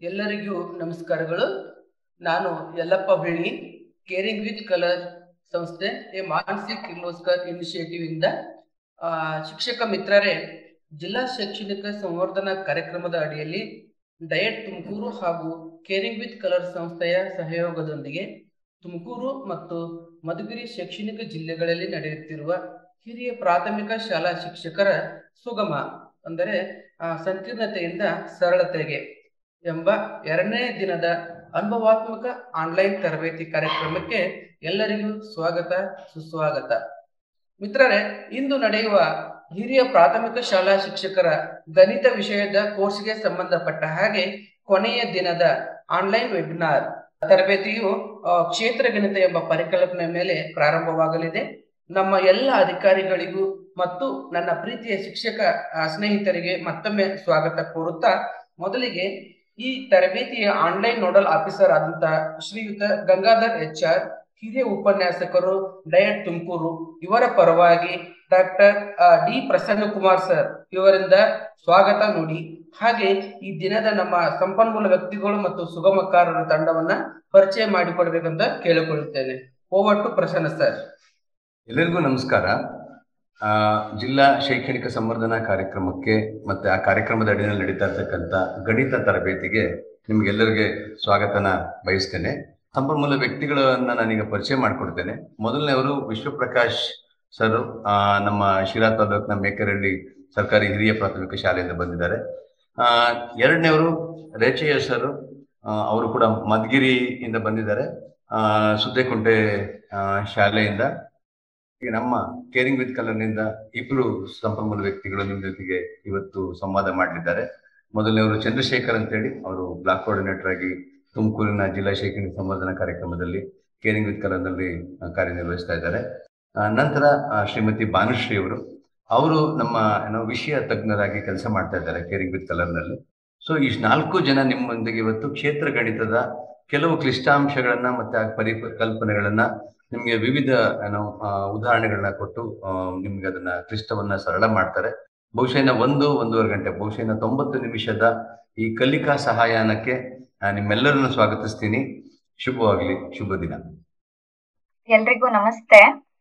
ಎಲ್ಲರಿಗೂ ನಮಸ್ಕಾರಗಳು. ನಾನು Yallappa Belli, Caring with Colour ಸಂಸ್ಥೆ ಎ ಮಾನಸಿಕ್ ಕಿರ್ಲೋಸ್ಕರ್ ಇನಿಷಿಯೇಟಿವ್ ಇಂದ ಶಿಕ್ಷಕ ಮಿತ್ರರೇ, ಜಿಲ್ಲಾ ಶೈಕ್ಷಣಿಕ ಸಂವರ್ಧನಾ ಕಾರ್ಯಕ್ರಮದ ಅಡಿಯಲ್ಲಿ ಡಯಟ್ ತುಮಕೂರು ಹಾಗೂ ಕೇರಿಂಗ್ ವಿತ್ ಕಲರ್ ಸಂಸ್ಥೆಯ ಸಹಯೋಗದೊಂದಿಗೆ ತುಮಕೂರು ಮತ್ತು ಮಧುಗಿರಿ ಶೈಕ್ಷಣಿಕ ಜಿಲ್ಲೆಗಳಲ್ಲಿ ನಡೆಯುತ್ತಿರುವ ಹಿರಿಯ ಪ್ರಾಥಮಿಕ ಶಾಲಾ ಶಿಕ್ಷಕರ ಸುಗಮ ಅಂದರೆ ಸಂಕೀರ್ಣತೆಯಿಂದ ಸರಳತೆಗೆ ಎಂಬ 2ನೇ ದಿನದ ಅನುಭವಾತ್ಮಕ ಆನ್ಲೈನ್ ತರಬೇತಿ ಕಾರ್ಯಕ್ರಮಕ್ಕೆ ಎಲ್ಲರಿಗೂ ಸ್ವಾಗತ ಸುಸ್ವಾಗತ. ಮಿತ್ರರೇ, ಇಂದು ನಡೆಯುವ ಹಿರಿಯ ಪ್ರಾಥಮಿಕ ಶಾಲಾ ಶಿಕ್ಷಕರ ಗಣಿತ ವಿಷಯದ ಕೋರ್ಸ್ಗೆ ಸಂಬಂಧಪಟ್ಟ ಹಾಗೆ ಕೊನೆಯ ದಿನದ ಆನ್ಲೈನ್ ವೆಬಿನಾರ್ ತರಬೇತಿಯು ಕ್ಷೇತ್ರ ಗಣಿತ ಎಂಬ ಪರಿಕಲ್ಪನೆ ಮೇಲೆ ಪ್ರಾರಂಭವಾಗಲಿದೆ. ನಮ್ಮ ಎಲ್ಲ ಅಧಿಕಾರಿಗಳಿಗೂ ಮತ್ತು ನನ್ನ ಪ್ರೀತಿಯ ಶಿಕ್ಷಕ ಸ್ನೇಹಿತರಿಗೆ ಮತ್ತೊಮ್ಮೆ ಸ್ವಾಗತ ಕೋರುತ್ತಾ, ಮೊದಲಿಗೆ ಈ ತರಬೇತಿಯ ಆನ್ಲೈನ್ ನೋಡಲ್ ಆಫೀಸರ್ ಆದಂತಹ ಶ್ರೀಯುತ ಗಂಗಾಧರ್ HR, ಹಿರಿಯ ಉಪನ್ಯಾಸಕರು ಡಯಟ್ ತುಮಕೂರು, ಇವರ ಪರವಾಗಿ ಡಾಕ್ಟರ್ ಡಿ ಪ್ರಸನ್ನಕುಮಾರ್ ಸರ್ ಇವರಿಂದ ಸ್ವಾಗತ ನುಡಿ. ಹಾಗೆ ಈ ದಿನದ ನಮ್ಮ ಸಂಪನ್ಮೂಲ ವ್ಯಕ್ತಿಗಳು ಮತ್ತು ಸುಗಮಕಾರರ ತಂಡವನ್ನ ಪರಿಚಯ ಮಾಡಿಕೊಡ್ಬೇಕಂತ ಕೇಳಿಕೊಳ್ಳುತ್ತೇನೆ. Over to Prasanna sir. ಎಲ್ಲರಿಗೂ ನಮಸ್ಕಾರ. ಜಿಲ್ಲಾ ಶೈಕ್ಷಣಿಕ ಸಂವರ್ಧನಾ ಕಾರ್ಯಕ್ರಮಕ್ಕೆ ಮತ್ತೆ ಆ ಕಾರ್ಯಕ್ರಮದ ಅಡಿಯಲ್ಲಿ ನಡೀತಾ ಇರ್ತಕ್ಕಂಥ ಗಣಿತ ತರಬೇತಿಗೆ ನಿಮ್ಗೆಲ್ಲರಿಗೆ ಸ್ವಾಗತನ ಬಯಸ್ತೇನೆ. ಸಂಪನ್ಮೂಲ ವ್ಯಕ್ತಿಗಳನ್ನ ನಾನೀಗ ಪರಿಚಯ ಮಾಡಿಕೊಡ್ತೇನೆ. ಮೊದಲನೇವರು ವಿಶ್ವಪ್ರಕಾಶ್ ಸರ್, ನಮ್ಮ ಶಿರಾ ತಾಲೂಕಿನ ಮೇಕರಹಳ್ಳಿ ಸರ್ಕಾರಿ ಹಿರಿಯ ಪ್ರಾಥಮಿಕ ಶಾಲೆಯಿಂದ ಬಂದಿದ್ದಾರೆ. ಎರಡನೇವರು ರೇಚಯ್ಯ ಸರ್, ಅವರು ಕೂಡ ಮಧುಗಿರಿಯಿಂದ ಬಂದಿದ್ದಾರೆ, ಸುದ್ದೇಕುಂಟೆ ಶಾಲೆಯಿಂದ. ನಮ್ಮ ಕೇರಿಂಗ್ ವಿತ್ ಕಲರ್ನಿಂದ ಇಬ್ರು ಸಂಪನ್ಮೂಲ ವ್ಯಕ್ತಿಗಳು ನಿಮ್ಮ ಜೊತೆಗೆ ಇವತ್ತು ಸಂವಾದ ಮಾಡಲಿದ್ದಾರೆ. ಮೊದಲನೇವರು ಚಂದ್ರಶೇಖರ್ ಅಂತೇಳಿ, ಅವರು ಬ್ಲಾಕ್ ಕೋಆರ್ಡಿನೇಟರ್ ಆಗಿ ತುಮಕೂರಿನ ಜಿಲ್ಲಾ ಶೈಕ್ಷಣಿಕ ಸಂವರ್ಧನಾ ಕಾರ್ಯಕ್ರಮದಲ್ಲಿ ಕೇರಿಂಗ್ ವಿತ್ ಕಲರ್ನಲ್ಲಿ ಕಾರ್ಯನಿರ್ವಹಿಸ್ತಾ ಇದ್ದಾರೆ. ನಂತರ ಶ್ರೀಮತಿ ಭಾನುಶ್ರೀ ಅವರು ನಮ್ಮ ವಿಷಯ ತಜ್ಞರಾಗಿ ಕೆಲಸ ಮಾಡ್ತಾ ಇದ್ದಾರೆ ಕೇರಿಂಗ್ ವಿತ್ ಕಲರ್ನಲ್ಲಿ. ಸೊ ಈ 4 ಜನ ನಿಮ್ಮೊಂದಿಗೆ ಇವತ್ತು ಕ್ಷೇತ್ರ ಗಣಿತದ ಕೆಲವು ಕ್ಲಿಷ್ಟಾಂಶಗಳನ್ನ ಮತ್ತೆ ಆ ಪರಿಕಲ್ಪನೆಗಳನ್ನ ನಿಮ್ಗೆ ವಿವಿಧ ಉದಾಹರಣೆಗಳನ್ನ ಕೊಟ್ಟು ನಿಮ್ಗೆ ಅದನ್ನ ಕ್ಲಿಷ್ಟವನ್ನ ಸರಳ ಮಾಡ್ತಾರೆ. ಬಹುಶಃ 1-1.5 ಗಂಟೆ, ಬಹುಶಃ 90 ನಿಮಿಷದ ಈ ಕಲಿಕಾ ಸಹಾಯನಕ್ಕೆ ನಿಮ್ಮೆಲ್ಲರನ್ನು ಸ್ವಾಗತಿಸ್ತೀನಿ. ಶುಭವಾಗ್ಲಿ, ಶುಭ ದಿನ. ಎಲ್ರಿಗೂ ನಮಸ್ತೆ.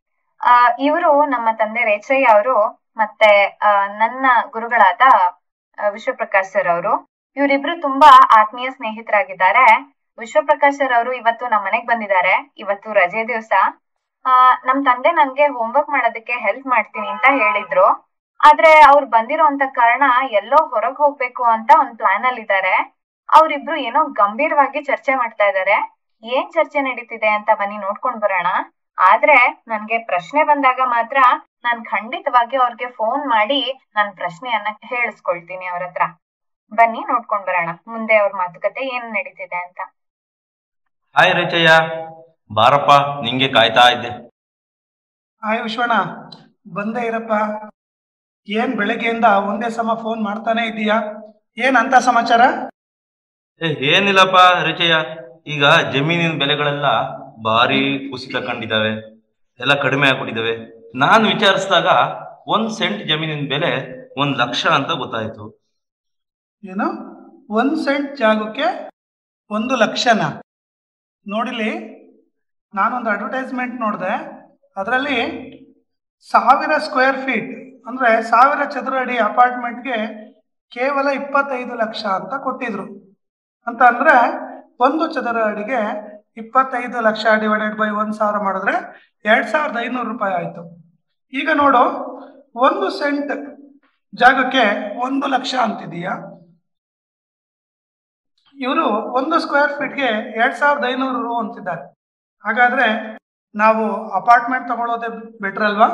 ಇವರು ನಮ್ಮ ತಂದೆ ರೇಚಯ್ಯ ಅವರು ಮತ್ತೆ ನನ್ನ ಗುರುಗಳಾದ ವಿಶ್ವಪ್ರಕಾಶ್ ಸರ್ ಅವರು. ಇವರಿಬ್ರು ತುಂಬಾ ಆತ್ಮೀಯ ಸ್ನೇಹಿತರಾಗಿದ್ದಾರೆ. ವಿಶ್ವಪ್ರಕಾಶ್ ಸರ್ ಅವರು ಇವತ್ತು ನಮ್ಮ ಮನೆಗ್ ಬಂದಿದ್ದಾರೆ. ಇವತ್ತು ರಜೆ ದಿವಸ. ನಮ್ ತಂದೆ ನನ್ಗೆ ಹೋಮ್ವರ್ಕ್ ಮಾಡೋದಕ್ಕೆ ಹೆಲ್ಪ್ ಮಾಡ್ತೀನಿ ಅಂತ ಹೇಳಿದ್ರು. ಆದ್ರೆ ಅವ್ರು ಬಂದಿರೋಂತ ಕಾರಣ ಎಲ್ಲೋ ಹೊರಗ್ ಹೋಗ್ಬೇಕು ಅಂತ ಒಂದ್ ಪ್ಲಾನ್ ಅಲ್ಲಿ ಇದ್ದಾರೆ. ಅವ್ರಿಬ್ರು ಏನೋ ಗಂಭೀರವಾಗಿ ಚರ್ಚೆ ಮಾಡ್ತಾ ಇದ್ದಾರೆ. ಏನ್ ಚರ್ಚೆ ನಡೀತಿದೆ ಅಂತ ಬನ್ನಿ ನೋಡ್ಕೊಂಡ್ ಬರೋಣ. ಆದ್ರೆ ನನ್ಗೆ ಪ್ರಶ್ನೆ ಬಂದಾಗ ಮಾತ್ರ ನಾನ್ ಖಂಡಿತವಾಗಿ ಅವ್ರಿಗೆ ಫೋನ್ ಮಾಡಿ ನನ್ ಪ್ರಶ್ನೆಯನ್ನ ಹೇಳಿಸ್ಕೊಳ್ತೀನಿ ಅವ್ರ ಹತ್ರ. ಬನ್ನಿ ನೋಡ್ಕೊಂಡ್ ಬರೋಣ ಮುಂದೆ ಅವ್ರ ಮಾತುಕತೆ ಏನ್ ನಡೀತಿದೆ ಅಂತ. ಹಾಯ್ ರೇಚಯ್ಯ, ಬಾರಪ್ಪ, ನಿಂಗೆ ಕಾಯ್ತಾ ಇದ್ದೆ. ಹಾಯ್ ವಿಶ್ವಣ್ಣ, ಬಂದೇ ಇರಪ್ಪ. ಏನ್ ಬೆಳಗ್ಗೆಯಿಂದ ಒಂದೇ ಸಮ ಫೋನ್ ಮಾಡ್ತಾನೆ ಇದೀಯಾ? ಏನ್ ಅಂತ ಸಮಾಚಾರ? ಏನಿಲ್ಲಪ್ಪ ರೇಚಯ್ಯ, ಈಗ ಜಮೀನಿನ ಬೆಲೆಗಳೆಲ್ಲ ಭಾರಿ ಕುಸಿತ ಕಂಡಿದ್ದಾವೆ, ಎಲ್ಲ ಕಡಿಮೆ ಆಗ್ಬಿಟ್ಟಿದ್ದಾವೆ. ನಾನು ವಿಚಾರಿಸಿದಾಗ 1 ಸೆಂಟ್ ಜಮೀನಿನ ಬೆಲೆ 1 ಲಕ್ಷ ಅಂತ ಗೊತ್ತಾಯ್ತು. ಏನು 1 ಸೆಂಟ್ ಜಾಗಕ್ಕೆ 1 ಲಕ್ಷನಾ? ನೋಡಿಲಿ, ನಾನೊಂದು ಅಡ್ವರ್ಟೈಸ್ಮೆಂಟ್ ನೋಡಿದೆ. ಅದರಲ್ಲಿ 1000 ಸ್ಕ್ವೇರ್ ಫೀಟ್ ಅಂದ್ರೆ 1000 ಚದರ ಅಡಿ ಅಪಾರ್ಟ್ಮೆಂಟ್ಗೆ ಕೇವಲ 25 ಲಕ್ಷ ಅಂತ ಕೊಟ್ಟಿದ್ರು. ಅಂತ ಅಂದ್ರೆ 1 ಚದರ ಅಡಿಗೆ 25 ಲಕ್ಷ ಡಿವೈಡೆಡ್ ಬೈ 1000 ಮಾಡಿದ್ರೆ 2500 ರೂಪಾಯಿ ಆಯ್ತು. ಈಗ ನೋಡು, 1 ಸೆಂಟ್ ಜಾಗಕ್ಕೆ 1 ಲಕ್ಷ ಅಂತಿದೀಯಾ? ಇವರು 1 ಸ್ಕ್ವೇರ್ ಫೀಟ್ಗೆ 2500 ರು ಅಂತಿದ್ದಾರೆ. ಹಾಗಾದ್ರೆ ನಾವು ಅಪಾರ್ಟ್ಮೆಂಟ್ ತಗೊಳ್ಳೋದೇ ಬೆಟರ್ ಅಲ್ವಾ?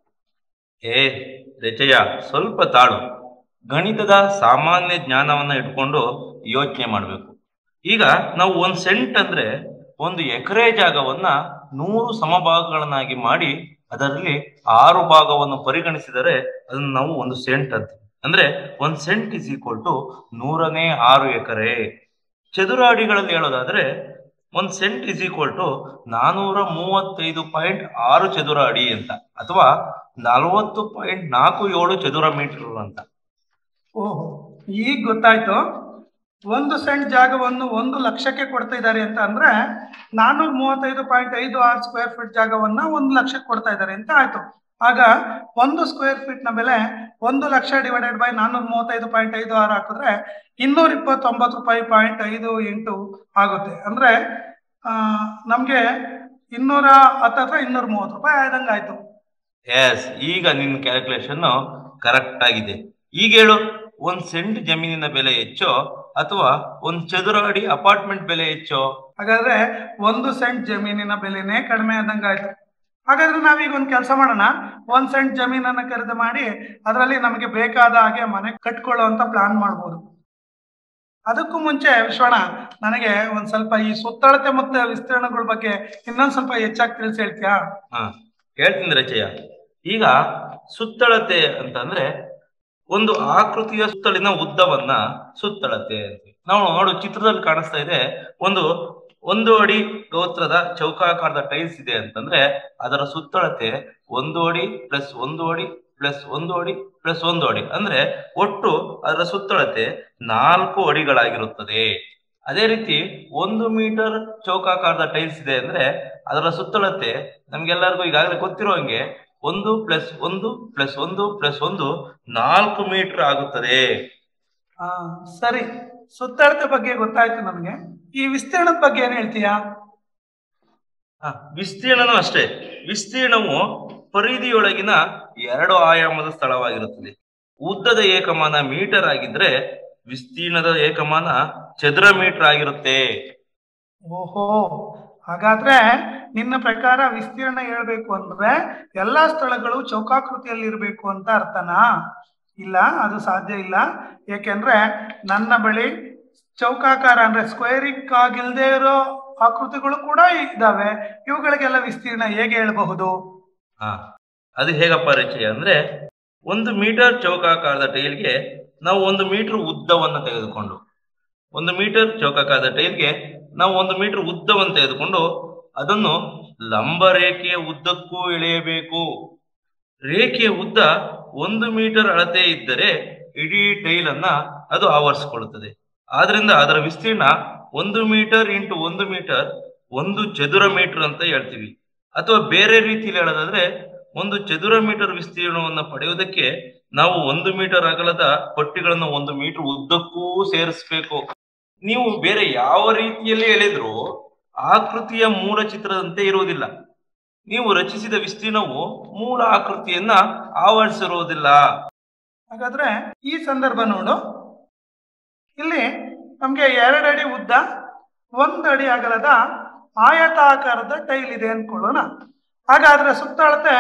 ರೇಚಯ್ಯ, ಸ್ವಲ್ಪ ತಾಳು. ಗಣಿತದ ಸಾಮಾನ್ಯ ಜ್ಞಾನವನ್ನ ಇಟ್ಕೊಂಡು ಯೋಚನೆ ಮಾಡ್ಬೇಕು. ಈಗ ನಾವು 1 ಸೆಂಟ್ ಅಂದ್ರೆ 1 ಎಕರೆ ಜಾಗವನ್ನ 100 ಸಮಭಾಗಗಳನ್ನಾಗಿ ಮಾಡಿ ಅದರಲ್ಲಿ 6 ಭಾಗವನ್ನು ಪರಿಗಣಿಸಿದರೆ ಅದನ್ನ ನಾವು 1 ಸೆಂಟ್ ಅಂತ. ಅಂದ್ರೆ 1 cent is equal to 106 acre. ಚದುರ ಅಡಿಗಳಲ್ಲಿ ಹೇಳೋದಾದ್ರೆ 1 ಸೆಂಟ್ ಇಸ್ ಈಕ್ವಲ್ ಟು 435.6 ಚದುರ ಅಡಿ ಅಂತ, ಅಥವಾ 40.47 ಚದುರ ಮೀಟರ್ ಅಂತ. ಓಹೋ, ಈಗ ಗೊತ್ತಾಯ್ತು. 1 ಸೆಂಟ್ ಜಾಗವನ್ನು 1 ಲಕ್ಷಕ್ಕೆ ಕೊಡ್ತಾ ಇದ್ದಾರೆ ಅಂತ ಅಂದ್ರೆ 435.56 ಸ್ಕ್ವೇರ್ ಫೀಟ್ ಜಾಗವನ್ನ 1 ಲಕ್ಷಕ್ಕೆ ಕೊಡ್ತಾ ಇದ್ದಾರೆ ಅಂತ ಆಯ್ತು. ಆಗ 1 ಸ್ಕ್ವೇರ್ ಫೀಟ್ ನ ಬೆಲೆ 1 ಲಕ್ಷ ಡಿವೈಡೆಡ್ ಬೈ 435.56 ಹಾಕಿದ್ರೆ 229.58 ಆಗುತ್ತೆ. ಅಂದ್ರೆ ನಮ್ಗೆ 230 ಆದಂಗ ಆಯ್ತು. ಎಸ್, ಈಗ ನಿನ್ನ ಕ್ಯಾಲ್ಕುಲೇಷನ್ ಕರೆಕ್ಟ್ ಆಗಿದೆ. ಈಗ ಹೇಳು, 1 ಸೆಂಟ್ ಜಮೀನಿನ ಬೆಲೆ ಹೆಚ್ಚೋ ಅಥವಾ 1 ಚದುರ ಅಡಿ ಅಪಾರ್ಟ್ಮೆಂಟ್ ಬೆಲೆ ಹೆಚ್ಚೋ? ಹಾಗಾದ್ರೆ 1 ಸೆಂಟ್ ಜಮೀನಿನ ಬೆಲೆನೇ ಕಡಿಮೆ ಆದಂಗ ಆಯ್ತು. ಹಾಗಾದ್ರೆ ನಾವೀಗ ಒಂದು ಕೆಲಸ ಮಾಡೋಣ, 1 ಸೆಂಟ್ ಜಮೀನನ್ನ ಖರೀದಿ ಮಾಡಿ ಅದರಲ್ಲಿ ನಮಗೆ ಬೇಕಾದ ಹಾಗೆ ಮನೆ ಕಟ್ಕೊಳ್ಳುವಂತ ಪ್ಲಾನ್ ಮಾಡ್ಬೋದು. ಅದಕ್ಕೂ ಮುಂಚೆ ವಿಶ್ವಣ್ಣ, ನನಗೆ ಒಂದ್ ಸ್ವಲ್ಪ ಈ ಸುತ್ತಳತೆ ಮತ್ತೆ ವಿಸ್ತೀರ್ಣಗಳ ಬಗ್ಗೆ ಇನ್ನೊಂದ್ ಸ್ವಲ್ಪ ಹೆಚ್ಚಾಗಿ ತಿಳಿಸಿ ಹೇಳ್ತೀಯಾ? ಹೇಳ್ತೀನಿ ರಚಯ್ಯ. ಈಗ ಸುತ್ತಳತೆ ಅಂತಂದ್ರೆ ಒಂದು ಆಕೃತಿಯ ಸುತ್ತಲಿನ ಉದ್ದವನ್ನ ಸುತ್ತಳತೆ ಅಂತ ನಾವು ನೋಡು. ಚಿತ್ರದಲ್ಲಿ ಕಾಣಿಸ್ತಾ ಇದೆ, ಒಂದು ಅಡಿ ಗಾತ್ರದ ಚೌಕಾಕಾರದ ಟೈಲ್ಸ್ ಇದೆ ಅಂತಂದ್ರೆ ಅದರ ಸುತ್ತಳತೆ 1 ಅಡಿ ಪ್ಲಸ್ 1 ಅಡಿ ಪ್ಲಸ್ 1 ಅಡಿ ಪ್ಲಸ್ 1 ಅಡಿ, ಅಂದ್ರೆ ಒಟ್ಟು ಅದರ ಸುತ್ತಳತೆ 4 ಅಡಿಗಳಾಗಿರುತ್ತದೆ. ಅದೇ ರೀತಿ 1 ಮೀಟರ್ ಚೌಕಾಕಾರದ ಟೈಲ್ಸ್ ಇದೆ ಅಂದ್ರೆ ಅದರ ಸುತ್ತಳತೆ ನಮ್ಗೆಲ್ಲರಿಗೂ ಈಗಾಗಲೇ ಗೊತ್ತಿರೋ ಹಂಗೆ 1 ಪ್ಲಸ್ 1 ಪ್ಲಸ್ 1 ಪ್ಲಸ್ 1 4 ಮೀಟರ್ ಆಗುತ್ತದೆ. ಸರಿ, ಸುತ್ತಳತೆ ಬಗ್ಗೆ ಗೊತ್ತಾಯ್ತು ನಮಗೆ. ಈ ವಿಸ್ತೀರ್ಣದ ಬಗ್ಗೆ ಏನ್ ಹೇಳ್ತೀಯಾ? ವಿಸ್ತೀರ್ಣನೂ ಅಷ್ಟೇ. ವಿಸ್ತೀರ್ಣವು ಪರಿಧಿಯೊಳಗಿನ 2 ಆಯಾಮದ ಸ್ಥಳವಾಗಿರುತ್ತದೆ. ಉದ್ದದ ಏಕಮಾನ ಮೀಟರ್ ಆಗಿದ್ರೆ ವಿಸ್ತೀರ್ಣದ ಏಕಮಾನ ಚದರ ಮೀಟರ್ ಆಗಿರುತ್ತೆ. ಓಹೋ, ಹಾಗಾದ್ರೆ ನಿನ್ನ ಪ್ರಕಾರ ವಿಸ್ತೀರ್ಣ ಹೇಳ್ಬೇಕು ಅಂದ್ರೆ ಎಲ್ಲಾ ಸ್ಥಳಗಳು ಚೌಕಾಕೃತಿಯಲ್ಲಿ ಇರಬೇಕು ಅಂತ ಅರ್ಥನಾ? ಇಲ್ಲ, ಅದು ಸಾಧ್ಯ ಇಲ್ಲ. ಏಕೆಂದ್ರೆ ನನ್ನ ಬಳಿ ಚೌಕಾಕಾರ ಅಂದ್ರೆ ಸ್ಕ್ವೇರಿಕ್ ಆಗಿಲ್ದೇ ಇರೋ ಆಕೃತಿಗಳು ಕೂಡ ಇದ್ದಾವೆ. ಇವುಗಳಿಗೆಲ್ಲ ವಿಸ್ತೀರ್ಣ ಹೇಗೆ ಹೇಳಬಹುದು? ಅದು ಹೇಗಪ್ಪ ರಚನೆ ಅಂದ್ರೆ, 1 ಮೀಟರ್ ಚೌಕಾಕಾರದ ಟೈಲ್ಗೆ ನಾವು 1 ಮೀಟರ್ ಉದ್ದವನ್ನು ತೆಗೆದುಕೊಂಡು 1 ಮೀಟರ್ ಚೌಕಾಕಾರದ ಟೈಲ್ಗೆ ನಾವು 1 ಮೀಟರ್ ಉದ್ದವನ್ನು ತೆಗೆದುಕೊಂಡು ಅದನ್ನು ಲಂಬ ರೇಖೆಯ ಉದ್ದಕ್ಕೂ ಎಳೆಯಬೇಕು. ರೇಖೆಯ ಉದ್ದ 1 ಮೀಟರ್ ಅಳತೆ ಇದ್ದರೆ ಇಡೀ ಟೈಲ್ ಅನ್ನ ಅದು ಆವರಿಸಿಕೊಳ್ಳುತ್ತದೆ. ಆದ್ರಿಂದ ಅದರ ವಿಸ್ತೀರ್ಣ 1 ಮೀಟರ್ ಇಂಟು 1 ಮೀಟರ್ 1 ಚದುರ ಮೀಟರ್ ಅಂತ ಹೇಳ್ತೀವಿ. ಅಥವಾ ಬೇರೆ ರೀತಿಯಲ್ಲಿ ಹೇಳೋದಾದ್ರೆ 1 ಚದುರ ಮೀಟರ್ ವಿಸ್ತೀರ್ಣವನ್ನು ಪಡೆಯುವುದಕ್ಕೆ ನಾವು 1 ಮೀಟರ್ ಅಗಲದ ಪಟ್ಟಿಗಳನ್ನು 1 ಮೀಟರ್ ಉದ್ದಕ್ಕೂ ಸೇರಿಸಬೇಕು. ನೀವು ಬೇರೆ ಯಾವ ರೀತಿಯಲ್ಲಿ ಎಳೆದ್ರೂ ಆಕೃತಿಯ ಮೂಲ ಚಿತ್ರದಂತೆ ಇರುವುದಿಲ್ಲ. ನೀವು ರಚಿಸಿದ ವಿಸ್ತೀರ್ಣವು ಮೂಲ ಆಕೃತಿಯನ್ನ ಆವರಿಸಿರುವುದಿಲ್ಲ. ಹಾಗಾದ್ರೆ ಈ ಸಂದರ್ಭ ನೋಡು, ಇಲ್ಲಿ ನಮ್ಗೆ 2 ಅಡಿ ಉದ್ದ 1 ಅಡಿ ಅಗಲದ ಆಯತಾಕಾರದ ಟೈಲ್ ಇದೆ ಅನ್ಕೊಳ್ಳೋಣ. ಹಾಗಾದ್ರೆ ಸುತ್ತಳತೆ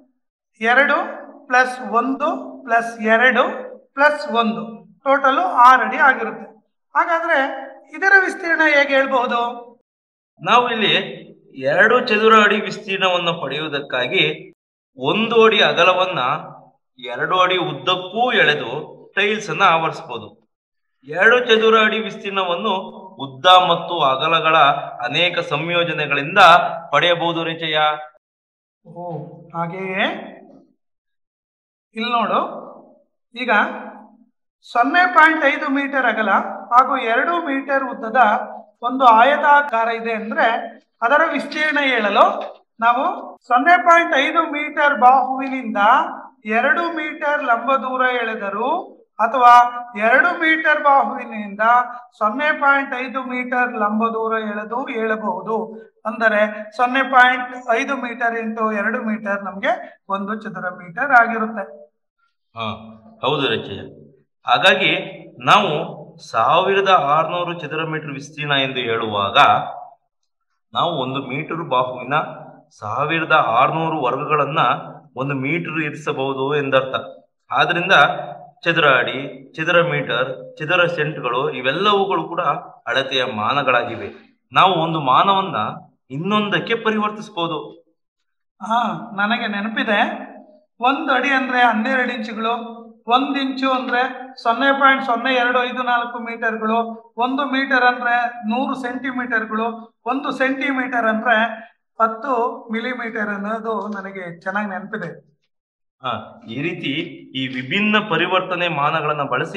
2 ಪ್ಲಸ್ 1 ಪ್ಲಸ್ 2 ಪ್ಲಸ್ 1 ಟೋಟಲ್ 6 ಅಡಿ ಆಗಿರುತ್ತೆ. ಹಾಗಾದ್ರೆ ಇದರ ವಿಸ್ತೀರ್ಣ ಹೇಗೆ ಹೇಳ್ಬಹುದು? ನಾವು ಇಲ್ಲಿ 2 ಚದುರ ಅಡಿ ವಿಸ್ತೀರ್ಣವನ್ನು ಪಡೆಯುವುದಕ್ಕಾಗಿ 1 ಅಡಿ ಅಗಲವನ್ನ 2 ಅಡಿ ಉದ್ದಕ್ಕೂ ಎಳೆದು ಟೈಲ್ಸ್ ಅನ್ನ ಆವರಿಸಬಹುದು. 2 ಚದುರ ಅಡಿ ವಿಸ್ತೀರ್ಣವನ್ನು ಉದ್ದ ಮತ್ತು ಅಗಲಗಳ ಅನೇಕ ಸಂಯೋಜನೆಗಳಿಂದ ಪಡೆಯಬಹುದು ರಚಯ. ಓ, ಹಾಗೆಯೇ ಇಲ್ಲಿ ನೋಡು, ಈಗ 0.5 ಮೀಟರ್ ಅಗಲ ಹಾಗೂ 2 ಮೀಟರ್ ಉದ್ದದ ಒಂದು ಆಯತಾಕಾರ ಇದೆ ಅಂದ್ರೆ ಅದರ ವಿಸ್ತೀರ್ಣ ಹೇಳಲು ನಾವು 0.5 ಮೀಟರ್ ಬಾಹುವಿನಿಂದ 2 ಮೀಟರ್ ಲಂಬ ದೂರ ಎಳೆದರು ಅಥವಾ 2 ಮೀಟರ್ ಬಾಹುವಿನಿಂದ 0.5 ಮೀಟರ್ ಲಂಬ ದೂರ ಎಳೆದು ಹೇಳಬಹುದು. ಅಂದರೆ 0.5 ಮೀಟರ್ ಇಂಟು 2 ಮೀಟರ್ ನಮ್ಗೆ 1 ಚದುರ ಮೀಟರ್ ಆಗಿರುತ್ತೆ. ಹೌದು ರಚಯ. ಹಾಗಾಗಿ ನಾವು 1600 ಚದುರ ಮೀಟರ್ ವಿಸ್ತೀರ್ಣ ಎಂದು ಹೇಳುವಾಗ ನಾವು 1 ಮೀಟರ್ ಬಾಹುವಿನ 1600 ವರ್ಗಗಳನ್ನ 1 ಮೀಟರ್ ಇರಿಸಬಹುದು ಎಂದರ್ಥ. ಆದ್ರಿಂದ ಚದುರ ಅಡಿ, ಚದುರ ಮೀಟರ್, ಚದುರ ಸೆಂಟ್ಗಳು ಇವೆಲ್ಲವುಗಳು ಕೂಡ ಅಳತೆಯ ಮಾನಗಳಾಗಿವೆ. ನಾವು ಒಂದು ಮಾನವನ್ನ ಇನ್ನೊಂದಕ್ಕೆ ಪರಿವರ್ತಿಸಬಹುದು. ನನಗೆ ನೆನಪಿದೆ. 1 ಅಡಿ ಅಂದ್ರೆ 12 ಇಂಚುಗಳು, 1 ಇಂಚು ಅಂದ್ರೆ 0.0254 ಮೀಟರ್ಗಳು, 1 ಮೀಟರ್ ಅಂದ್ರೆ 100 ಸೆಂಟಿಮೀಟರ್ಗಳು, 1 ಸೆಂಟಿಮೀಟರ್ ಅಂದ್ರೆ 10 ಮಿಲಿಮೀಟರ್ ಅನ್ನೋದು ನನಗೆ ಚೆನ್ನಾಗಿ ನೆನಪಿದೆ. ಈ ರೀತಿ ಈ ವಿಭಿನ್ನ ಪರಿವರ್ತನೆ ಮಾನಗಳನ್ನ ಬಳಸಿ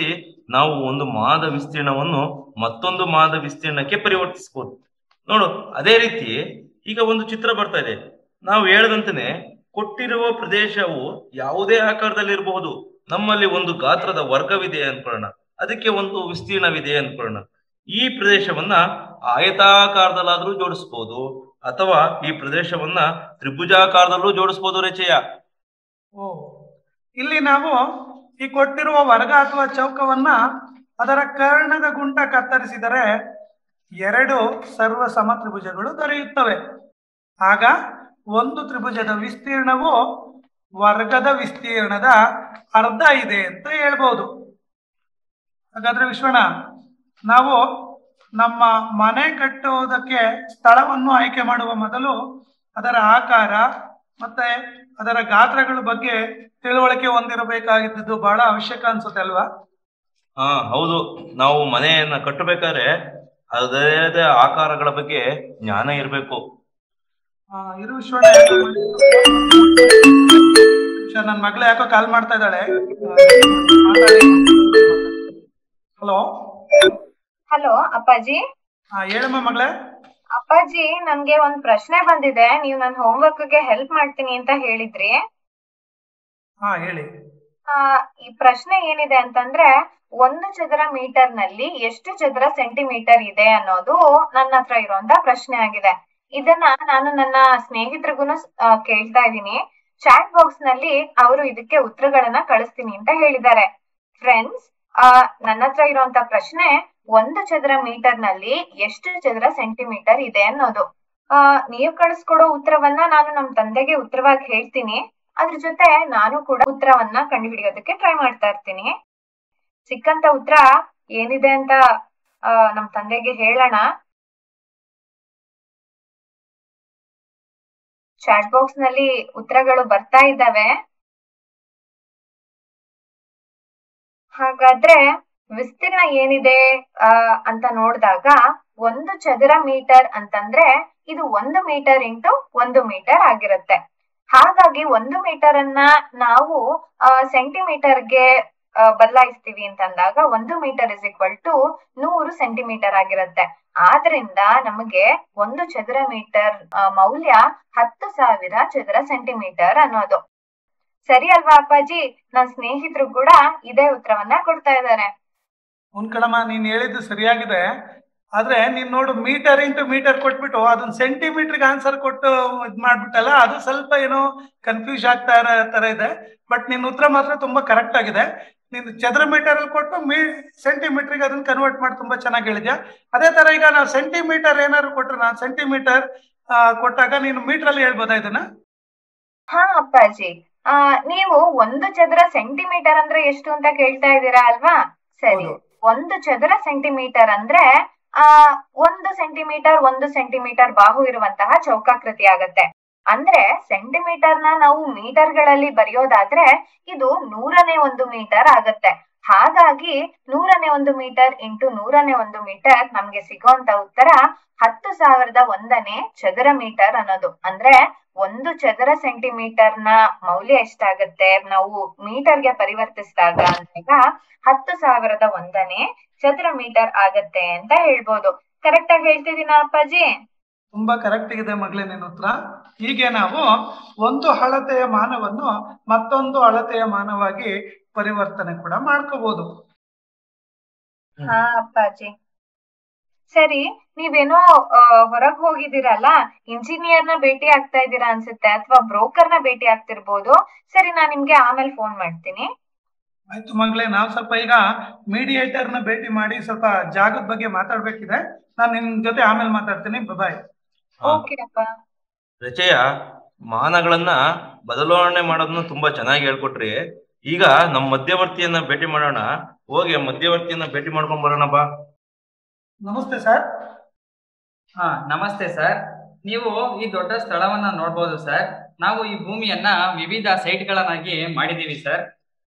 ನಾವು ಒಂದು ಮಾದ ವಿಸ್ತೀರ್ಣವನ್ನು ಮತ್ತೊಂದು ಮಾದ ವಿಸ್ತೀರ್ಣಕ್ಕೆ ಪರಿವರ್ತಿಸಬಹುದು. ನೋಡು, ಅದೇ ರೀತಿ ಈಗ ಒಂದು ಚಿತ್ರ ಬರ್ತಾ ಇದೆ. ನಾವು ಹೇಳದಂತೆಯೇ ಕೊಟ್ಟಿರುವ ಪ್ರದೇಶವು ಯಾವುದೇ ಆಕಾರದಲ್ಲಿ ಇರಬಹುದು. ನಮ್ಮಲ್ಲಿ ಒಂದು ಗಾತ್ರದ ವರ್ಗವಿದೆ ಅನ್ಕೊಳ್ಳೋಣ, ಅದಕ್ಕೆ ಒಂದು ವಿಸ್ತೀರ್ಣವಿದೆ ಅನ್ಕೊಳ್ಳೋಣ. ಈ ಪ್ರದೇಶವನ್ನ ಆಯತಾಕಾರದಲ್ಲಾದ್ರೂ ಜೋಡಿಸಬಹುದು, ಅಥವಾ ಈ ಪ್ರದೇಶವನ್ನ ತ್ರಿಭುಜಾಕಾರದಲ್ಲೂ ಜೋಡಿಸಬಹುದು. ರೇಚಯ್ಯ, ಓ, ಇಲ್ಲಿ ನಾವು ಈ ಕೊಟ್ಟಿರುವ ವರ್ಗ ಅಥವಾ ಚೌಕವನ್ನ ಅದರ ಕರ್ಣದ ಗುಂಟ ಕತ್ತರಿಸಿದರೆ 2 ಸರ್ವ ಸಮ ತ್ರಿಭುಜಗಳು ದೊರೆಯುತ್ತವೆ. ಆಗ ಒಂದು ತ್ರಿಭುಜದ ವಿಸ್ತೀರ್ಣವು ವರ್ಗದ ವಿಸ್ತೀರ್ಣದ ಅರ್ಧ ಇದೆ ಅಂತ ಹೇಳ್ಬೋದು. ಹಾಗಾದ್ರೆ ವಿಶ್ವಣ್ಣ, ನಾವು ನಮ್ಮ ಮನೆ ಕಟ್ಟುವುದಕ್ಕೆ ಸ್ಥಳವನ್ನು ಆಯ್ಕೆ ಮಾಡುವ ಮೊದಲು ಅದರ ಆಕಾರ ಮತ್ತೆ ಅದರ ಗಾತ್ರಗಳ ಬಗ್ಗೆ ತಿಳುವಳಿಕೆ ಹೊಂದಿರಬೇಕಾಗಿದ್ದು ಬಹಳ ಅವಶ್ಯಕ ಅನ್ಸುತ್ತೆ ಅಲ್ವಾ? ಹೌದು. ನಾವು ಮನೆಯನ್ನ ಕಟ್ಟಬೇಕಾದ್ರೆ ಅದೇ ಆಕಾರಗಳ ಬಗ್ಗೆ ಜ್ಞಾನ ಇರಬೇಕು. ಇರು ವಿಶ್ವಣ್ಣ, ನನ್ನ ಮಗಳು ಯಾಕೋ ಕಾಲ್ ಮಾಡ್ತಾ ಇದ್ದಾಳೆ. ಹಲೋ ಹಲೋ ಅಪ್ಪಾಜಿ. ಹೇಳಮ್ಮ ಮಗಳೇ. ಅಪ್ಪಾಜಿ, ನನ್ಗೆ ಒಂದ್ ಪ್ರಶ್ನೆ ಬಂದಿದೆ. ನೀವು ನನ್ ಹೋಮ್ವರ್ಕ್ ಗೆ ಹೆಲ್ಪ್ ಮಾಡ್ತೀನಿ ಅಂತ ಹೇಳಿದ್ರಿ. ಹೇಳಿ. ಈ ಪ್ರಶ್ನೆ ಏನಿದೆ ಅಂತಂದ್ರೆ, 1 ಚದರ ಮೀಟರ್ ನಲ್ಲಿ ಎಷ್ಟು ಚದರ ಸೆಂಟಿಮೀಟರ್ ಇದೆ ಅನ್ನೋದು ನನ್ನ ಹತ್ರ ಇರುವಂತ ಪ್ರಶ್ನೆ ಆಗಿದೆ. ಇದನ್ನ ನಾನು ನನ್ನ ಸ್ನೇಹಿತರಿಗೂ ಕೇಳ್ತಾ ಇದ್ದೀನಿ. ಚಾಟ್ ಬಾಕ್ಸ್ ನಲ್ಲಿ ಅವರು ಇದಕ್ಕೆ ಉತ್ತರಗಳನ್ನ ಕಳಿಸ್ತೀನಿ ಅಂತ ಹೇಳಿದ್ದಾರೆ. ಫ್ರೆಂಡ್ಸ್, ನನ್ನ ಹತ್ರ ಇರುವಂತ ಪ್ರಶ್ನೆ 1 ಚದರ ಮೀಟರ್ ನಲ್ಲಿ ಎಷ್ಟು ಚದರ ಸೆಂಟಿಮೀಟರ್ ಇದೆ ಅನ್ನೋದು. ನೀವು ಕಳಿಸ್ಕೊಡೋ ಉತ್ತರವನ್ನ ನಾನು ನಮ್ ತಂದೆಗೆ ಉತ್ತರವಾಗಿ ಹೇಳ್ತೀನಿ. ಅದ್ರ ಜೊತೆ ನಾನು ಕೂಡ ಉತ್ತರವನ್ನ ಕಂಡುಹಿಡಿಯೋದಕ್ಕೆ ಟ್ರೈ ಮಾಡ್ತಾ ಇರ್ತೀನಿ. ಸಿಕ್ಕಂತ ಉತ್ತರ ಏನಿದೆ ಅಂತ ನಮ್ ತಂದೆಗೆ ಹೇಳೋಣ. ಚಾಟ್ ಬಾಕ್ಸ್ ನಲ್ಲಿ ಉತ್ತರಗಳು ಬರ್ತಾ ಇದ್ದಾವೆ. ಹಾಗಾದ್ರೆ ವಿಸ್ತೀರ್ಣ ಏನಿದೆ ಅಂತ ನೋಡಿದಾಗ 1 ಚದರ ಮೀಟರ್ ಅಂತಂದ್ರೆ ಇದು 1 ಮೀಟರ್ ಇಂಟು 1 ಮೀಟರ್ ಆಗಿರುತ್ತೆ. ಹಾಗಾಗಿ 1 ಮೀಟರ್ ಅನ್ನ ನಾವು ಸೆಂಟಿಮೀಟರ್ಗೆ ಬದಲಾಯಿಸ್ತೀವಿ ಅಂತಂದಾಗ 1 metre is equal to 100 centimetre ಆಗಿರುತ್ತೆ. ಆದ್ರಿಂದ ನಮಗೆ 1 ಚದರ ಮೀಟರ್ ಮೌಲ್ಯ 10,000 ಚದರ ಸೆಂಟಿಮೀಟರ್ ಅನ್ನೋದು. ಸರಿ ಅಲ್ವಾ ಅಪ್ಪಾಜಿ? ನನ್ನ ಸ್ನೇಹಿತರು ಕೂಡ ಇದೇ ಉತ್ತರವನ್ನ ಕೊಡ್ತಾ ಇದ್ದಾರೆ. ಕಣಮ್ಮ, ನೀನ್ ಹೇಳಿದ್ದು ಸರಿಯಾಗಿದೆ. ಆದ್ರೆ ನೀನ್ ನೋಡು, ಮೀಟರ್ ಇಂಟು ಮೀಟರ್ ಕೊಟ್ಬಿಟ್ಟು ಅದನ್ನ ಸೆಂಟಿಮೀಟರ್ಗೆ ಆನ್ಸರ್ ಕೊಟ್ಟು ಇದ್ ಮಾಡ್ಬಿಟ್ಟಲ್ಲ, ಅದು ಸ್ವಲ್ಪ ಏನೋ ಕನ್ಫ್ಯೂಸ್ ಆಗ್ತಾ ಇರೋ ತರ ಇದೆ. ಬಟ್ ನಿನ್ ಉತ್ತರ ಮಾತ್ರ ತುಂಬಾ ಕರೆಕ್ಟ್ ಆಗಿದೆ. ನೀನು ಚದರ ಮೀಟರ್ ಅಲ್ಲಿ ಕೊಟ್ಟು ಸೆಂಟಿಮೀಟರ್ಗೆ ಅದನ್ನ ಕನ್ವರ್ಟ್ ಮಾಡಿ ತುಂಬಾ ಚೆನ್ನಾಗಿ ಹೇಳಿದ್ಯಾ. ಅದೇ ತರ ಈಗ ನಾವು ಸೆಂಟಿಮೀಟರ್ ಏನಾದ್ರು ಕೊಟ್ರೆ, ನಾನು ಸೆಂಟಿಮೀಟರ್ ಕೊಟ್ಟಾಗ ನೀನು ಮೀಟರ್ ಅಲ್ಲಿ ಹೇಳ್ಬೋದಾ ಇದನ್ನ? ಹಾ ಅಪ್ಪಾಜಿ, ನೀವು 1 ಚದರ ಸೆಂಟಿಮೀಟರ್ ಅಂದ್ರೆ ಎಷ್ಟು ಅಂತ ಕೇಳ್ತಾ ಇದ್ದೀರಾ ಅಲ್ವಾ? ಸರಿ, 1 ಚದರ ಸೆಂಟಿಮೀಟರ್ ಅಂದ್ರೆ 1 ಸೆಂಟಿಮೀಟರ್ 1 ಸೆಂಟಿಮೀಟರ್ ಬಾಹು ಇರುವಂತಹ ಚೌಕಾಕೃತಿ ಆಗತ್ತೆ. ಅಂದ್ರೆ ಸೆಂಟಿಮೀಟರ್ ನಾವು ಮೀಟರ್ ಗಳಲ್ಲಿ ಬರೆಯೋದಾದ್ರೆ ಇದು 100ನೇ 1 ಮೀಟರ್ ಆಗತ್ತೆ. ಹಾಗಾಗಿ 100ನೇ 1 ಮೀಟರ್ ಇಂಟು 100ನೇ 1 ಮೀಟರ್ ನಮ್ಗೆ ಸಿಗೋಂತ ಉತ್ತರ 10,001ನೇ ಚದರ ಮೀಟರ್ ಅನ್ನೋದು. ಅಂದ್ರೆ 1 ಚದರ ಸೆಂಟಿಮೀಟರ್ ನ ಮೌಲ್ಯ ಎಷ್ಟಾಗತ್ತೆ ನಾವು ಮೀಟರ್ಗೆ ಪರಿವರ್ತಿಸಿದಾಗ ಅಂದಾಗ 10,001ನೇ ಚದರ ಮೀಟರ್ ಆಗತ್ತೆ ಅಂತ ಹೇಳ್ಬೋದು. ಕರೆಕ್ಟ್ ಆಗಿ ಹೇಳ್ತಿದ್ದೀನಾ ಅಪ್ಪಾಜಿ? ತುಂಬಾ ಕರೆಕ್ಟ್ ಇದೆ ಮಗಳೇ ನಿನ್ನ ಉತ್ತರ. ಹೀಗೆ ನಾವು ಒಂದು ಅಳತೆಯ ಮಾನವನ್ನು ಮತ್ತೊಂದು ಅಳತೆಯ ಮಾನವಾಗಿ ಪರಿವರ್ತನೆ ಕೂಡ ಮಾಡ್ಕೋಬಹುದು. ಹಾ ಅಪ್ಪಾಜಿ. ಸರಿ, ನೀವೇನೋ ಹೊರಗ್ ಹೋಗಿದ್ದೀರಲ್ಲ, ಇಂಜಿನಿಯರ್ ನ ಭೇಟಿ ಆಗ್ತಾ ಇದ್ದೀರಾ ಅನ್ಸುತ್ತೆ, ಅಥವಾ ಬ್ರೋಕರ್ ನ ಭೇಟಿ ಆಗ್ತಿರ್ಬೋದು. ಸರಿ, ನಾನ್ ನಿಮ್ಗೆ ಆಮೇಲೆ ಫೋನ್ ಮಾಡ್ತೀನಿ. ಆಯ್ತು ಮಗಳೇ, ನಾವು ಸ್ವಲ್ಪ ಈಗ ಮೀಡಿಯೇಟರ್ ನ ಭೇಟಿ ಮಾಡಿ ಸ್ವಲ್ಪ ಜಾಗದ ಬಗ್ಗೆ ಮಾತಾಡ್ಬೇಕಿದೆ. ನಾನು ನಿಮ್ ಜೊತೆ ಆಮೇಲೆ ಮಾತಾಡ್ತೀನಿ. ಬಾಯ್. ಓಕೆ ಅಪ್ಪ. ರಚಯ, ಮಾನಗಳನ್ನ ಬದಲಾವಣೆ ಮಾಡೋದನ್ನ ತುಂಬಾ ಚೆನ್ನಾಗಿ ಹೇಳ್ಕೊಟ್ರಿ. ಈಗ ನಮ್ಮ ಮಧ್ಯವರ್ತಿಯನ್ನ ಭೇಟಿ ಮಾಡೋಣ. ಹೋಗಿ ಮಧ್ಯವರ್ತಿಯನ್ನ ಭೇಟಿ ಮಾಡ್ಕೊಂಡ್ ಬರೋಣ ಬಾ. ನಮಸ್ತೆ ಸರ್. ನಮಸ್ತೆ ಸರ್. ನೀವು ಈ ದೊಡ್ಡ ಸ್ಥಳವನ್ನ ನೋಡ್ಬೋದು ಸರ್. ನಾವು ಈ ಭೂಮಿಯನ್ನ ವಿವಿಧ ಸೈಟ್ಗಳನ್ನಾಗಿ ಮಾಡಿದೀವಿ ಸರ್.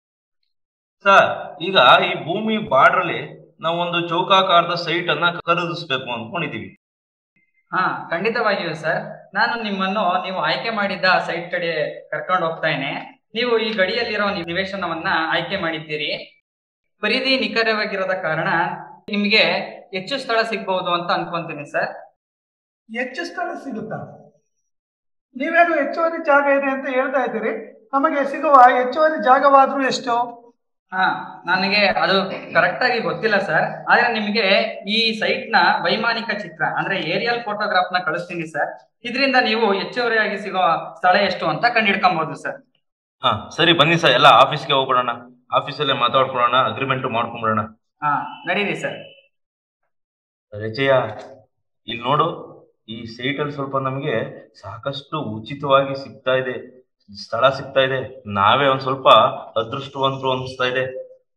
ಸರ್, ಈಗ ಈ ಭೂಮಿ ಬಾರ್ಡ್ರಲ್ಲಿ ನಾವು ಒಂದು ಚೌಕಾಕಾರದ ಸೈಟ್ ಅನ್ನ ಖರೀದಿಸಬೇಕು ಅನ್ಕೊಂಡಿದೀವಿ. ಖಂಡಿತವಾಗಿಯೂ ಸರ್. ನಾನು ನಿಮ್ಮನ್ನು ನೀವು ಆಯ್ಕೆ ಮಾಡಿದ್ದ ಸೈಟ್ ಕಡೆ ಕರ್ಕೊಂಡು ಹೋಗ್ತಾ ಇದ್ದೇನೆ. ನೀವು ಈ ಗಡಿಯಲ್ಲಿರೋ ನಿವೇಶನವನ್ನ ಆಯ್ಕೆ ಮಾಡಿದ್ದೀರಿ. ಪರಿಧಿ ನಿಖರವಾಗಿರದ ಕಾರಣ ನಿಮ್ಗೆ ಹೆಚ್ಚು ಸ್ಥಳ ಸಿಗ್ಬಹುದು ಅಂತ ಅನ್ಕೊಂತೀನಿ ಸರ್. ಹೆಚ್ಚು ಸ್ಥಳ ಸಿಗುತ್ತಾ? ನೀವೇನು ಹೆಚ್ಚುವರಿ ಜಾಗ ಇದೆ ಅಂತ ಹೇಳ್ತಾ ಇದ್ದೀರಿ, ನಮಗೆ ಸಿಗುವ ಹೆಚ್ಚುವರಿ ಜಾಗವಾದ್ರೂ ಎಷ್ಟು? ಹಾ, ನನಗೆ ಅದು ಕರೆಕ್ಟ್ ಆಗಿ ಗೊತ್ತಿಲ್ಲ ಸರ್. ಆದ್ರೆ ನಿಮ್ಗೆ ಈ ಸೈಟ್ ನ ವೈಮಾನಿಕ ಚಿತ್ರ ಅಂದ್ರೆ ಏರಿಯಲ್ ಫೋಟೋಗ್ರಾಫ್ ನ ಕಳಿಸ್ತೀನಿ ಸರ್. ಇದರಿಂದ ನೀವು ಹೆಚ್ಚುವರಿಯಾಗಿ ಸಿಗೋ ಸ್ಥಳ ಎಷ್ಟು ಅಂತ ಕಂಡಿಡ್ಕೊಬಹುದು ಸರ್. ಹಾ ಸರಿ, ಬನ್ನಿ ಸರ್, ಎಲ್ಲ ಆಫೀಸ್ಗೆ ಹೋಗ್ಬಿಡೋಣ, ಆಫೀಸಲ್ಲೇ ಮಾತಾಡ್ಕೊಳ್ಳೋಣ, ಅಗ್ರಿಮೆಂಟ್ ಮಾಡ್ಕೊಂಡ್ಬಿಡೋಣ. ಹಾ ನಡೀರಿ ಸರ್. ರಜೆಯ ಇಲ್ಲಿ ನೋಡು, ಈ ಸೈಟ್ ಅಲ್ಲಿ ಸ್ವಲ್ಪ ನಮಗೆ ಸಾಕಷ್ಟು ಉಚಿತವಾಗಿ ಸಿಗ್ತಾ ಇದೆ, ಸ್ಥಳ ಸಿಗ್ತಾ ಇದೆ. ನಾವೇ ಒಂದ್ ಸ್ವಲ್ಪ ಅದೃಷ್ಟವಂತರು ಅನಿಸ್ತಾ ಇದೆ.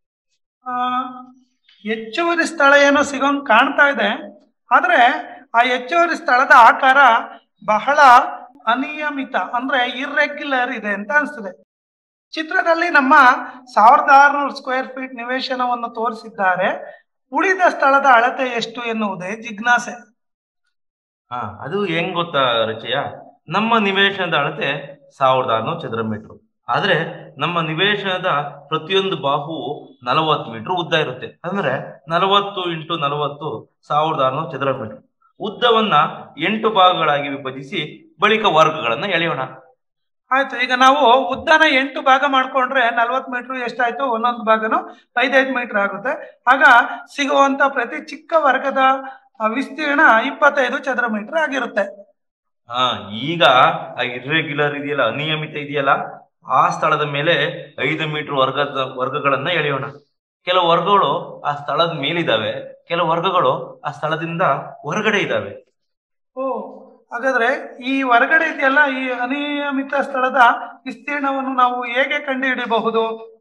ಹೆಚ್ಚುವರಿ ಸ್ಥಳ ಏನೋ ಸಿಗೋಂಗ್ ಕಾಣ್ತಾ ಇದೆ, ಆದ್ರೆ ಆ ಹೆಚ್ಚುವರಿ ಸ್ಥಳದ ಆಕಾರ ಬಹಳ ಅನಿಯಮಿತ ಅಂದ್ರೆ ಇರ್ರೆಗ್ಯುಲರ್ ಇದೆ ಅಂತ ಅನಿಸ್ತದೆ. ಚಿತ್ರದಲ್ಲಿ ನಮ್ಮ 1600 ಸ್ಕ್ವೇರ್ ಫೀಟ್ ನಿವೇಶನವನ್ನು ತೋರಿಸಿದ್ದಾರೆ. ಉಳಿದ ಸ್ಥಳದ ಅಳತೆ ಎಷ್ಟು ಎನ್ನುವುದೇ ಜಿಜ್ಞಾಸೆ. ಅದು ಹೆಂಗ್ ಗೊತ್ತಾ ರಚಯ, ನಮ್ಮ ನಿವೇಶನದ ಅಳತೆ 1600 ಚದರ ಮೀಟರ್. ಆದ್ರೆ ನಮ್ಮ ನಿವೇಶನದ ಪ್ರತಿಯೊಂದು ಬಾಹುವು 40 ಮೀಟರ್ ಉದ್ದ ಇರುತ್ತೆ. ಅಂದ್ರೆ 40 × 40 1600 ಚದರ ಮೀಟರ್. ಉದ್ದವನ್ನ 8 ಭಾಗಗಳಾಗಿ ವಿಭಜಿಸಿ ಬಳಿಕ ವರ್ಗಗಳನ್ನ ಎಳೆಯೋಣ. ಆಯ್ತು, ಈಗ ನಾವು ಉದ್ದನ 8 ಭಾಗ ಮಾಡ್ಕೊಂಡ್ರೆ 40 ಮೀಟರ್ ಎಷ್ಟಾಯ್ತು? ಒಂದೊಂದು ಭಾಗನು 5-5 ಮೀಟರ್ ಆಗುತ್ತೆ. ಆಗ ಸಿಗುವಂತ ಪ್ರತಿ ಚಿಕ್ಕ ವರ್ಗದ ವಿಸ್ತೀರ್ಣ 25 ಚದರ ಮೀಟರ್ ಆಗಿರುತ್ತೆ. ಈಗ ಆ ಇರ್ರೆಗ್ಯುಲರ್ ಇದೆಯಲ್ಲ, ಅನಿಯಮಿತ ಇದೆಯಲ್ಲ, ಆ ಸ್ಥಳದ ಮೇಲೆ 5 ಮೀಟರ್ ವರ್ಗಗಳನ್ನ ಎಳೆಯೋಣ. ಕೆಲವು ವರ್ಗಗಳು ಆ ಸ್ಥಳದ ಮೇಲಿದ್ದಾವೆ, ಕೆಲವು ವರ್ಗಗಳು ಆ ಸ್ಥಳದಿಂದ ಹೊರಗಡೆ ಇದ್ದಾವೆ. ಹಾಗಾದ್ರೆ ಈ ಹೊರಗಡೆ ಇದೆಯಲ್ಲ, ಈ ಅನಿಯಮಿತ ಸ್ಥಳದ ವಿಸ್ತೀರ್ಣವನ್ನು ನಾವು ಹೇಗೆ ಕಂಡು ಹಿಡಿಯಬಹುದು?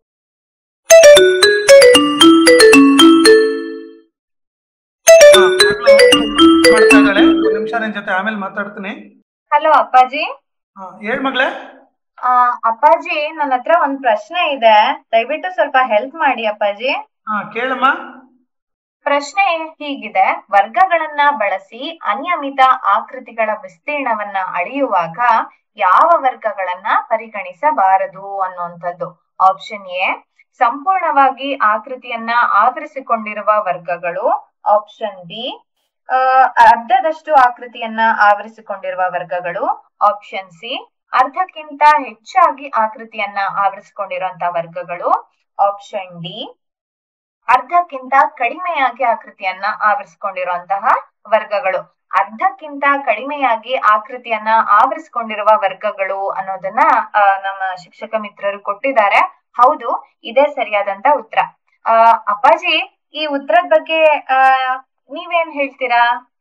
ಒಂದು ನಿಮಿಷ ನಿನ್ ಜೊತೆ ಆಮೇಲೆ ಮಾತಾಡ್ತೀನಿ. ಹಲೋ ಅಪ್ಪಾಜಿ. ಹೇಳ್ ಮಗಳೇ. ಅಪ್ಪಾಜಿ, ನನ್ನ ಹತ್ರ ಒಂದ್ ಪ್ರಶ್ನೆ ಇದೆ, ದಯವಿಟ್ಟು ಸ್ವಲ್ಪ ಹೆಲ್ಪ್ ಮಾಡಿ ಅಪ್ಪಾಜಿ. ಕೇಳಮ್ಮ. ಪ್ರಶ್ನೆ ಹೀಗಿದೆ: ವರ್ಗಗಳನ್ನ ಬಳಸಿ ಅನಿಯಮಿತ ಆಕೃತಿಗಳ ವಿಸ್ತೀರ್ಣವನ್ನ ಅಳೆಯುವಾಗ ಯಾವ ವರ್ಗಗಳನ್ನ ಪರಿಗಣಿಸಬಾರದು ಅನ್ನುವಂಥದ್ದು. ಆಪ್ಷನ್ ಎ, ಸಂಪೂರ್ಣವಾಗಿ ಆಕೃತಿಯನ್ನ ಆವರಿಸಿಕೊಂಡಿರುವ ವರ್ಗಗಳು. ಆಪ್ಷನ್ ಬಿ, ಅರ್ಧದಷ್ಟು ಆಕೃತಿಯನ್ನ ಆವರಿಸಿಕೊಂಡಿರುವ ವರ್ಗಗಳು. ಆಪ್ಷನ್ ಸಿ, ಅರ್ಧಕ್ಕಿಂತ ಹೆಚ್ಚಾಗಿ ಆಕೃತಿಯನ್ನ ಆವರಿಸಿಕೊಂಡಿರುವಂತಹ ವರ್ಗಗಳು. ಆಪ್ಷನ್ ಡಿ, ಅರ್ಧಕ್ಕಿಂತ ಕಡಿಮೆಯಾಗಿ ಆಕೃತಿಯನ್ನ ಆವರಿಸಿಕೊಂಡಿರುವಂತಹ ವರ್ಗಗಳು. ಅರ್ಧಕ್ಕಿಂತ ಕಡಿಮೆಯಾಗಿ ಆಕೃತಿಯನ್ನ ಆವರಿಸಿಕೊಂಡಿರುವ ವರ್ಗಗಳು ಅನ್ನೋದನ್ನ ನಮ್ಮ ಶಿಕ್ಷಕ ಮಿತ್ರರು ಕೊಟ್ಟಿದ್ದಾರೆ. ಹೌದು, ಇದೇ ಸರಿಯಾದಂತ ಉತ್ತರ. ಅಪ್ಪಾಜಿ, ಈ ಉತ್ತರದ ಬಗ್ಗೆ ನೀವೇನ್ ಹೇಳ್ತೀರಾ?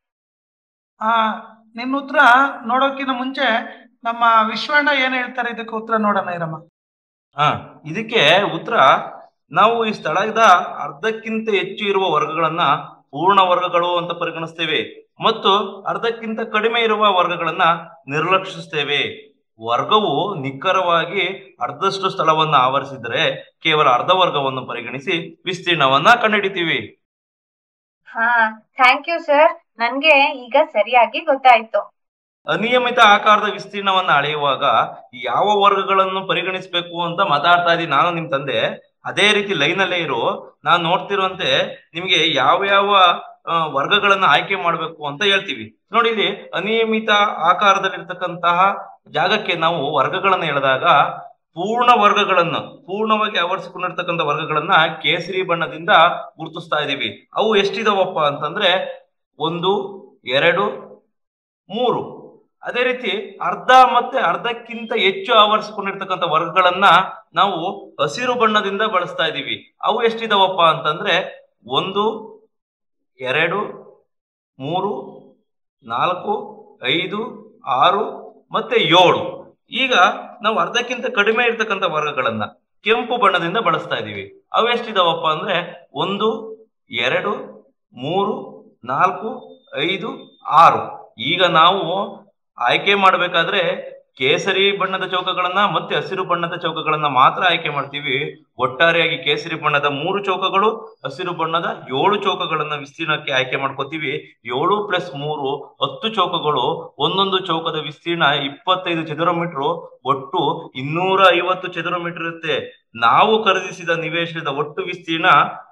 ನಿನ್ನ ಉತ್ತರ ನೋಡೋಕಿನ ಮುಂಚೆ ನಮ್ಮ ವಿಶ್ವಣ್ಣ ಏನ್ ಹೇಳ್ತಾರೆ ಇದಕ್ಕೆ ಉತ್ತರ ನೋಡೋಣ ಇರಮ್ಮ. ಇದಕ್ಕೆ ಉತ್ತರ, ನಾವು ಈ ಸ್ಥಳದ ಅರ್ಧಕ್ಕಿಂತ ಹೆಚ್ಚು ಇರುವ ವರ್ಗಗಳನ್ನ ಪೂರ್ಣ ವರ್ಗಗಳು ಅಂತ ಪರಿಗಣಿಸ್ತೇವೆ ಮತ್ತು ಅರ್ಧಕ್ಕಿಂತ ಕಡಿಮೆ ಇರುವ ವರ್ಗಗಳನ್ನ ನಿರ್ಲಕ್ಷಿಸ್ತೇವೆ. ವರ್ಗವು ನಿಖರವಾಗಿ ಅರ್ಧಷ್ಟು ಸ್ಥಳವನ್ನ ಆವರಿಸಿದರೆ ಕೇವಲ ಅರ್ಧ ವರ್ಗವನ್ನು ಪರಿಗಣಿಸಿ ವಿಸ್ತೀರ್ಣವನ್ನ ಕಂಡುಹಿಡಿತೀವಿ. ಥ್ಯಾಂಕ್ ಯು ಸರ್, ನನ್ಗೆ ಈಗ ಸರಿಯಾಗಿ ಗೊತ್ತಾಯ್ತು. ಅನಿಯಮಿತ ಆಕಾರದ ವಿಸ್ತೀರ್ಣವನ್ನ ಅಳೆಯುವಾಗ ಯಾವ ವರ್ಗಗಳನ್ನು ಪರಿಗಣಿಸಬೇಕು ಅಂತ ಮಾತಾಡ್ತಾ ಇದ್ದೀನಿ ನಾನು ನಿಮ್ ತಂದೆ. ಅದೇ ರೀತಿ ಲೈನಲ್ಲೇ ಇರು, ನಾನು ನೋಡ್ತಿರುವಂತೆ ನಿಮ್ಗೆ ಯಾವ ವರ್ಗಗಳನ್ನ ಆಯ್ಕೆ ಮಾಡ್ಬೇಕು ಅಂತ ಹೇಳ್ತೀವಿ. ನೋಡಿ, ಇಲ್ಲಿ ಅನಿಯಮಿತ ಆಕಾರದಲ್ಲಿರ್ತಕ್ಕಂತಹ ಜಾಗಕ್ಕೆ ನಾವು ವರ್ಗಗಳನ್ನ ಎಳೆದಾಗ ಪೂರ್ಣವಾಗಿ ಆವರಿಸಿಕೊಂಡಿರ್ತಕ್ಕಂಥ ವರ್ಗಗಳನ್ನ ಕೇಸರಿ ಬಣ್ಣದಿಂದ ಗುರುತಿಸ್ತಾ ಇದೀವಿ. ಅವು ಎಷ್ಟಿದಾವಪ್ಪ ಅಂತಂದ್ರೆ 1, 2, 3. ಅದೇ ರೀತಿ ಅರ್ಧ ಮತ್ತೆ ಅರ್ಧಕ್ಕಿಂತ ಹೆಚ್ಚು ಆವರಿಸಿಕೊಂಡಿರ್ತಕ್ಕಂಥ ವರ್ಗಗಳನ್ನ ನಾವು ಹಸಿರು ಬಣ್ಣದಿಂದ ಬಳಸ್ತಾ ಇದೀವಿ. ಅವು ಎಷ್ಟಿದಾವಪ್ಪ ಅಂತಂದ್ರೆ 1, 2, 3, 4, 5, 6 ಮತ್ತೆ 7. ಈಗ ನಾವು ಅರ್ಧಕ್ಕಿಂತ ಕಡಿಮೆ ಇರ್ತಕ್ಕಂಥ ವರ್ಗಗಳನ್ನ ಕೆಂಪು ಬಣ್ಣದಿಂದ ಬಳಸ್ತಾ ಇದೀವಿ. ಅವು ಎಷ್ಟಿದಾವಪ್ಪ ಅಂದ್ರೆ 1, 2, 3, 4, 5, 6. ಈಗ ನಾವು ಆಯ್ಕೆ ಮಾಡಬೇಕಾದ್ರೆ ಕೇಸರಿ ಬಣ್ಣದ ಚೌಕಗಳನ್ನ ಮತ್ತೆ ಹಸಿರು ಬಣ್ಣದ ಚೌಕಗಳನ್ನ ಮಾತ್ರ ಆಯ್ಕೆ ಮಾಡ್ತೀವಿ. ಒಟ್ಟಾರೆಯಾಗಿ ಕೇಸರಿ ಬಣ್ಣದ 3 ಚೌಕಗಳು, ಹಸಿರು ಬಣ್ಣದ 7 ಚೌಕಗಳನ್ನ ವಿಸ್ತೀರ್ಣಕ್ಕೆ ಆಯ್ಕೆ ಮಾಡ್ಕೋತೀವಿ. 7 + 3 10 ಚೌಕಗಳು. ಒಂದೊಂದು ಚೌಕದ ವಿಸ್ತೀರ್ಣ 25 ಚದರ ಮೀಟರ್, ಒಟ್ಟು 250 ಚದರ ಮೀಟರ್ ಇರುತ್ತೆ. ನಾವು ಖರೀದಿಸಿದ ನಿವೇಶನದ ಒಟ್ಟು ವಿಸ್ತೀರ್ಣ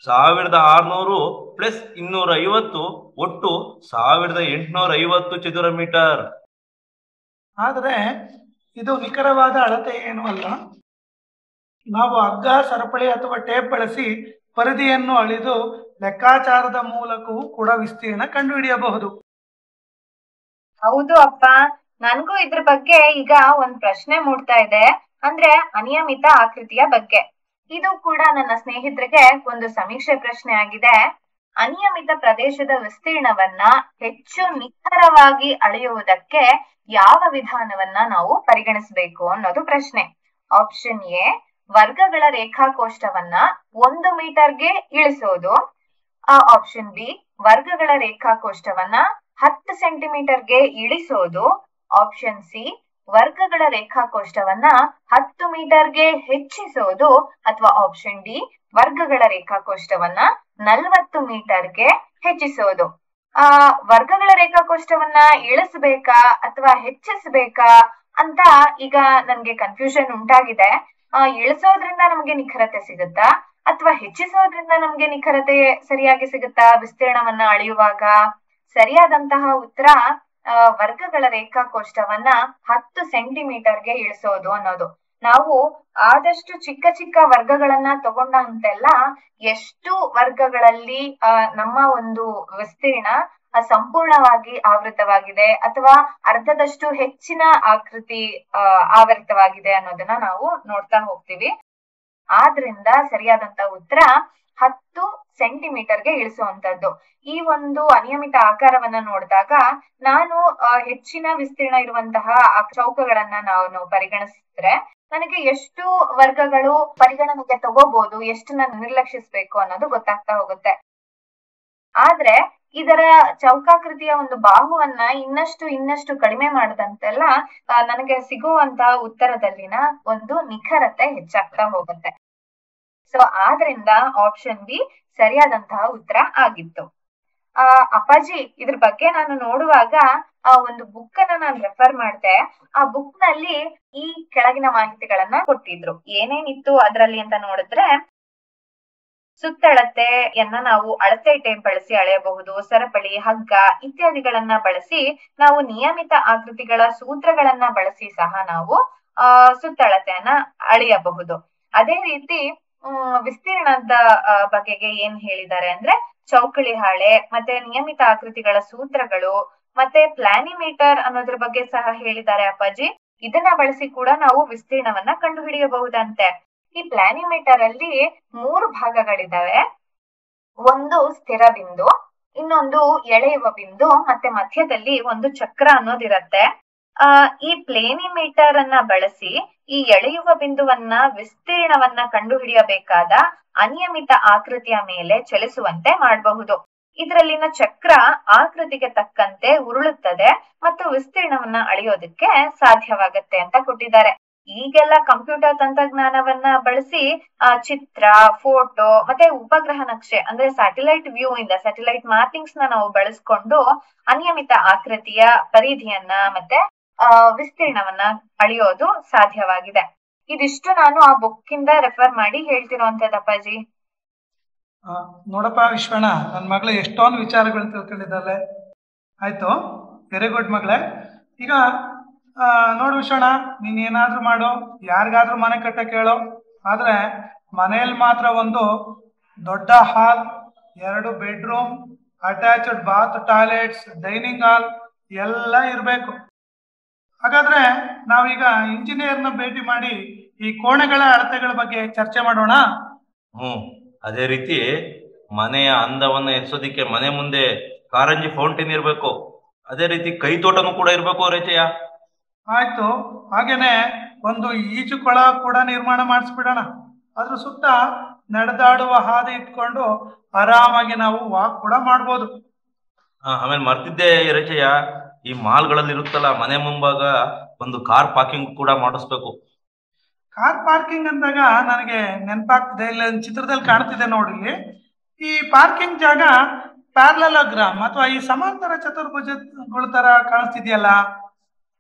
1600 ಪ್ಲಸ್ 250 ಒಟ್ಟು 1850 ಚದುರ ಮೀಟರ್. ಆದರೆ ಇದು ನಿಖರವಾದ ಅಳತೆ ಏನೂ ಅಲ್ಲ. ನಾವು ಹಗ್ಗ, ಸರಪಳಿ ಅಥವಾ ಟೇಪ್ ಬಳಸಿ ಪರಿಧಿಯನ್ನು ಅಳೆದು ಲೆಕ್ಕಾಚಾರದ ಮೂಲಕವೂ ಕೂಡ ವಿಸ್ತೀರ್ಣ ಕಂಡುಹಿಡಿಯಬಹುದು. ಹೌದು ಅಪ್ಪ, ನನ್ಗೂ ಇದ್ರ ಬಗ್ಗೆ ಈಗ ಒಂದ್ ಪ್ರಶ್ನೆ ಮೂಡ್ತಾ ಇದೆ, ಅಂದ್ರೆ ಅನಿಯಮಿತ ಆಕೃತಿಯ ಬಗ್ಗೆ. ಇದು ಕೂಡ ನನ್ನ ಸ್ನೇಹಿತರಿಗೆ ಒಂದು ಸಮೀಕ್ಷೆ ಪ್ರಶ್ನೆ ಆಗಿದೆ. ಅನಿಯಮಿತ ಪ್ರದೇಶದ ವಿಸ್ತೀರ್ಣವನ್ನ ಹೆಚ್ಚು ನಿಖರವಾಗಿ ಅಳೆಯುವುದಕ್ಕೆ ಯಾವ ವಿಧಾನವನ್ನ ನಾವು ಪರಿಗಣಿಸಬೇಕು ಅನ್ನೋದು ಪ್ರಶ್ನೆ. ಆಪ್ಷನ್ ಎ, ವರ್ಗಗಳ ರೇಖಾಕೋಷ್ಟವನ್ನ 1 ಮೀಟರ್ಗೆ ಇಳಿಸೋದು. ಆಪ್ಷನ್ ಬಿ, ವರ್ಗಗಳ ರೇಖಾಕೋಷ್ಟವನ್ನ 10 ಸೆಂಟಿಮೀಟರ್ಗೆ ಇಳಿಸೋದು. ಆಪ್ಷನ್ ಸಿ, ವರ್ಗಗಳ ರೇಖಾಕೋಷ್ಟವನ್ನ 10 ಮೀಟರ್ಗೆ ಹೆಚ್ಚಿಸೋದು. ಅಥವಾ ಆಪ್ಷನ್ ಡಿ, ವರ್ಗಗಳ ರೇಖಾಕೋಷ್ಟವನ್ನ 40 ಮೀಟರ್ಗೆ ಹೆಚ್ಚಿಸೋದು. ವರ್ಗಗಳ ರೇಖಾಕೋಷ್ಟವನ್ನ ಇಳಿಸಬೇಕಾ ಅಥವಾ ಹೆಚ್ಚಿಸಬೇಕಾ ಅಂತ ಈಗ ನನ್ಗೆ ಕನ್ಫ್ಯೂಷನ್ ಉಂಟಾಗಿದೆ. ಇಳಿಸೋದ್ರಿಂದ ನಮ್ಗೆ ನಿಖರತೆ ಸಿಗುತ್ತಾ ಅಥವಾ ಹೆಚ್ಚಿಸೋದ್ರಿಂದ ನಮ್ಗೆ ನಿಖರತೆ ಸರಿಯಾಗಿ ಸಿಗುತ್ತಾ ವಿಸ್ತೀರ್ಣವನ್ನ ಅಳೆಯುವಾಗ? ಸರಿಯಾದಂತಹ ಉತ್ತರ ವರ್ಗಗಳ ರೇಖಾಕೋಷ್ಟವನ್ನ 10 ಸೆಂಟಿಮೀಟರ್ಗೆ ಇಳಿಸೋದು ಅನ್ನೋದು. ನಾವು ಆದಷ್ಟು ಚಿಕ್ಕ ಚಿಕ್ಕ ವರ್ಗಗಳನ್ನ ತಗೊಂಡಂತೆಲ್ಲ ಎಷ್ಟು ವರ್ಗಗಳಲ್ಲಿ ನಮ್ಮ ಒಂದು ವಿಸ್ತೀರ್ಣ ಸಂಪೂರ್ಣವಾಗಿ ಆವೃತವಾಗಿದೆ ಅಥವಾ ಅರ್ಧದಷ್ಟು ಹೆಚ್ಚಿನ ಆಕೃತಿ ಆವೃತವಾಗಿದೆ ಅನ್ನೋದನ್ನ ನಾವು ನೋಡ್ತಾ ಹೋಗ್ತೀವಿ. ಆದ್ರಿಂದ ಸರಿಯಾದಂತ ಉತ್ತರ 10 ಸೆಂಟಿಮೀಟರ್ಗೆ ಇಳಿಸುವಂತದ್ದು. ಈ ಒಂದು ಅನಿಯಮಿತ ಆಕಾರವನ್ನ ನೋಡಿದಾಗ ನಾನು ಹೆಚ್ಚಿನ ವಿಸ್ತೀರ್ಣ ಇರುವಂತಹ ಚೌಕಗಳನ್ನ ನಾನು ಪರಿಗಣಿಸಿದ್ರೆ ನನಗೆ ಎಷ್ಟು ವರ್ಗಗಳು ಪರಿಗಣನೆಗೆ ತಗೋಬಹುದು, ಎಷ್ಟು ನಾನು ನಿರ್ಲಕ್ಷಿಸ್ಬೇಕು ಅನ್ನೋದು ಗೊತ್ತಾಗ್ತಾ ಹೋಗುತ್ತೆ. ಆದ್ರೆ ಇದರ ಚೌಕಾಕೃತಿಯ ಒಂದು ಬಾಹುವನ್ನ ಇನ್ನಷ್ಟು ಕಡಿಮೆ ಮಾಡದಂತೆಲ್ಲ ನನಗೆ ಸಿಗುವಂತಹ ಉತ್ತರದಲ್ಲಿನ ಒಂದು ನಿಖರತೆ ಹೆಚ್ಚಾಗ್ತಾ ಹೋಗುತ್ತೆ. ಸೊ ಆದ್ರಿಂದ ಆಪ್ಷನ್ ಬಿ ಸರಿಯಾದಂತಹ ಉತ್ತರ ಆಗಿತ್ತು. ಅಪ್ಪಾಜಿ, ಇದ್ರ ಬಗ್ಗೆ ನಾನು ನೋಡುವಾಗ ಒಂದು ಬುಕ್ ಅನ್ನ ನಾನು ರೆಫರ್ ಮಾಡಿದೆ. ಆ ಬುಕ್ ನಲ್ಲಿ ಈ ಕೆಳಗಿನ ಮಾಹಿತಿಗಳನ್ನ ಕೊಟ್ಟಿದ್ರು. ಏನೇನಿತ್ತು ಅದ್ರಲ್ಲಿ ಅಂತ ನೋಡಿದ್ರೆ, ಸುತ್ತಳತೆಯನ್ನ ನಾವು ಅಳತೆ ಟೇಪ್ ಬಳಸಿ ಅಳೆಯಬಹುದು. ಸರಪಳಿ, ಹಗ್ಗ ಇತ್ಯಾದಿಗಳನ್ನ ಬಳಸಿ ನಾವು ನಿಯಮಿತ ಆಕೃತಿಗಳ ಸೂತ್ರಗಳನ್ನ ಬಳಸಿ ಸಹ ನಾವು ಸುತ್ತಳತೆಯನ್ನ ಅಳೆಯಬಹುದು. ಅದೇ ರೀತಿ ವಿಸ್ತೀರ್ಣದ ಬಗೆಗೆ ಏನ್ ಹೇಳಿದ್ದಾರೆ ಅಂದ್ರೆ ಚೌಕಳಿ ಹಾಳೆ, ಮತ್ತೆ ನಿಯಮಿತ ಆಕೃತಿಗಳ ಸೂತ್ರಗಳು, ಮತ್ತೆ ಪ್ಲಾನಿಮೀಟರ್ ಅನ್ನೋದ್ರ ಬಗ್ಗೆ ಸಹ ಹೇಳಿದ್ದಾರೆ ಅಪ್ಪಾಜಿ. ಇದನ್ನ ಬಳಸಿ ಕೂಡ ನಾವು ವಿಸ್ತೀರ್ಣವನ್ನ ಕಂಡುಹಿಡಿಯಬಹುದಂತೆ. ಈ ಪ್ಲಾನಿಮೀಟರ್ ಅಲ್ಲಿ 3 ಭಾಗಗಳಿದಾವೆ. ಒಂದು ಸ್ಥಿರ ಬಿಂದು, ಇನ್ನೊಂದು ಎಳೆಯುವ ಬಿಂದು, ಮತ್ತೆ ಮಧ್ಯದಲ್ಲಿ ಒಂದು ಚಕ್ರ ಅನ್ನೋದಿರತ್ತೆ. ಈ ಪ್ಲೇನಿಮೀಟರ್ ಅನ್ನ ಬಳಸಿ ಈ ಎಳೆಯುವ ಬಿಂದುವನ್ನ ವಿಸ್ತೀರ್ಣವನ್ನ ಕಂಡುಹಿಡಿಯಬೇಕಾದ ಅನಿಯಮಿತ ಆಕೃತಿಯ ಮೇಲೆ ಚಲಿಸುವಂತೆ ಮಾಡಬಹುದು. ಇದರಲ್ಲಿನ ಚಕ್ರ ಆಕೃತಿಗೆ ತಕ್ಕಂತೆ ಉರುಳುತ್ತದೆ ಮತ್ತು ವಿಸ್ತೀರ್ಣವನ್ನ ಅಳೆಯೋದಕ್ಕೆ ಸಾಧ್ಯವಾಗತ್ತೆ ಅಂತ ಕೊಟ್ಟಿದ್ದಾರೆ. ಈಗೆಲ್ಲ ಕಂಪ್ಯೂಟರ್ ತಂತ್ರಜ್ಞಾನವನ್ನ ಬಳಸಿ ಚಿತ್ರ, ಫೋಟೋ ಮತ್ತೆ ಉಪಗ್ರಹ ನಕ್ಷೆ ಅಂದ್ರೆ ಸ್ಯಾಟಲೈಟ್ ವ್ಯೂ ಇಂದ ಸ್ಯಾಟಲೈಟ್ ಮಾರ್ಕಿಂಗ್ಸ್ ನಾವು ಬಳಸ್ಕೊಂಡು ಅನಿಯಮಿತ ಆಕೃತಿಯ ಪರಿಧಿಯನ್ನ ಮತ್ತೆ ವಿಸ್ತೀರ್ಣವನ್ನ ಅಳೆಯೋದು ಸಾಧ್ಯವಾಗಿದೆ. ಇದಿಷ್ಟು ನಾನು ಆ ಬುಕ್ ಇಂದ ರೆಫರ್ ಮಾಡಿ ಹೇಳ್ತಿರೋಂಥದ್ದು ಅಪ್ಪಾಜಿ. ನೋಡಪ್ಪ ವಿಶ್ವಣ್ಣ, ನನ್ನ ಮಗಳು ಎಷ್ಟೊಂದು ವಿಚಾರಗಳು ತಿಳ್ಕೊಂಡಿದ್ದಾಳೆ. ಆಯ್ತು, ವೆರಿ ಗುಡ್ ಮಗಳೇ. ಈಗ ನೋಡು ವಿಶ್ವಣ್ಣ, ನೀನ್ ಏನಾದ್ರೂ ಮಾಡು, ಯಾರಿಗಾದ್ರೂ ಮನೆ ಕಟ್ಟಕ್ಕೆ ಹೇಳೋ. ಆದ್ರೆ ಮನೆಯಲ್ಲಿ ಮಾತ್ರ ಒಂದು ದೊಡ್ಡ hall, 2 bedroom, attached bath, toilets, dining hall ಎಲ್ಲ ಇರಬೇಕು. ಹಾಗಾದ್ರೆ ನಾವೀಗ ಇಂಜಿನಿಯರ್ನ ಭೇಟಿ ಮಾಡಿ ಈ ಕೋಣೆಗಳ ಅಳತೆಗಳ ಬಗ್ಗೆ ಚರ್ಚೆ ಮಾಡೋಣ. ಅದೇ ರೀತಿ ಮನೆಯ ಅಂದವನ್ನ ಹೆಚ್ಚೋದಿಕ್ಕೆ ಮನೆ ಮುಂದೆ ಕಾರಂಜಿ ಫೌಂಟೇನ್ ಇರ್ಬೇಕು. ಅದೇ ರೀತಿ ಕೈ ತೋಟನೂ ಕೂಡ ಇರ್ಬೇಕು ರೇಚಯ್ಯ. ಆಯ್ತು, ಹಾಗೇನೆ ಒಂದು ಈಜು ಕೊಳ ಕೂಡ ನಿರ್ಮಾಣ ಮಾಡಿಸ್ಬಿಡೋಣ. ಅದ್ರ ಸುತ್ತ ನಡೆದಾಡುವ ಹಾದಿ ಇಟ್ಕೊಂಡು ಆರಾಮಾಗಿ ನಾವು ವಾಕ್ ಕೂಡ ಮಾಡ್ಬೋದು. ಆಮೇಲೆ ಮರ್ತಿದ್ದೆ ರೇಚಯ್ಯ, ಈ ಮಾಲ್ಗಳಲ್ಲಿ ಇರುತ್ತಲ್ಲ ಮನೆ ಮುಂಭಾಗ ಒಂದು ಕಾರ್ ಪಾರ್ಕಿಂಗ್ ಕೂಡ ಮಾಡಿಸ್ಬೇಕು. ಕಾರ್ ಪಾರ್ಕಿಂಗ್ ಅಂದಾಗ ನನಗೆ ನೆನಪಾಗ್ತಿದೆ, ಇಲ್ಲ ಚಿತ್ರದಲ್ಲಿ ಕಾಣ್ತಿದೆ ನೋಡಿ. ಈ ಪಾರ್ಕಿಂಗ್ ಜಾಗ ಪ್ಯಾರಲೋಗ್ರಾಮ್ ಅಥವಾ ಈ ಸಮಾಂತರ ಚತುರ್ಭುಜಗಳ ತರ ಕಾಣಿಸ್ತಿದ್ಯಲ್ಲ,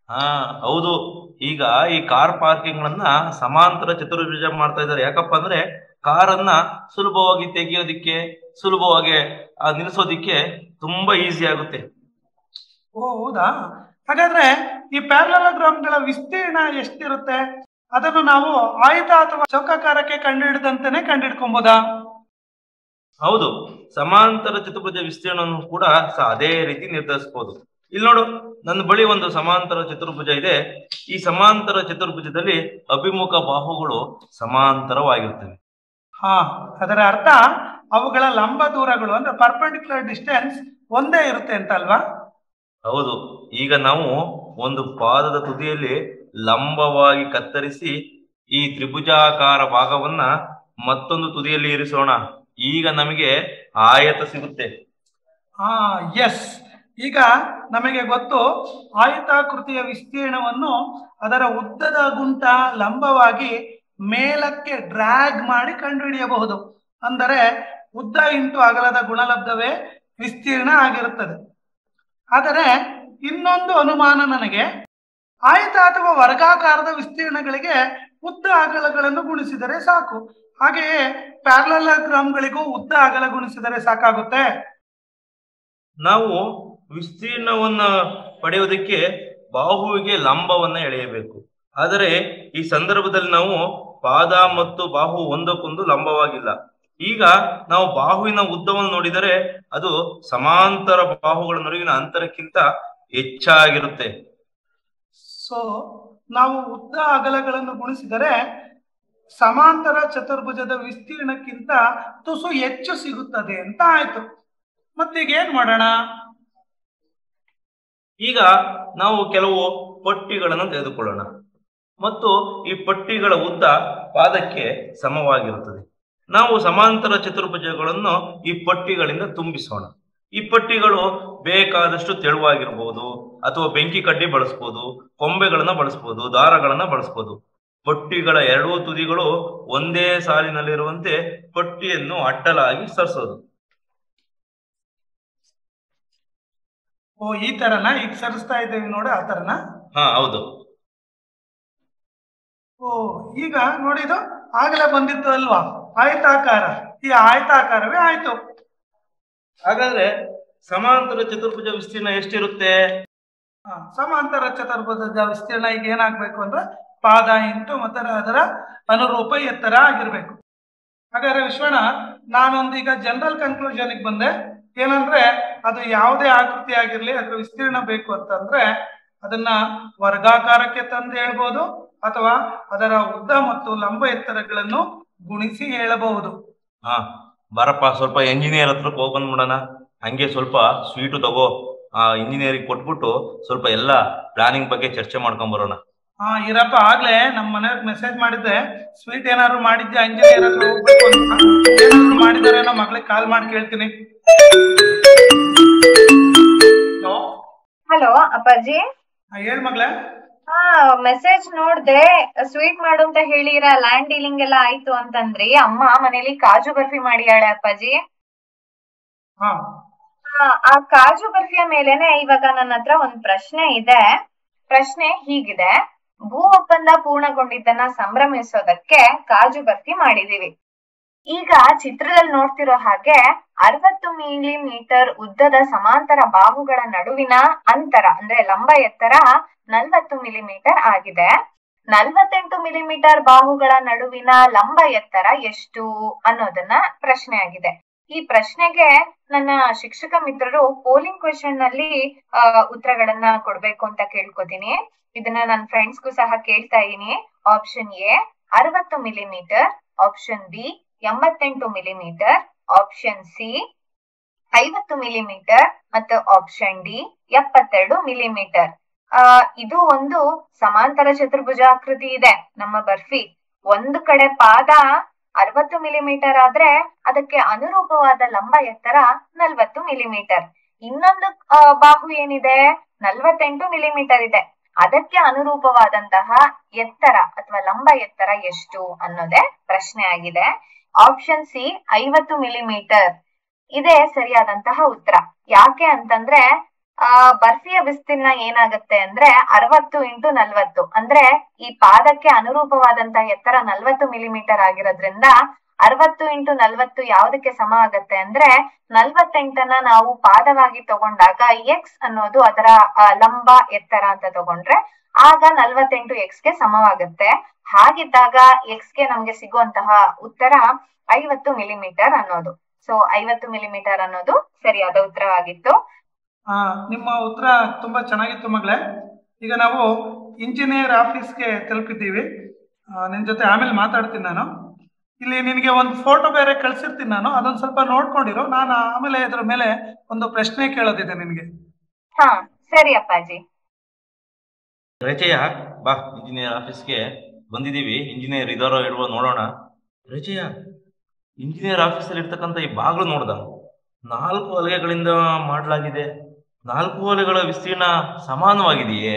ಹಾ, ಹೌದು. ಈಗ ಈ ಕಾರ್ ಪಾರ್ಕಿಂಗ್ ಗಳನ್ನ ಸಮಾಂತರ ಚತುರ್ಭುಜ ಮಾಡ್ತಾ ಇದ್ದಾರೆ. ಯಾಕಪ್ಪ ಅಂದ್ರೆ ಕಾರನ್ನ ಸುಲಭವಾಗಿ ತೆಗೆಯೋದಿಕ್ಕೆ, ಸುಲಭವಾಗಿ ನಿಲ್ಲಿಸೋದಿಕ್ಕೆ ತುಂಬಾ ಈಸಿ ಆಗುತ್ತೆ. ಓ ಹೌದಾ? ಹಾಗಾದ್ರೆ ಈ ಪ್ಯಾರಲೋಗ್ರಾಮ್ಗಳ ವಿಸ್ತೀರ್ಣ ಎಷ್ಟಿರುತ್ತೆ? ಅದನ್ನು ನಾವು ಆಯತ ಅಥವಾ ಚೌಕಾಕಾರಕ್ಕೆ ಕಂಡುಹಿಡಿದಂತೆನೆ ಕಂಡುಹಿಡ್ಕೊಬೋದಾ? ಹೌದು, ಸಮಾಂತರ ಚತುರ್ಭುಜ ವಿಸ್ತೀರ್ಣವನ್ನು ಕೂಡ ಅದೇ ರೀತಿ ನಿರ್ಧರಿಸಬಹುದು. ಇಲ್ಲಿ ನೋಡು, ನನ್ನ ಬಳಿ ಒಂದು ಸಮಾಂತರ ಚತುರ್ಭುಜ ಇದೆ. ಈ ಸಮಾಂತರ ಚತುರ್ಭುಜದಲ್ಲಿ ಅಭಿಮುಖ ಬಾಹುಗಳು ಸಮಾಂತರವಾಗಿರ್ತವೆ. ಹಾ, ಅದರ ಅರ್ಥ ಅವುಗಳ ಲಂಬ ದೂರಗಳು ಅಂದ್ರೆ ಪರ್ಪೆಂಡಿಕ್ಯುಲರ್ ಡಿಸ್ಟೆನ್ಸ್ ಒಂದೇ ಇರುತ್ತೆ ಅಂತ ಅಲ್ವಾ? ಹೌದು. ಈಗ ನಾವು ಒಂದು ಪಾದದ ತುದಿಯಲ್ಲಿ ಲಂಬವಾಗಿ ಕತ್ತರಿಸಿ ಈ ತ್ರಿಭುಜಾಕಾರ ಭಾಗವನ್ನ ಮತ್ತೊಂದು ತುದಿಯಲ್ಲಿ ಇರಿಸೋಣ. ಈಗ ನಮಗೆ ಆಯತ ಸಿಗುತ್ತೆ. ಎಸ್, ಈಗ ನಮಗೆ ಗೊತ್ತು. ಆಯತಾಕೃತಿಯ ವಿಸ್ತೀರ್ಣವನ್ನು ಅದರ ಉದ್ದದ ಗುಂಟ ಲಂಬವಾಗಿ ಮೇಲಕ್ಕೆ ಡ್ರ್ಯಾಗ್ ಮಾಡಿ ಕಂಡುಹಿಡಿಯಬಹುದು. ಅಂದರೆ ಉದ್ದ ಇಂಟು ಅಗಲದ ಗುಣಲಬ್ಧವೇ ವಿಸ್ತೀರ್ಣ ಆಗಿರುತ್ತದೆ. ಆದರೆ ಇನ್ನೊಂದು ಅನುಮಾನ ನನಗೆ, ಆಯತ ಅಥವಾ ವರ್ಗಾಕಾರದ ವಿಸ್ತೀರ್ಣಗಳಿಗೆ ಉದ್ದ ಅಗಲಗಳನ್ನು ಗುಣಿಸಿದರೆ ಸಾಕು. ಹಾಗೆಯೇ ಪ್ಯಾರಲೋಗ್ರಾಮ್ಗಳಿಗೂ ಉದ್ದ ಅಗಲ ಗುಣಿಸಿದರೆ ಸಾಕಾಗುತ್ತೆ. ನಾವು ವಿಸ್ತೀರ್ಣವನ್ನ ಪಡೆಯುವುದಕ್ಕೆ ಬಾಹುವಿಗೆ ಲಂಬವನ್ನ ಎಳೆಯಬೇಕು. ಆದರೆ ಈ ಸಂದರ್ಭದಲ್ಲಿ ನಾವು ಪಾದ ಮತ್ತು ಬಾಹು ಒಂದಕ್ಕೊಂದು ಲಂಬವಾಗಿಲ್ಲ. ಈಗ ನಾವು ಬಾಹುವಿನ ಉದ್ದವನ್ನು ನೋಡಿದರೆ ಅದು ಸಮಾಂತರ ಬಾಹುಗಳ ನಡುವಿನ ಅಂತರಕ್ಕಿಂತ ಹೆಚ್ಚಾಗಿರುತ್ತೆ. ಸೊ ನಾವು ಉದ್ದ ಅಗಲಗಳನ್ನು ಗುಣಿಸಿದರೆ ಸಮಾಂತರ ಚತುರ್ಭುಜದ ವಿಸ್ತೀರ್ಣಕ್ಕಿಂತ ತುಸು ಹೆಚ್ಚು ಸಿಗುತ್ತದೆ ಅಂತ ಆಯ್ತು. ಮತ್ತೀಗ ಏನ್ ಮಾಡೋಣ? ಈಗ ನಾವು ಕೆಲವು ಪಟ್ಟಿಗಳನ್ನು ತೆಗೆದುಕೊಳ್ಳೋಣ ಮತ್ತು ಈ ಪಟ್ಟಿಗಳ ಉದ್ದ ಪಾದಕ್ಕೆ ಸಮವಾಗಿರುತ್ತದೆ. ನಾವು ಸಮಾಂತರ ಚತುರ್ಭುಜಗಳನ್ನು ಈ ಪಟ್ಟಿಗಳಿಂದ ತುಂಬಿಸೋಣ. ಈ ಪಟ್ಟಿಗಳು ಬೇಕಾದಷ್ಟು ತೆಳುವಾಗಿರ್ಬೋದು, ಅಥವಾ ಬೆಂಕಿ ಕಡ್ಡಿ ಬಳಸ್ಬೋದು, ಕೊಂಬೆಗಳನ್ನ ಬಳಸ್ಬೋದು, ದಾರಗಳನ್ನ ಬಳಸ್ಬೋದು. ಪಟ್ಟಿಗಳ ಎರಡೂ ತುದಿಗಳು ಒಂದೇ ಸಾಲಿನಲ್ಲಿರುವಂತೆ ಪಟ್ಟಿಯನ್ನು ಅಡ್ಡಲಾಗಿ ಸರಿಸೋದು. ಓ, ಈ ತರನ ಈಗ ಸರಿಸ್ತಾ ಇದ್ದೇವೆ ನೋಡಿ, ಆ ತರನ? ಹಾ, ಹೌದು. ಓ, ಈಗ ನೋಡಿದು ಆಗಲೇ ಬಂದಿತ್ತು ಅಲ್ವಾ, ಆಯತಾಕಾರ. ಈ ಆಯತಾಕಾರವೇ ಆಯ್ತು. ಹಾಗಾದ್ರೆ ಸಮಾಂತರ ಚತುರ್ಭುಜ ವಿಸ್ತೀರ್ಣ ಎಷ್ಟಿರುತ್ತೆ? ಸಮಾಂತರ ಚತುರ್ಭುಜದ ವಿಸ್ತೀರ್ಣ ಈಗ ಏನಾಗ್ಬೇಕು ಅಂದ್ರೆ ಪಾದ ಇಂಟು ಮತ್ತೆ ಅದರ ಅನುರೂಪ ಎತ್ತರ ಆಗಿರ್ಬೇಕು. ಹಾಗಾದ್ರೆ ವಿಶ್ವಣ್ಣ, ನಾನೊಂದು ಈಗ ಜನರಲ್ ಕನ್ಕ್ಲೂಷನ್ ಬಂದೆ. ಏನಂದ್ರೆ ಅದು ಯಾವುದೇ ಆಕೃತಿ ಆಗಿರ್ಲಿ, ಅದ್ರ ವಿಸ್ತೀರ್ಣ ಬೇಕು ಅಂತಂದ್ರೆ ಅದನ್ನ ವರ್ಗಾಕಾರಕ್ಕೆ ತಂದು ಹೇಳ್ಬೋದು, ಅಥವಾ ಅದರ ಉದ್ದ ಮತ್ತು ಲಂಬ ಎತ್ತರಗಳನ್ನು ಗುಣಿಸಿ ಹೇಳಬಹುದು. ಹಾ, ಬರಪ್ಪ, ಸ್ವಲ್ಪ ಎಂಜಿನಿಯರ್ ಹತ್ರಕ್ಕೆ ಹೋಗಿ ಬಂದ್ಬಿಡೋಣ. ಹಂಗೆ ಸ್ವಲ್ಪ ಸ್ವೀಟು ತಗೋ, ಇಂಜಿನಿಯರಿಂಗ್ ಕೊಟ್ಬಿಟ್ಟು ಸ್ವಲ್ಪ ಎಲ್ಲ ಪ್ಲಾನಿಂಗ್ ಬಗ್ಗೆ ಚರ್ಚೆ ಮಾಡ್ಕೊಂಡ್ ಬರೋಣ. ಇರಪ್ಪ, ಆಗ್ಲೇ ನಮ್ಮ ಮನೆಯವ್ರಿಗೆ ಮೆಸೇಜ್ ಮಾಡಿದ್ದೆ, ಸ್ವೀಟ್ ಏನಾದ್ರು ಮಾಡಿದ್ಯಾ ಇಂಜಿನಿಯರ್ ಹತ್ರ ಹೋಗ್ಬೇಕು ಅಂತ. ಏನಾದ್ರು ಮಾಡಿದಾರೇನೋ ಮಗಳಿಗೆ ಕಾಲ್ ಮಾಡಿ ಕೇಳ್ತೀನಿ. ಹಲೋ ಅಪ್ಪಾಜಿ. ಹೇಳ್ ಮಗ್ಳೆ. ಮೆಸೇಜ್ ನೋಡ್ದೆ, ಸ್ವೀಟ್ ಮಾಡು ಅಂತ ಹೇಳಿರ, ಲ್ಯಾಂಡ್ ಡೀಲಿಂಗ್ ಎಲ್ಲ ಆಯ್ತು ಅಂತಂದ್ರಿ. ಅಮ್ಮ ಮನೇಲಿ ಕಾಜು ಬರ್ಫಿ ಮಾಡಿಯಾಳೆ ಅಪ್ಪಾಜಿ. ಆ ಕಾಜು ಬರ್ಫಿಯ ಮೇಲೆನೆ ಇವಾಗ ನನ್ನ ಹತ್ರ ಒಂದ್ ಪ್ರಶ್ನೆ ಇದೆ. ಪ್ರಶ್ನೆ ಹೀಗಿದೆ: ಭೂ ಒಪ್ಪಂದ ಪೂರ್ಣಗೊಂಡಿದ್ದನ್ನ ಸಂಭ್ರಮಿಸೋದಕ್ಕೆ ಕಾಜು ಬರ್ಫಿ ಮಾಡಿದೀವಿ. ಈಗ ಚಿತ್ರದಲ್ಲಿ ನೋಡ್ತಿರೋ ಹಾಗೆ 60 ಮಿಲಿಮೀಟರ್ ಉದ್ದದ ಸಮಾಂತರ ಬಾಹುಗಳ ನಡುವಿನ ಅಂತರ ಅಂದ್ರೆ ಲಂಬ ಎತ್ತರ 40 ಮಿಲಿಮೀಟರ್ ಆಗಿದೆ. 48 ಮಿಲಿಮೀಟರ್ ಬಾಹುಗಳ ನಡುವಿನ ಲಂಬ ಎತ್ತರ ಎಷ್ಟು ಅನ್ನೋದನ್ನ ಪ್ರಶ್ನೆ ಆಗಿದೆ. ಈ ಪ್ರಶ್ನೆಗೆ ನನ್ನ ಶಿಕ್ಷಕ ಮಿತ್ರರು ಪೋಲಿಂಗ್ ಕ್ವೆಶ್ಚನ್ ನಲ್ಲಿ ಉತ್ತರಗಳನ್ನ ಕೊಡ್ಬೇಕು ಅಂತ ಕೇಳ್ಕೊತೀನಿ. ಇದನ್ನ ನನ್ನ ಫ್ರೆಂಡ್ಸ್ಗೂ ಸಹ ಕೇಳ್ತಾ ಇದೀನಿ. Option A 60 millimetre, option B 88 millimetre, option C 50 millimetre ಮತ್ತು ಆಪ್ಷನ್ ಡಿ 72 ಮಿಲಿಮೀಟರ್. ಇದು ಒಂದು ಸಮಾಂತರ ಚತುರ್ಭುಜಾಕೃತಿ ಇದೆ ನಮ್ಮ ಬರ್ಫಿ. ಒಂದು ಕಡೆ ಪಾದ 60 ಮಿಲಿಮೀಟರ್ ಆದ್ರೆ ಅದಕ್ಕೆ ಅನುರೂಪವಾದ ಲಂಬ ಎತ್ತರ 40 ಮಿಲಿಮೀಟರ್. ಇನ್ನೊಂದು ಬಾಹು ಏನಿದೆ 48 ಮಿಲಿಮೀಟರ್ ಇದೆ. ಅದಕ್ಕೆ ಅನುರೂಪವಾದಂತಹ ಎತ್ತರ ಅಥವಾ ಲಂಬ ಎತ್ತರ ಎಷ್ಟು ಅನ್ನೋದೇ ಪ್ರಶ್ನೆ ಆಗಿದೆ. ಆಪ್ಷನ್ ಸಿ 50 ಮಿಲಿಮೀಟರ್ ಇದೇ ಸರಿಯಾದಂತಹ ಉತ್ತರ. ಯಾಕೆ ಅಂತಂದ್ರೆ ಬರ್ಫಿಯ ವಿಸ್ತೀರ್ಣ ಏನಾಗುತ್ತೆ ಅಂದ್ರೆ 60x40 ಅಂದ್ರೆ ಈ ಪಾದಕ್ಕೆ ಅನುರೂಪವಾದಂತಹ ಎತ್ತರ 40 ಮಿಲಿಮೀಟರ್ ಆಗಿರೋದ್ರಿಂದ 60x40 ಯಾವ್ದಕ್ಕೆ ಸಮ ಆಗತ್ತೆ ಅಂದ್ರೆ 48ನ್ನ ನಾವು ಪಾದವಾಗಿ ತಗೊಂಡಾಗ ಎಕ್ಸ್ ಅನ್ನೋದು ಅದರ ಲಂಬ ಎತ್ತರ ಅಂತ ತಗೊಂಡ್ರೆ ಆಗ 48x ಗೆ ಸಮವಾಗುತ್ತೆ. ಹಾಗಿದ್ದಾಗ ಎಕ್ಸ್ ಗೆ ನಮ್ಗೆ ಸಿಗುವಂತಹ ಉತ್ತರ 50 ಮಿಲಿಮೀಟರ್ ಅನ್ನೋದು. ಸೊ 50 ಮಿಲಿಮೀಟರ್ ಅನ್ನೋದು ಸರಿಯಾದ ಉತ್ತರವಾಗಿತ್ತು. ನಿಮ್ಮ ಉತ್ತರ ತುಂಬಾ ಚೆನ್ನಾಗಿತ್ತು ಮಗಳೇ. ಈಗ ನಾವು ಇಂಜಿನಿಯರ್ ಆಫೀಸ್ಗೆ ತಲುಪಿದ್ದೀವಿ. ನಿನ್ ಜೊತೆ ಆಮೇಲೆ ಮಾತಾಡ್ತೀನಿ ನಾನು. ಇಲ್ಲಿ ನಿನಗೆ ಒಂದು ಫೋಟೋ ಬೇರೆ ಕಳ್ಸಿರ್ತೀನಿ ನಾನು, ಅದೊಂದು ಸ್ವಲ್ಪ ನೋಡ್ಕೊಂಡಿರೋ. ನಾನು ಆಮೇಲೆ ಇದ್ರ ಮೇಲೆ ಒಂದು ಪ್ರಶ್ನೆ ಕೇಳೋದಿದೆ ನಿನ್ಗೆ. ಹಾ ಸರಿ ಅಪ್ಪಾಜಿ. ರಚಯ ಬಾ, ಇಂಜಿನಿಯರ್ ಆಫೀಸ್ಗೆ ಬಂದಿದ್ದೀವಿ. ಇಂಜಿನಿಯರ್ ಇದಾರೋ ಇಲ್ವೋ ನೋಡೋಣ. ರಚಯ, ಇಂಜಿನಿಯರ್ ಆಫೀಸಲ್ಲಿ ಇರ್ತಕ್ಕಂಥ ಈ ಬಾಗಿಲು ನೋಡ್ದ, 4 ಹಲಗೆಗಳಿಂದ ಮಾಡಲಾಗಿದೆ. 4 ಹಲಗೆಗಳ ವಿಸ್ತೀರ್ಣ ಸಮಾನವಾಗಿದೆಯೇ?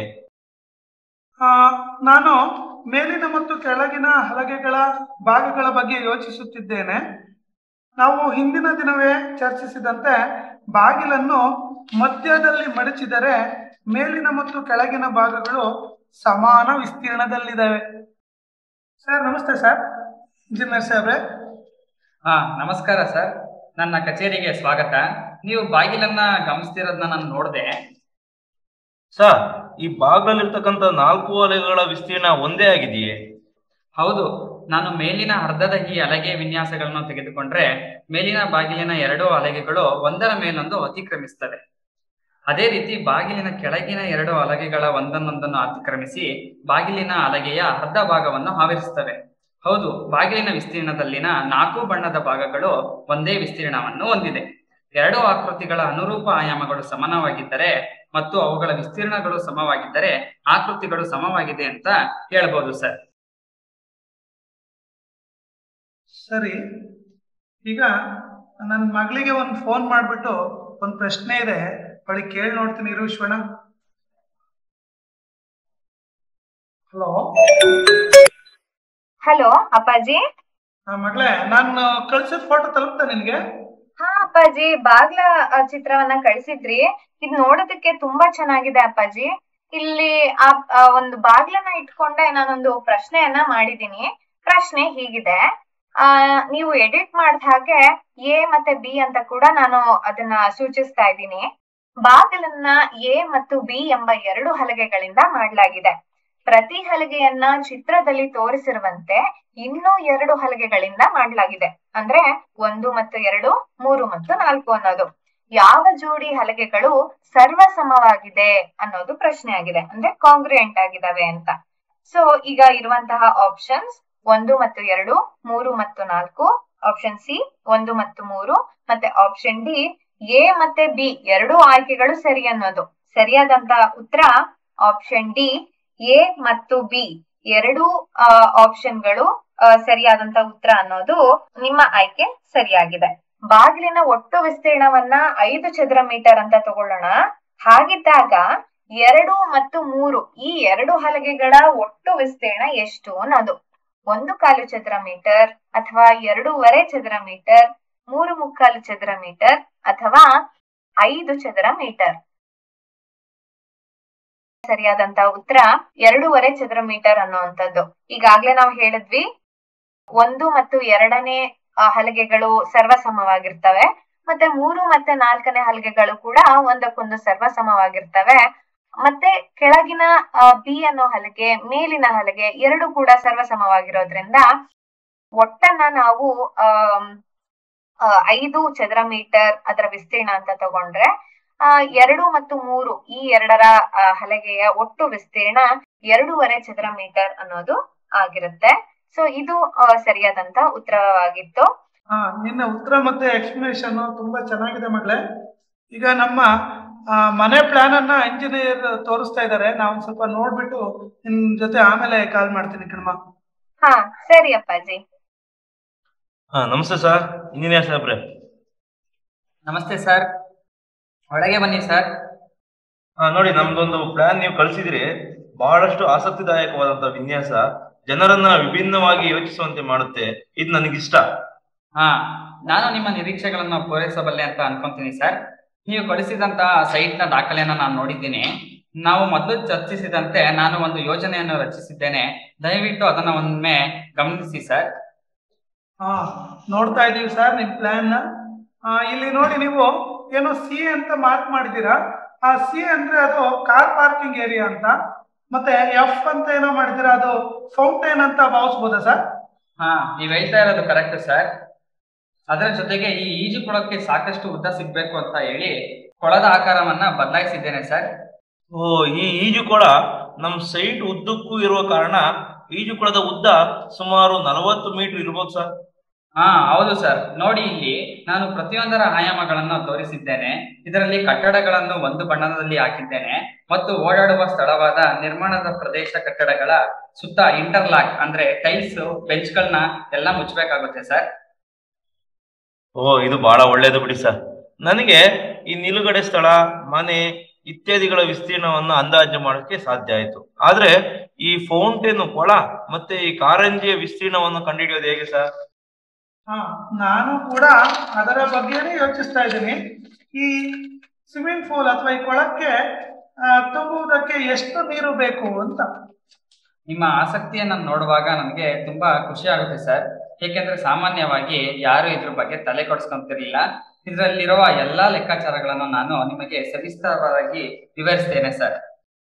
ನಾನು ಮೇಲಿನ ಮತ್ತು ಕೆಳಗಿನ ಹಲಗೆಗಳ ಭಾಗಗಳ ಬಗ್ಗೆ ಯೋಚಿಸುತ್ತಿದ್ದೇನೆ. ನಾವು ಹಿಂದಿನ ದಿನವೇ ಚರ್ಚಿಸಿದಂತೆ ಬಾಗಿಲನ್ನು ಮಧ್ಯದಲ್ಲಿ ಮಡಚಿದರೆ ಮೇಲಿನ ಮತ್ತು ಕೆಳಗಿನ ಭಾಗಗಳು ಸಮಾನ ವಿಸ್ತೀರ್ಣದಲ್ಲಿದ್ದಾವೆ. ಸರ್ ನಮಸ್ತೆ ಸರ್, ಇಂಜಿನಿಯರ್ ಸಾಹೇಬ್ರೆ. ನಮಸ್ಕಾರ ಸರ್, ನನ್ನ ಕಚೇರಿಗೆ ಸ್ವಾಗತ. ನೀವು ಬಾಗಿಲನ್ನ ಗಮನಿಸ್ತಿರೋದನ್ನ ನಾನು ನೋಡಿದೆ. ಸರ್, ಈ ಬಾಗಿಲಲ್ಲಿರ್ತಕ್ಕಂಥ 4 ಹಲಗೆಗಳ ವಿಸ್ತೀರ್ಣ ಒಂದೇ ಆಗಿದೆಯೇ? ಹೌದು, ನಾನು ಮೇಲಿನ ಅರ್ಧದ ಈ ಹಲಗೆ ವಿನ್ಯಾಸಗಳನ್ನು ತೆಗೆದುಕೊಂಡ್ರೆ ಮೇಲಿನ ಬಾಗಿಲಿನ 2 ಹಲಗೆಗಳು ಒಂದರ ಮೇಲೊಂದು ಅತಿಕ್ರಮಿಸ್ತವೆ. ಅದೇ ರೀತಿ ಬಾಗಿಲಿನ ಕೆಳಗಿನ 2 ಹಲಗೆಗಳ ಒಂದನ್ನೊಂದನ್ನು ಅತಿಕ್ರಮಿಸಿ ಬಾಗಿಲಿನ ಹಲಗೆಯ ಅರ್ಧ ಭಾಗವನ್ನು ಆವರಿಸುತ್ತವೆ. ಹೌದು, ಬಾಗಿಲಿನ ವಿಸ್ತೀರ್ಣದಲ್ಲಿನ 4 ಬಣ್ಣದ ಭಾಗಗಳು ಒಂದೇ ವಿಸ್ತೀರ್ಣವನ್ನು ಹೊಂದಿದೆ. 2 ಆಕೃತಿಗಳ ಅನುರೂಪ ಆಯಾಮಗಳು ಸಮಾನವಾಗಿದ್ದರೆ ಮತ್ತು ಅವುಗಳ ವಿಸ್ತೀರ್ಣಗಳು ಸಮವಾಗಿದ್ದರೆ ಆಕೃತಿಗಳು ಸಮವಾಗಿದೆ ಅಂತ ಹೇಳ್ಬೋದು ಸರ್. ಸರಿ, ಈಗ ನನ್ನ ಮಗಳಿಗೆ ಒಂದು ಫೋನ್ ಮಾಡ್ಬಿಟ್ಟು ಒಂದು ಪ್ರಶ್ನೆ ಇದೆ, ಅವಳಿಗೆ ಕೇಳಿ ನೋಡ್ತೀನಿ. ಇರು ವಿಶ್ವಣ್ಣ. ಹಲೋ ಹಲೋ ಅಪ್ಪಾಜಿ. ಮಗಳೇ, ನಾನು ಕಳ್ಸಿದ ಫೋಟೋ ತಲುಪ್ತಾ ನಿನ್ಗೆ? ಹಾ ಅಪ್ಪಾಜಿ, ಬಾಗ್ಲ ಚಿತ್ರವನ್ನ ಕಳಿಸಿದ್ರಿ. ಇದ್ ನೋಡೋದಕ್ಕೆ ತುಂಬಾ ಚೆನ್ನಾಗಿದೆ ಅಪ್ಪಾಜಿ. ಇಲ್ಲಿ ಒಂದು ಬಾಗ್ಲನ್ನ ಇಟ್ಕೊಂಡೆ ನಾನೊಂದು ಪ್ರಶ್ನೆಯನ್ನ ಮಾಡಿದೀನಿ. ಪ್ರಶ್ನೆ ಹೀಗಿದೆ, ನೀವು ಎಡಿಟ್ ಮಾಡಿದ ಹಾಗೆ ಎ ಮತ್ತೆ ಬಿ ಅಂತ ಕೂಡ ನಾನು ಅದನ್ನ ಸೂಚಿಸ್ತಾ ಇದ್ದೀನಿ. ಬಾಗಿಲನ್ನ ಎ ಮತ್ತು ಬಿ ಎಂಬ 2 ಹಲಗೆಗಳಿಂದ ಮಾಡಲಾಗಿದೆ. ಪ್ರತಿ ಹಲಗೆಯನ್ನ ಚಿತ್ರದಲ್ಲಿ ತೋರಿಸಿರುವಂತೆ ಇನ್ನೂ 2 ಹಲಗೆಗಳಿಂದ ಮಾಡಲಾಗಿದೆ. ಅಂದ್ರೆ 1 ಮತ್ತು 2, 3 ಮತ್ತು 4 ಅನ್ನೋದು. ಯಾವ ಜೋಡಿ ಹಲಗೆಗಳು ಸರ್ವಸಮವಾಗಿದೆ ಅನ್ನೋದು ಪ್ರಶ್ನೆ ಆಗಿದೆ, ಅಂದ್ರೆ ಕಾಂಗ್ರಿಯೆಂಟ್ ಆಗಿದಾವೆ ಅಂತ. ಸೊ ಈಗ ಇರುವಂತಹ ಆಪ್ಷನ್ಸ್ 1 ಮತ್ತು 2, 3 ಮತ್ತು 4, ಆಪ್ಷನ್ ಸಿ 1 ಮತ್ತು 3, ಮತ್ತೆ ಆಪ್ಷನ್ ಡಿ ಎ ಮತ್ತೆ ಬಿ 2 ಆಯ್ಕೆಗಳು ಸರಿ ಅನ್ನೋದು. ಸರಿಯಾದಂತ ಉತ್ತರ ಆಪ್ಷನ್ ಡಿ, ಎ ಮತ್ತು ಬಿ 2 ಆಪ್ಷನ್ಗಳು ಸರಿಯಾದಂತ ಉತ್ತರ ಅನ್ನೋದು ನಿಮ್ಮ ಆಯ್ಕೆ ಸರಿಯಾಗಿದೆ. ಬಾಗಿಲಿನ ಒಟ್ಟು ವಿಸ್ತೀರ್ಣವನ್ನ 5 ಚದರ ಮೀಟರ್ ಅಂತ ತಗೊಳ್ಳೋಣ. ಹಾಗಿದ್ದಾಗ 2 ಮತ್ತು 3 ಈ 2 ಹಲಗೆಗಳ ಒಟ್ಟು ವಿಸ್ತೀರ್ಣ ಎಷ್ಟು ಅನ್ನೋದು 1/4 ಚದರ ಮೀಟರ್ ಅಥವಾ 2.5 ಚದರ ಮೀಟರ್, 3/4 ಚದರ ಮೀಟರ್ ಅಥವಾ 5 ಚದರ ಮೀಟರ್. ಸರಿಯಾದಂತ ಉತ್ತರ 2.5 ಚದರ ಮೀಟರ್ ಅನ್ನುವಂಥದ್ದು. ಈಗಾಗ್ಲೇ ನಾವು ಹೇಳಿದ್ವಿ 1 ಮತ್ತು 2ನೇ ಹಲಗೆಗಳು ಸರ್ವಸಮವಾಗಿರ್ತವೆ, ಮತ್ತೆ 3 ಮತ್ತೆ 4ನೇ ಹಲಗೆಗಳು ಕೂಡ ಒಂದಕ್ಕೊಂದು ಸರ್ವಸಮವಾಗಿರ್ತವೆ. ಮತ್ತೆ ಕೆಳಗಿನ ಬಿ ಅನ್ನೋ ಹಲಗೆ, ಮೇಲಿನ ಹಲಗೆ 2 ಕೂಡ ಸರ್ವಸಮವಾಗಿರೋದ್ರಿಂದ ಒಟ್ಟನ್ನ ನಾವು 5 ಚದರ ಮೀಟರ್ ಅದರ ವಿಸ್ತೀರ್ಣ ಅಂತ ತಗೊಂಡ್ರೆ 2 ಮತ್ತು 3 ಈ 2ರ ಹಲಗೆಯ ಒಟ್ಟು ವಿಸ್ತೀರ್ಣ 2.5 ಚದರ ಮೀಟರ್ ಅನ್ನೋದು ಆಗಿರುತ್ತೆ. ಸೊ ಇದು ಸರಿಯಾದಂತ ಉತ್ತರವಾಗಿತ್ತು. ನಿನ್ನ ಉತ್ತರ ಮತ್ತೆ ಎಕ್ಸ್ಪ್ಲನೇಷನ್ ತುಂಬಾ ಚೆನ್ನಾಗಿದೆ ಮಗಳೇ. ಈಗ ನಮ್ಮ ಮನೆ ಪ್ಲಾನ್ ಅನ್ನ ಇಂಜಿನಿಯರ್ ತೋರಿಸ್ತಾ ಇದ್ದಾರೆ. ನಾವು ಸ್ವಲ್ಪ ನೋಡ್ಬಿಟ್ಟು ನಿನ್ ಜೊತೆ ಆಮೇಲೆ ಕಾಲ್ ಮಾಡ್ತೀನಿ ಕಣ್ಮ. ಹಾ ಸರಿ ಅಪ್ಪಾಜಿ. ನಮಸ್ತೆ ಸರ್, ಇಂಜಿನಿಯರ್ ಸಾಹೇಬ್ರೆ. ನಮಸ್ತೆ ಸರ್, ಒಳಗೆ ಬನ್ನಿ ಸರ್. ನೋಡಿ, ನಮ್ದೊಂದು ಪ್ಲಾನ್ ನೀವು ಕಳಿಸಿದ್ರಿ. ಬಹಳಷ್ಟು ಆಸಕ್ತಿದಾಯಕವಾದಂತ ವಿನ್ಯಾಸ, ಜನರನ್ನ ವಿಭಿನ್ನವಾಗಿ ಯೋಚಿಸುವಂತೆ ಮಾಡುತ್ತೆ. ಇದು ನನಗಿಷ್ಟ. ನಾನು ನಿಮ್ಮ ನಿರೀಕ್ಷೆಗಳನ್ನು ಪೂರೈಸಬಲ್ಲೆ ಅಂತ ಅನ್ಕೊಂತೀನಿ ಸರ್. ನೀವು ಕಳಿಸಿದಂತಹ ಸೈಟ್ ನ ದಾಖಲೆಯನ್ನ ನಾನು ನೋಡಿದ್ದೀನಿ. ನಾವು ಮೊದಲು ಚರ್ಚಿಸಿದಂತೆ ನಾನು ಒಂದು ಯೋಜನೆಯನ್ನು ರಚಿಸಿದ್ದೇನೆ. ದಯವಿಟ್ಟು ಅದನ್ನ ಒಮ್ಮೆ ಗಮನಿಸಿ ಸರ್. ಹಾ, ನೋಡ್ತಾ ಇದೀವಿ ಸರ್ ನಿಮ್ ಪ್ಲಾನ್ ನ. ಇಲ್ಲಿ ನೋಡಿ, ನೀವು ಏನೋ ಸಿ ಅಂತ ಮಾರ್ಕ್ ಮಾಡಿದ್ದೀರಾ. ಆ ಸಿ ಅಂದ್ರೆ ಅದು ಕಾರ್ ಪಾರ್ಕಿಂಗ್ ಏರಿಯಾ ಅಂತ, ಮತ್ತೆ ಎಫ್ ಅಂತ ಏನೋ ಮಾಡಿದ್ದೀರಾ, ಅದು ಫೌಂಟೇನ್ ಅಂತ ಭಾವಿಸ್ಬೋದಾ ಸರ್? ಹಾ, ನೀವ್ ಹೇಳ್ತಾ ಇರೋದು ಕರೆಕ್ಟ್ ಸರ್. ಅದರ ಜೊತೆಗೆ ಈ ಈಜು ಕೊಳಕ್ಕೆ ಸಾಕಷ್ಟು ಉದ್ದ ಸಿಗ್ಬೇಕು ಅಂತ ಹೇಳಿ ಕೊಳದ ಆಕಾರವನ್ನ ಬದಲಾಯಿಸಿದ್ದೇನೆ ಸರ್. ಓ, ಈ ಈಜುಕೊಳ ನಮ್ ಸೈಟ್ ಉದ್ದಕ್ಕೂ ಇರುವ ಕಾರಣ ಈಜುಕೊಳದ ಉದ್ದ ಸುಮಾರು 40 ಮೀಟರ್ ಇರ್ಬೋದು ಸರ್. ಹಾ, ಹೌದು ಸರ್. ನೋಡಿ, ಇಲ್ಲಿ ನಾನು ಪ್ರತಿಯೊಂದರ ಆಯಾಮಗಳನ್ನು ತೋರಿಸಿದ್ದೇನೆ. ಇದರಲ್ಲಿ ಕಟ್ಟಡಗಳನ್ನು ಒಂದು ಬಣ್ಣದಲ್ಲಿ ಹಾಕಿದ್ದೇನೆ ಮತ್ತು ಓಡಾಡುವ ಸ್ಥಳವಾದ ನಿರ್ಮಾಣದ ಪ್ರದೇಶ ಕಟ್ಟಡಗಳ ಸುತ್ತ ಇಂಟರ್ಲಾಕ್ ಅಂದ್ರೆ ಟೈಲ್ಸ್, ಬೆಂಚ್ಗಳನ್ನ ಎಲ್ಲ ಮುಚ್ಚಬೇಕಾಗುತ್ತೆ ಸರ್. ಓ, ಇದು ಬಹಳ ಒಳ್ಳೇದು ಬಿಡಿ ಸರ್. ನನಗೆ ಈ ನಿಲುಗಡೆ ಸ್ಥಳ, ಮನೆ ಇತ್ಯಾದಿಗಳ ವಿಸ್ತೀರ್ಣವನ್ನು ಅಂದಾಜು ಮಾಡೋಕ್ಕೆ ಸಾಧ್ಯ ಆಯ್ತು. ಆದ್ರೆ ಈ ಫೌಂಟೇನ್ ಕೊಳ ಮತ್ತೆ ಈ ಕಾರಂಜಿಯ ವಿಸ್ತೀರ್ಣವನ್ನು ಕಂಡುಹಿಡಿಯೋದು ಹೇಗೆ ಸರ್? ನಾನು ಕೂಡ ಅದರ ಬಗ್ಗೆನೇ ಯೋಚಿಸ್ತಾ ಇದ್ದೀನಿ. ಈ ಸ್ವಿಮ್ಮಿಂಗ್ ಪೂಲ್ ಅಥವಾ ಈ ಕೊಳಕ್ಕೆ ತುಂಬುವುದಕ್ಕೆ ಎಷ್ಟು ನೀರು ಬೇಕು ಅಂತ. ನಿಮ್ಮ ಆಸಕ್ತಿಯನ್ನ ನೋಡುವಾಗ ನನಗೆ ತುಂಬಾ ಖುಷಿ ಆಗುತ್ತೆ ಸರ್. ಏಕೆಂದ್ರೆ ಸಾಮಾನ್ಯವಾಗಿ ಯಾರು ಇದ್ರ ಬಗ್ಗೆ ತಲೆ ಕೊಡಿಸ್ಕೊಂತಿರ್ಲಿಲ್ಲ. ಇದರಲ್ಲಿರುವ ಎಲ್ಲಾ ಲೆಕ್ಕಾಚಾರಗಳನ್ನು ನಾನು ನಿಮಗೆ ಸವಿಸ್ತರವಾಗಿ ವಿವರಿಸ್ತೇನೆ ಸರ್.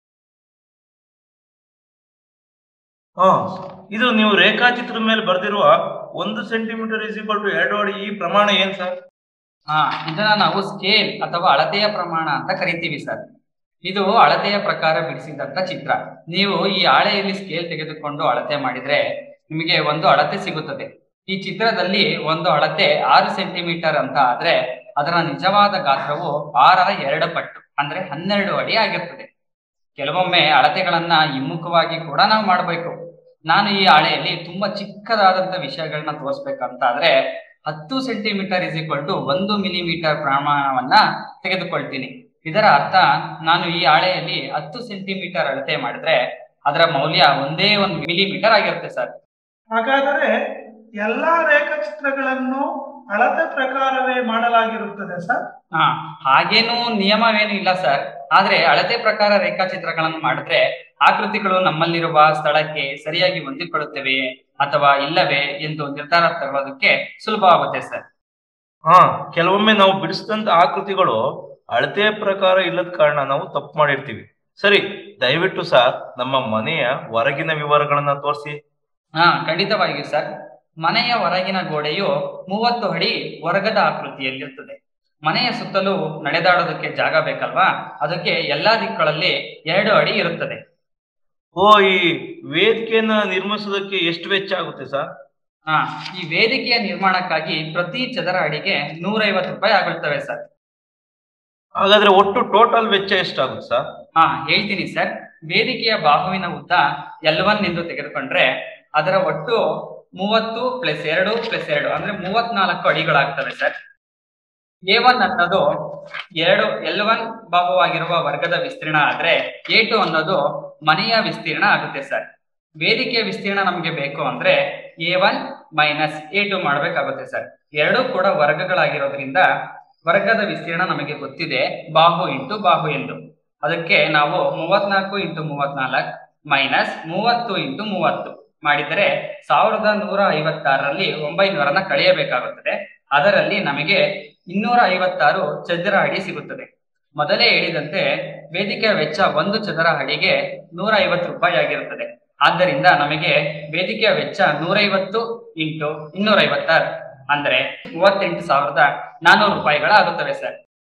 ಇದು ನೀವು ರೇಖಾಚಿತ್ರದ ಮೇಲೆ ಬರೆದಿರುವ 1 ಸೆಂಟಿಮೀಟರ್ = 2 ಅಡಿ, ಈ ಪ್ರಮಾಣ ಏನ್ ಸರ್? ಇದನ್ನ ನಾವು ಸ್ಕೇಲ್ ಅಥವಾ ಅಳತೆಯ ಪ್ರಮಾಣ ಅಂತ ಕರಿತೀವಿ ಸರ್. ಇದು ಅಳತೆಯ ಪ್ರಕಾರ ಬಿಡಿಸಿದಂತ ಚಿತ್ರ. ನೀವು ಈ ಹಾಳೆಯಲ್ಲಿ ಸ್ಕೇಲ್ ತೆಗೆದುಕೊಂಡು ಅಳತೆ ಮಾಡಿದ್ರೆ ನಿಮಗೆ ಒಂದು ಅಳತೆ ಸಿಗುತ್ತದೆ. ಈ ಚಿತ್ರದಲ್ಲಿ ಒಂದು ಅಳತೆ 6 ಸೆಂಟಿಮೀಟರ್ ಅಂತ ಆದ್ರೆ ಅದರ ನಿಜವಾದ ಗಾತ್ರವು 6ರ 2 ಪಟ್ಟು ಅಂದ್ರೆ 12 ಅಡಿ ಆಗಿರ್ತದೆ. ಕೆಲವೊಮ್ಮೆ ಅಳತೆಗಳನ್ನ ಹಿಮ್ಮುಖವಾಗಿ ಕೂಡ ನಾವು ಮಾಡಬೇಕು. ನಾನು ಈ ಹಾಳೆಯಲ್ಲಿ ತುಂಬಾ ಚಿಕ್ಕದಾದಂತ ವಿಷಯಗಳನ್ನ ತೋರಿಸ್ಬೇಕಂತ ಆದ್ರೆ 10 ಸೆಂಟಿಮೀಟರ್ = 1 ಮಿಲಿಮೀಟರ್ ಪ್ರಮಾಣವನ್ನ ತೆಗೆದುಕೊಳ್ತೀನಿ. ಇದರ ಅರ್ಥ ನಾನು ಈ ಹಾಳೆಯಲ್ಲಿ 10 ಸೆಂಟಿಮೀಟರ್ ಅಳತೆ ಮಾಡಿದ್ರೆ ಅದರ ಮೌಲ್ಯ 1 ಮಿಲಿಮೀಟರ್ ಆಗಿರುತ್ತೆ ಸರ್. ಹಾಗಾದರೆ ಎಲ್ಲಾ ರೇಖಾಚಿತ್ರಗಳನ್ನು ಅಳತೆ ಪ್ರಕಾರವೇ ಮಾಡಲಾಗಿರುತ್ತದೆ ಸರ್? ಹಾಗೇನು ನಿಯಮವೇನು ಇಲ್ಲ ಸರ್. ಆದ್ರೆ ಅಳತೆ ಪ್ರಕಾರ ರೇಖಾಚಿತ್ರಗಳನ್ನು ಮಾಡಿದ್ರೆ ಆಕೃತಿಗಳು ನಮ್ಮಲ್ಲಿರುವ ಸ್ಥಳಕ್ಕೆ ಸರಿಯಾಗಿ ಹೊಂದಿಕೊಳ್ಳುತ್ತವೆ ಅಥವಾ ಇಲ್ಲವೇ ಎಂದು ನಿರ್ಧಾರ ತಗೊಳ್ಳೋದಕ್ಕೆ ಸುಲಭವಾಗುತ್ತೆ ಸರ್. ಕೆಲವೊಮ್ಮೆ ನಾವು ಬಿಡಿಸಿದಂತ ಆಕೃತಿಗಳು ಅಳತೆ ಪ್ರಕಾರ ಇಲ್ಲದ ಕಾರಣ ನಾವು ತಪ್ಪು ಮಾಡಿರ್ತೀವಿ. ಸರಿ, ದಯವಿಟ್ಟು ಸರ್ ನಮ್ಮ ಮನೆಯ ಹೊರಗಿನ ವಿವರಗಳನ್ನ ತೋರಿಸಿ. ಖಂಡಿತವಾಗಿಯೂ ಸರ್. ಮನೆಯ ಹೊರಗಿನ ಗೋಡೆಯು 30 ಅಡಿ ವರ್ಗದ ಆಕೃತಿಯಲ್ಲಿರ್ತದೆ. ಮನೆಯ ಸುತ್ತಲೂ ನಡೆದಾಡೋದಕ್ಕೆ ಜಾಗ ಬೇಕಲ್ವಾ, ಅದಕ್ಕೆ ಎಲ್ಲಾ ದಿಕ್ಕುಗಳಲ್ಲಿ 2 ಅಡಿ ಇರುತ್ತದೆ. ಈ ವೇದಿಕೆಯನ್ನ ನಿರ್ಮಿಸೋದಕ್ಕೆ ಎಷ್ಟು ವೆಚ್ಚ ಆಗುತ್ತೆ ಸರ್? ಈ ವೇದಿಕೆಯ ನಿರ್ಮಾಣಕ್ಕಾಗಿ ಪ್ರತಿ ಚದರ ಅಡಿಗೆ 150 ರೂಪಾಯಿ ಆಗುತ್ತವೆ ಸರ್. ಹಾಗಾದ್ರೆ ಒಟ್ಟು ಟೋಟಲ್ ವೆಚ್ಚ ಎಷ್ಟಾಗುತ್ತೆ ಸರ್? ಹೇಳ್ತೀನಿ ಸರ್. ವೇದಿಕೆಯ ಬಾಹುವಿನ ಉದ್ದ L1 ಎಂದು ತೆಗೆದುಕೊಂಡ್ರೆ ಅದರ ಒಟ್ಟು 30 + 2 + 2 ಅಂದ್ರೆ 34 ಅಡಿಗಳಾಗ್ತವೆ ಸರ್. A1 ಅನ್ನೋದು L1 ಬಾಹುವಾಗಿರುವ ವರ್ಗದ ವಿಸ್ತೀರ್ಣ ಆದ್ರೆ A2 ಅನ್ನೋದು ಮನೆಯ ವಿಸ್ತೀರ್ಣ ಆಗುತ್ತೆ ಸರ್. ವೇದಿಕೆಯ ವಿಸ್ತೀರ್ಣ ನಮಗೆ ಬೇಕು ಅಂದ್ರೆ A1 - A2 ಮಾಡ್ಬೇಕಾಗುತ್ತೆ ಸರ್. ಎರಡೂ ಕೂಡ ವರ್ಗಗಳಾಗಿರೋದ್ರಿಂದ ವರ್ಗದ ವಿಸ್ತೀರ್ಣ ನಮಗೆ ಗೊತ್ತಿದೆ, ಬಾಹು ಇಂಟು ಬಾಹು ಎಂದು. ಅದಕ್ಕೆ ನಾವು 34 × 34 -30 × 30 ಮಾಡಿದರೆ 1156ರಲ್ಲಿ 900 ಕಳೆಯಬೇಕಾಗುತ್ತದೆ. ಅದರಲ್ಲಿ ನಮಗೆ 256 ಚದರ ಅಡಿ ಸಿಗುತ್ತದೆ. ಮೊದಲೇ ಹೇಳಿದಂತೆ ವೇದಿಕೆಯ ವೆಚ್ಚ 1 ಚದರ ಅಡಿಗೆ 150 ರೂಪಾಯಿ ಆಗಿರುತ್ತದೆ. ಆದ್ದರಿಂದ ನಮಗೆ ವೇದಿಕೆಯ ವೆಚ್ಚ 150 × 256 ಅಂದ್ರೆ 38,400 ರೂಪಾಯಿಗಳಾಗುತ್ತವೆ ಸರ್.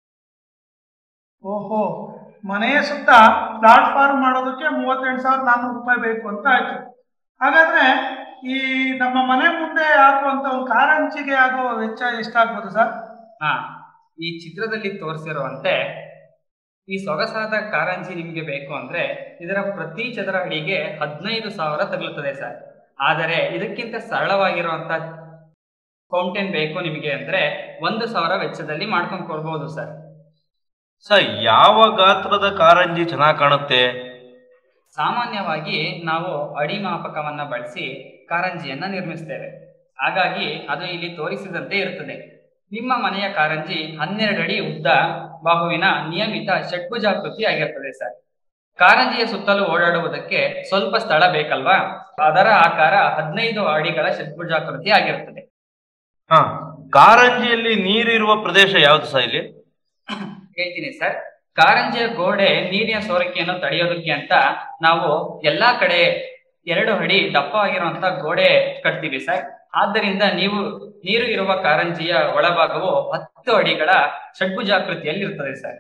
ಓಹೋ, ಮನೆಯ ಸುತ್ತ ಪ್ಲಾಟ್ಫಾರ್ಮ್ ಮಾಡೋದಕ್ಕೆ 38,400 ರೂಪಾಯಿ ಬೇಕು ಅಂತ ಆಯ್ತು. ಹಾಗಾದ್ರೆ ಈ ನಮ್ಮ ಮನೆ ಮುಂದೆ ಹಾಕುವಂತ ಒಂದು ಕಾರಂಜಿಗೆ ಆಗುವ ವೆಚ್ಚ ಎಷ್ಟಾಗ್ಬೋದು ಸರ್? ಈ ಚಿತ್ರದಲ್ಲಿ ತೋರಿಸಿರುವಂತೆ ಈ ಸೊಗಸಾದ ಕಾರಂಜಿ ನಿಮಗೆ ಬೇಕು ಅಂದ್ರೆ ಇದರ ಪ್ರತಿ ಚದರ ಅಡಿಗೆ 15,000 ತಗಲುತ್ತದೆ ಸರ್. ಆದರೆ ಇದಕ್ಕಿಂತ ಸರಳವಾಗಿರುವಂತ ಫೌಂಟೇನ್ ಬೇಕು ನಿಮಗೆ ಅಂದ್ರೆ 1,000 ವೆಚ್ಚದಲ್ಲಿ ಮಾಡ್ಕೊಂಡು ಕೊಡ್ಬೋದು ಸರ್. ಯಾವ ಗಾತ್ರದ ಕಾರಂಜಿ ಚೆನ್ನಾಗಿ ಕಾಣುತ್ತೆ? ಸಾಮಾನ್ಯವಾಗಿ ನಾವು ಅಡಿ ಮಾಪಕವನ್ನ ಬಳಸಿ ಕಾರಂಜಿಯನ್ನ ನಿರ್ಮಿಸ್ತೇವೆ. ಹಾಗಾಗಿ ಅದು ಇಲ್ಲಿ ತೋರಿಸಿದಂತೆ ಇರುತ್ತದೆ. ನಿಮ್ಮ ಮನೆಯ ಕಾರಂಜಿ 12 ಅಡಿ ಉದ್ದ ಬಾಹುವಿನ ನಿಯಮಿತ ಷಡ್ಭುಜಾಕೃತಿ ಆಗಿರ್ತದೆ ಸರ್. ಕಾರಂಜಿಯ ಸುತ್ತಲೂ ಓಡಾಡುವುದಕ್ಕೆ ಸ್ವಲ್ಪ ಸ್ಥಳ ಬೇಕಲ್ವಾ? ಅದರ ಆಕಾರ 15 ಅಡಿಗಳ ಷಡ್ಭುಜಾಕೃತಿ ಆಗಿರುತ್ತದೆ. ಹಾ, ಕಾರಂಜಿಯಲ್ಲಿ ನೀರಿರುವ ಪ್ರದೇಶ ಯಾವ್ದು ಸಹ ಇಲ್ಲಿ? ಹೇಳ್ತೀನಿ ಸರ್. ಕಾರಂಜಿಯ ಗೋಡೆ ನೀರಿನ ಸೋರಿಕೆಯನ್ನು ತಡೆಯೋದಕ್ಕೆ ಅಂತ ನಾವು ಎಲ್ಲಾ ಕಡೆ 2 ಅಡಿ ದಪ್ಪವಾಗಿರುವಂತ ಗೋಡೆ ಕಟ್ತೀವಿ ಸರ್. ಆದ್ದರಿಂದ ನೀರು ಇರುವ ಕಾರಂಜಿಯ ಒಳಭಾಗವು 10 ಅಡಿಗಳ ಷಡ್ಭುಜಾಕೃತಿಯಲ್ಲಿ ಇರ್ತದೆ ಸರ್.